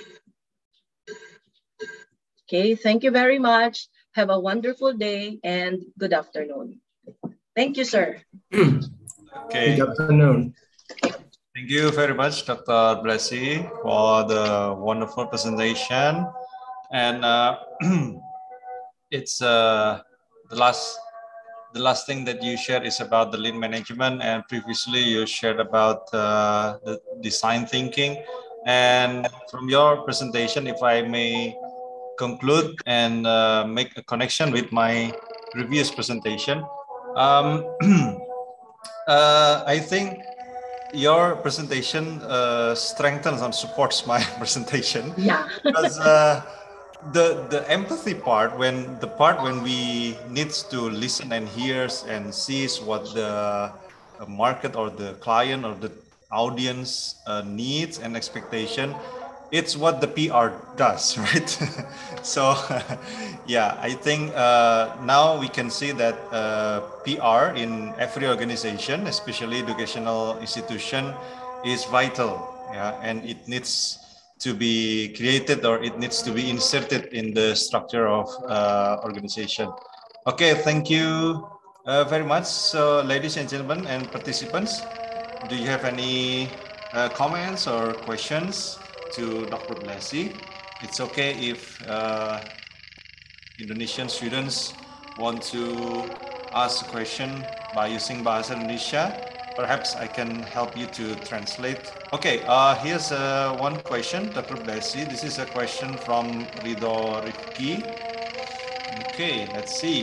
Okay, thank you very much. Have a wonderful day and good afternoon. Thank you, sir. Okay. Good afternoon. Thank you very much, Doctor Blessy, for the wonderful presentation. And uh, it's uh, the last the last thing that you shared is about the lean management, and previously you shared about uh, the design thinking. And from your presentation, if I may conclude and uh, make a connection with my previous presentation, um, uh, I think your presentation uh, strengthens and supports my presentation. Yeah. Because uh, the the empathy part, when the part when we needs to listen and hears and sees what the market or the client or the audience uh, needs and expectation, it's what the P R does, right? So yeah, I think uh, now we can see that uh, P R in every organization, especially educational institution, is vital. Yeah, and it needs to be created, or it needs to be inserted in the structure of uh, organization. Okay, thank you uh, very much. So, ladies and gentlemen and participants, do you have any uh, comments or questions to Doctor Blessy? It's okay if uh, Indonesian students want to ask a question by using Bahasa Indonesia. Perhaps I can help you to translate. Okay, uh, here's uh, one question, Doctor Blessy. This is a question from Rido Rifki. Okay, let's see.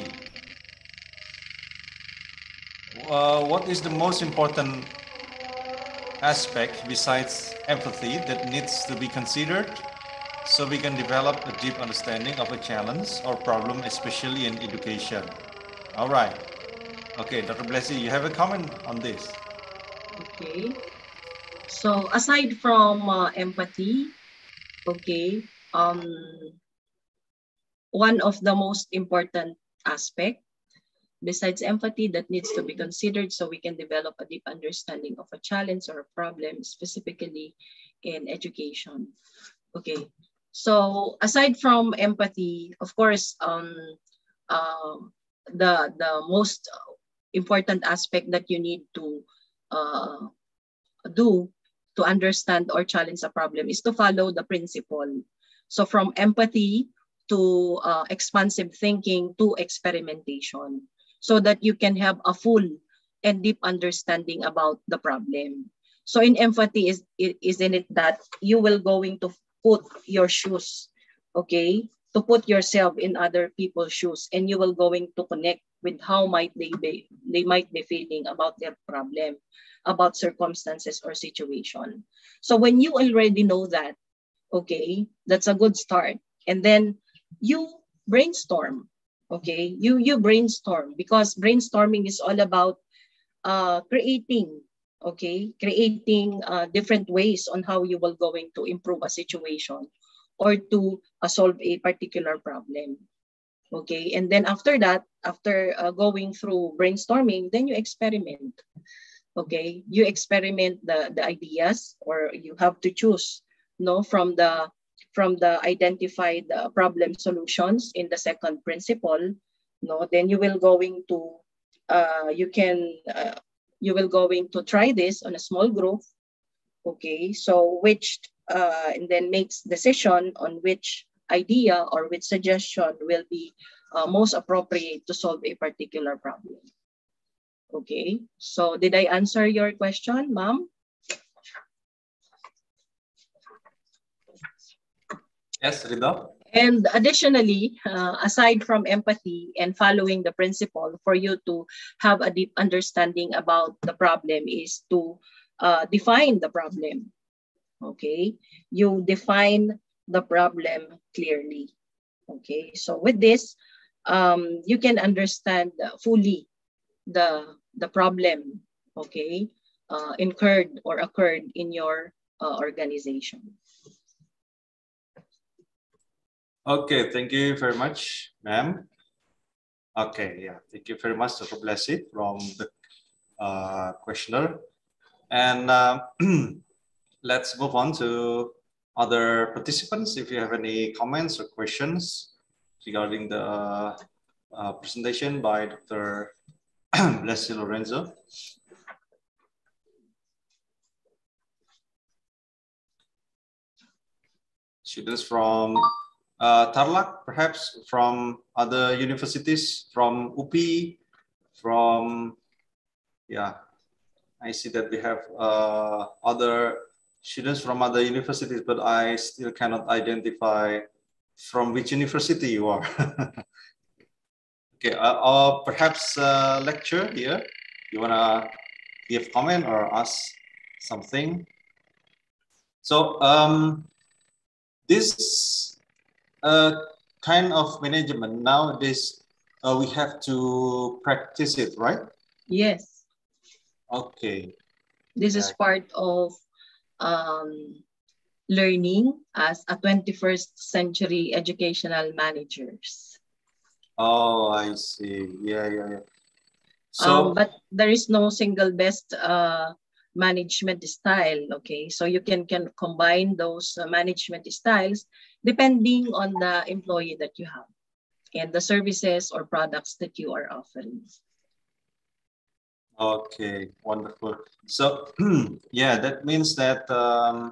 Uh, what is the most important aspect besides empathy that needs to be considered so we can develop a deep understanding of a challenge or problem, especially in education? All right. Okay, Doctor Blessy, you have a comment on this? Okay. So aside from uh, empathy, okay, um, one of the most important aspect besides empathy that needs to be considered so we can develop a deep understanding of a challenge or a problem, specifically in education. Okay, so aside from empathy, of course, um, uh, the, the most important aspect that you need to uh, do to understand or challenge a problem is to follow the principle. So from empathy to uh, expansive thinking to experimentation, so that you can have a full and deep understanding about the problem. So in empathy, is isn't it that you will going to put your shoes, okay, to put yourself in other people's shoes, and you will going to connect with how might they be they might be feeling about their problem, about circumstances or situation. So when you already know that, okay, that's a good start. And then you brainstorm, okay, you you brainstorm, because brainstorming is all about uh, creating, okay, creating uh, different ways on how you will going to improve a situation or to uh, solve a particular problem. Okay, and then after that, after uh, going through brainstorming, then you experiment. Okay, you experiment the, the ideas, or you have to choose, no, from the from the identified uh, problem solutions in the second principle, no, then you will going to uh, you can uh, you will going to try this on a small group. Okay, so which uh, and then makes decision on which idea or which suggestion will be uh, most appropriate to solve a particular problem. Okay, so did I answer your question, ma'am? Yes, Rida. And additionally, uh, aside from empathy and following the principle, for you to have a deep understanding about the problem is to uh, define the problem. Okay, you define the problem clearly. Okay, so with this, um, you can understand fully the the problem. Okay, uh, incurred or occurred in your uh, organization. Okay, thank you very much, ma'am. Okay, yeah, thank you very much, Doctor Blessy, from the uh, questioner. And uh, let's move on to other participants. If you have any comments or questions regarding the uh, presentation by Doctor Blessy Lorenzo. Students from uh, Tarlac, perhaps from other universities, from U P, from, yeah, I see that we have uh, other students from other universities, but I still cannot identify from which university you are. Okay, uh, or perhaps uh, lecture here. You wanna give comment or ask something? So um, this uh, kind of management nowadays, uh, we have to practice it, right? Yes. Okay. This yeah. is part of um, learning as a twenty-first century educational managers. Oh, I see. Yeah, yeah, yeah. So, um, but there is no single best uh, management style. Okay, so you can can combine those uh, management styles depending on the employee that you have and the services or products that you are offering. okay, wonderful. So, yeah, that means that um,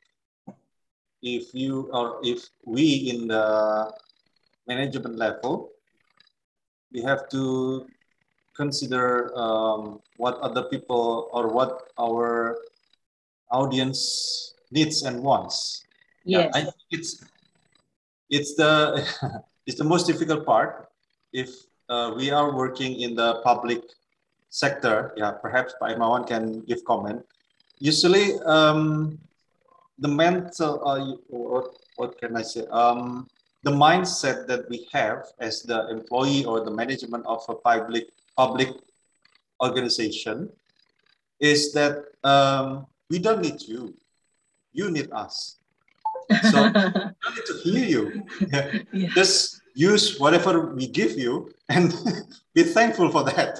if you or if we in the management level, we have to consider um, what other people or what our audience needs and wants. Yes. Yeah, I think it's it's the it's the most difficult part if uh, we are working in the public sector. Yeah, perhaps Pak Imawan can give comment. Usually, um, the mental, uh, what, what can I say? Um, the mindset that we have as the employee or the management of a public public organization is that um, we don't need you, you need us. So we don't need to hear you. Yeah. Yeah. Just use whatever we give you and be thankful for that.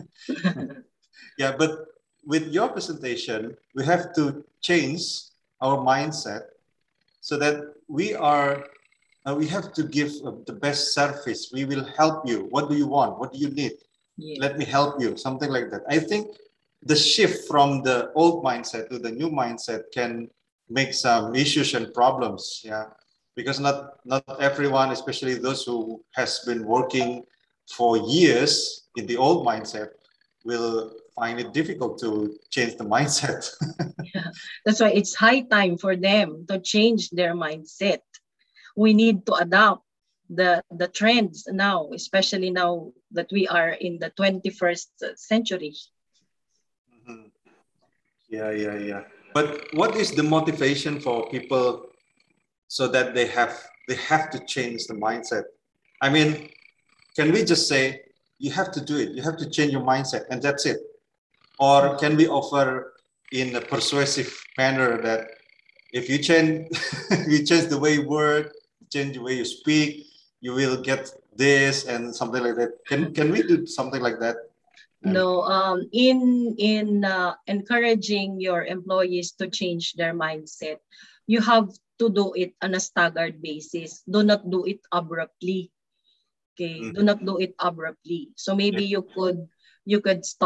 Yeah, but with your presentation, we have to change our mindset so that we are, uh, we have to give uh, the best service. We will help you. What do you want? What do you need? Yeah. Let me help you, something like that. I think the shift from the old mindset to the new mindset can make some issues and problems. Yeah, because not, not everyone, especially those who has been working for years in the old mindset, will find it difficult to change the mindset. Yeah. That's why it's high time for them to change their mindset. We need to adopt the, the trends now, especially now that we are in the twenty-first century. Mm-hmm. Yeah, yeah, yeah. But what is the motivation for people so that they have they have to change the mindset? I mean, can we just say you have to do it, you have to change your mindset, and that's it? Or can we offer in a persuasive manner that if you change, you change the way you work, change the way you speak, you will get this and something like that. Can can we do something like that? No, um, in in uh, encouraging your employees to change their mindset, you have to do it on a staggered basis. Do not do it abruptly. Okay, Mm. do not do it abruptly. So maybe you could you could start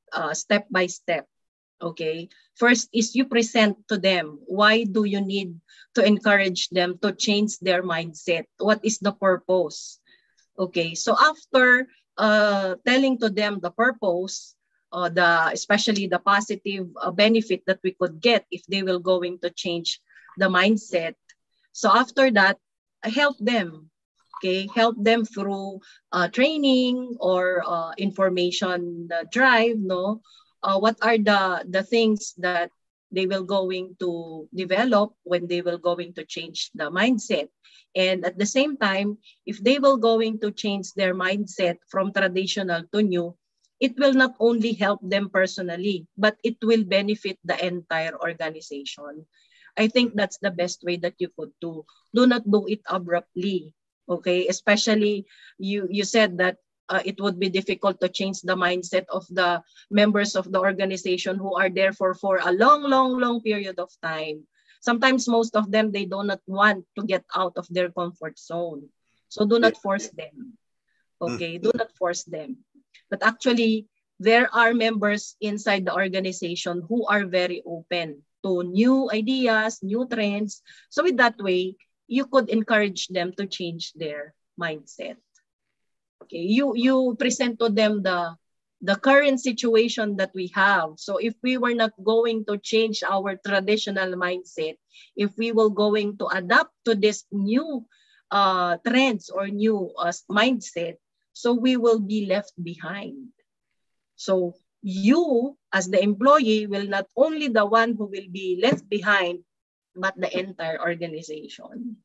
uh, step by step. Okay. First is you present to them, why do you need to encourage them to change their mindset? What is the purpose? Okay. So after uh, telling to them the purpose, uh, the especially the positive uh, benefit that we could get if they will going to change the mindset. So after that, I help them. Okay, help them through uh, training or uh, information uh, drive. No, uh, what are the the things that they will going to develop when they will going to change the mindset, and at the same time, if they will going to change their mindset from traditional to new, it will not only help them personally, but it will benefit the entire organization. I think that's the best way that you could do. Do not do it abruptly. Okay, especially you you said that uh, it would be difficult to change the mindset of the members of the organization who are there for for a long long long period of time. Sometimes most of them, they do not want to get out of their comfort zone, so do not force them. Okay, do not force them. But actually there are members inside the organization who are very open to new ideas, new trends. So with that way, you could encourage them to change their mindset. Okay, you you present to them the the current situation that we have. So if we were not going to change our traditional mindset, if we were going to adapt to this new uh, trends or new uh, mindset, so we will be left behind. So you as the employee will not only the one who will be left behind, but the entire organization.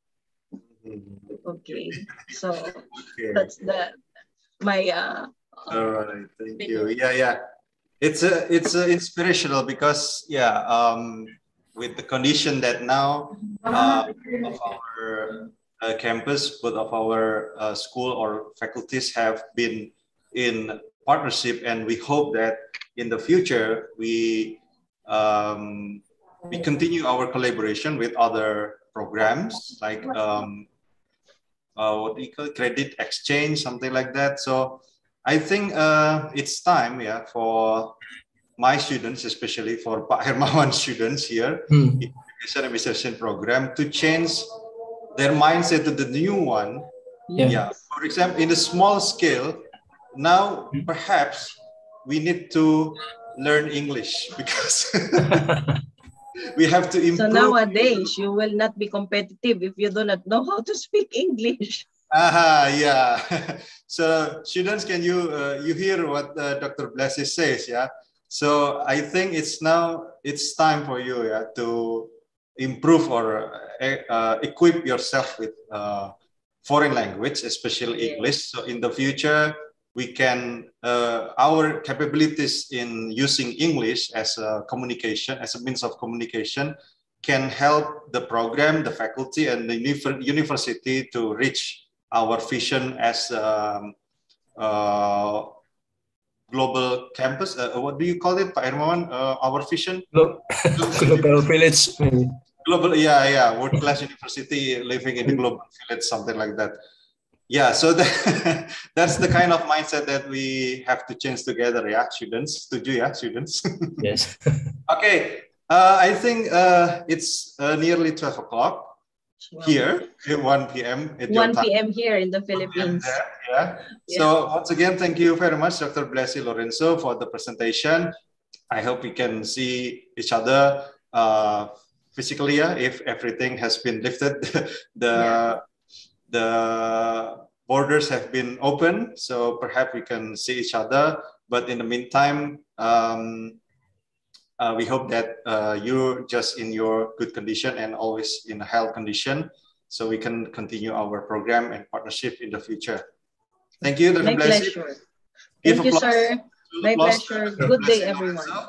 Okay, so Okay. that's the my uh, All right, thank you. Yeah, yeah. It's a it's a inspirational because yeah, um, with the condition that now uh, of our uh, campus, both of our uh, school or faculties have been in partnership, and we hope that in the future we um, we continue our collaboration with other programs like um, uh, what do you call it? Credit exchange, something like that. So I think uh, it's time, yeah, for my students, especially for Pak Hermawan students here Hmm. in education administration program, to change their mindset to the new one. Yeah. Yeah. For example, in a small scale, now perhaps we need to learn English because we have to improve. So nowadays, you will not be competitive if you do not know how to speak English. Aha, yeah. So students, can you uh, you hear what uh, Doctor Blessy says? Yeah. So I think it's now it's time for you, yeah, to improve or uh, uh, equip yourself with uh, foreign language, especially English. So in the future, we can uh, our capabilities in using English as a communication, as a means of communication, can help the program, the faculty, and the university to reach our vision as um, uh, global campus. Uh, what do you call it, Pak Hermawan? Uh, our vision? Global village. Maybe. Global, yeah, yeah. World-class university living in the global village, something like that. Yeah, so that, that's the kind of mindset that we have to change together, yeah, students. Setuju, yeah, students? Yes. Okay, uh, I think uh, it's uh, nearly twelve o'clock. Here, one P M at your one time. P M here in the Philippines. There, yeah. Yeah. So once again, thank you very much, Doctor Blessy Lorenzo, for the presentation. I hope we can see each other uh, physically, yeah, if everything has been lifted. the Yeah. the borders have been open, so perhaps we can see each other. But in the meantime, um, Uh, we hope that uh, you're just in your good condition and always in a health condition, so we can continue our program and partnership in the future. Thank you, Doctor My Blessy. pleasure. Give Thank you, applause. sir. My Applause pleasure. to Doctor Good day, Blessy everyone. Lorenzo.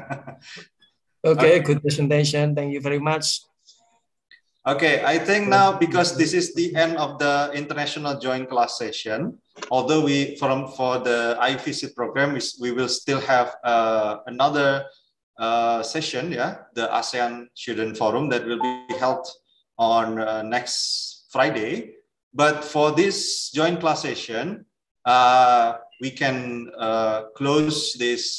Okay, good presentation. Thank you very much. Okay, I think now because this is the end of the international joint class session, although we from for the I visit program, we, we will still have uh, another uh, session, yeah, the ASEAN Student Forum that will be held on uh, next Friday. But for this joint class session, uh, we can uh, close this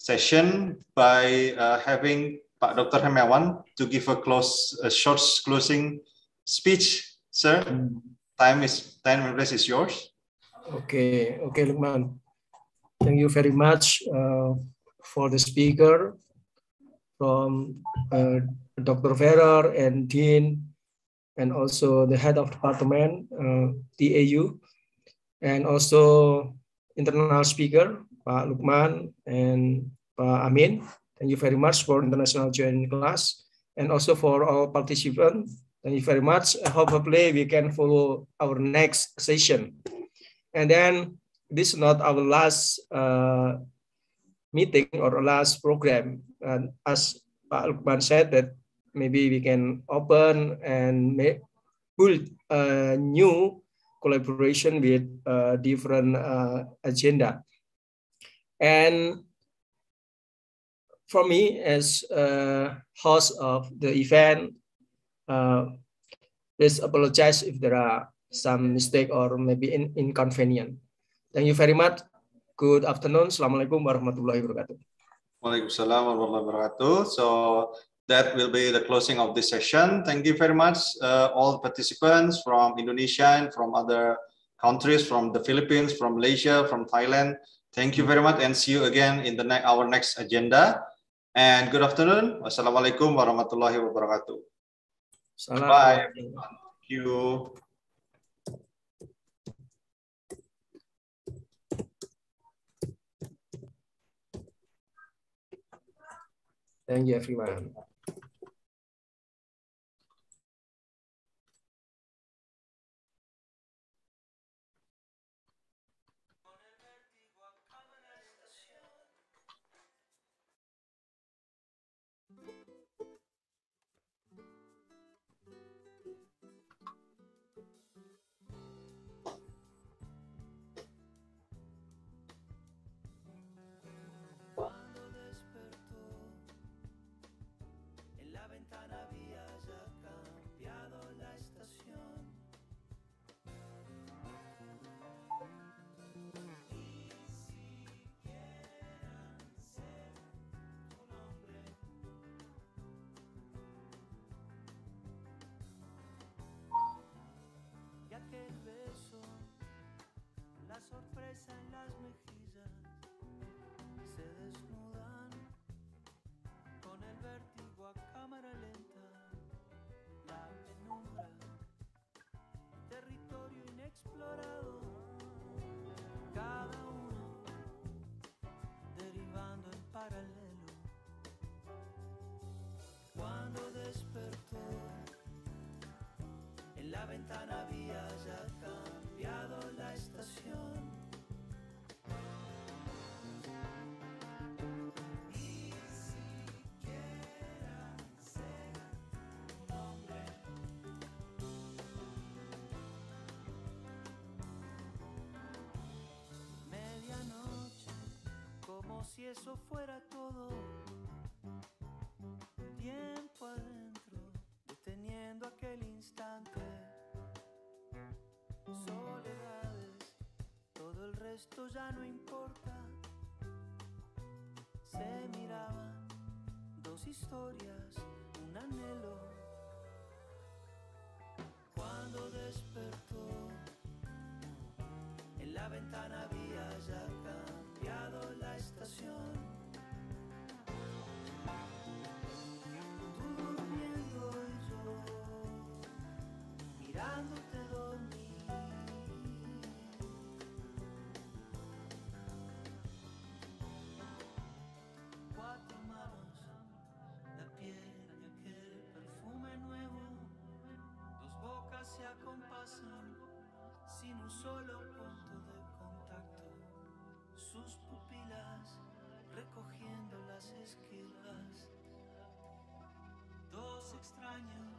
session by uh, having Pak Doctor Hemawan to give a close, a short closing speech, sir. Mm. Time is time and place is yours. Okay, okay, Lukman. Thank you very much uh, for the speaker from uh, Doctor Ferrer and Dean, and also the head of department, uh, T A U, and also international speaker, Pak Lukman and Pak Amin. Thank you very much for international joining class, and also for all participants. Thank you very much. Hopefully we can follow our next session. And then this is not our last uh, meeting or last program. And as Pak Lukman said, that maybe we can open and make, build a new collaboration with uh, different uh, agenda. And for me, as a host of the event, uh, please apologize if there are some mistake or maybe in, inconvenient. Thank you very much. Good afternoon. Assalamualaikum warahmatullahi wabarakatuh. Waalaikumsalam warahmatullahi wabarakatuh. So that will be the closing of this session. Thank you very much, uh, all participants from Indonesia and from other countries, from the Philippines, from Malaysia, from Thailand. Thank you very much, and see you again in the ne our next agenda. And good afternoon. Wassalamualaikum warahmatullahi wabarakatuh. Salam. Bye, everyone. Thank you. Thank you, everyone. Sorpresa en las mejillas se desnudan con el vértigo a cámara lenta, la penumbra, territorio inexplorado, cada uno derivando en paralelo. Cuando despertó, en la ventana había ya cambiado la estación. Ni siquiera sé tu nombre. Medianoche, como si eso fuera todo. Tiempo adentro, deteniendo aquel instante. Soledades, todo el resto ya no importa. Se miraban dos historias, un anhelo. Cuando despertó, en la ventana había ya cambiado la estación. Tú durmiendo y yo mirándote dormir. Cuatro manos, la piel y aquel perfume nuevo. Dos bocas se acompasan sin un solo punto de contacto. Sus pupilas recogiendo las esquirlas. Dos extraños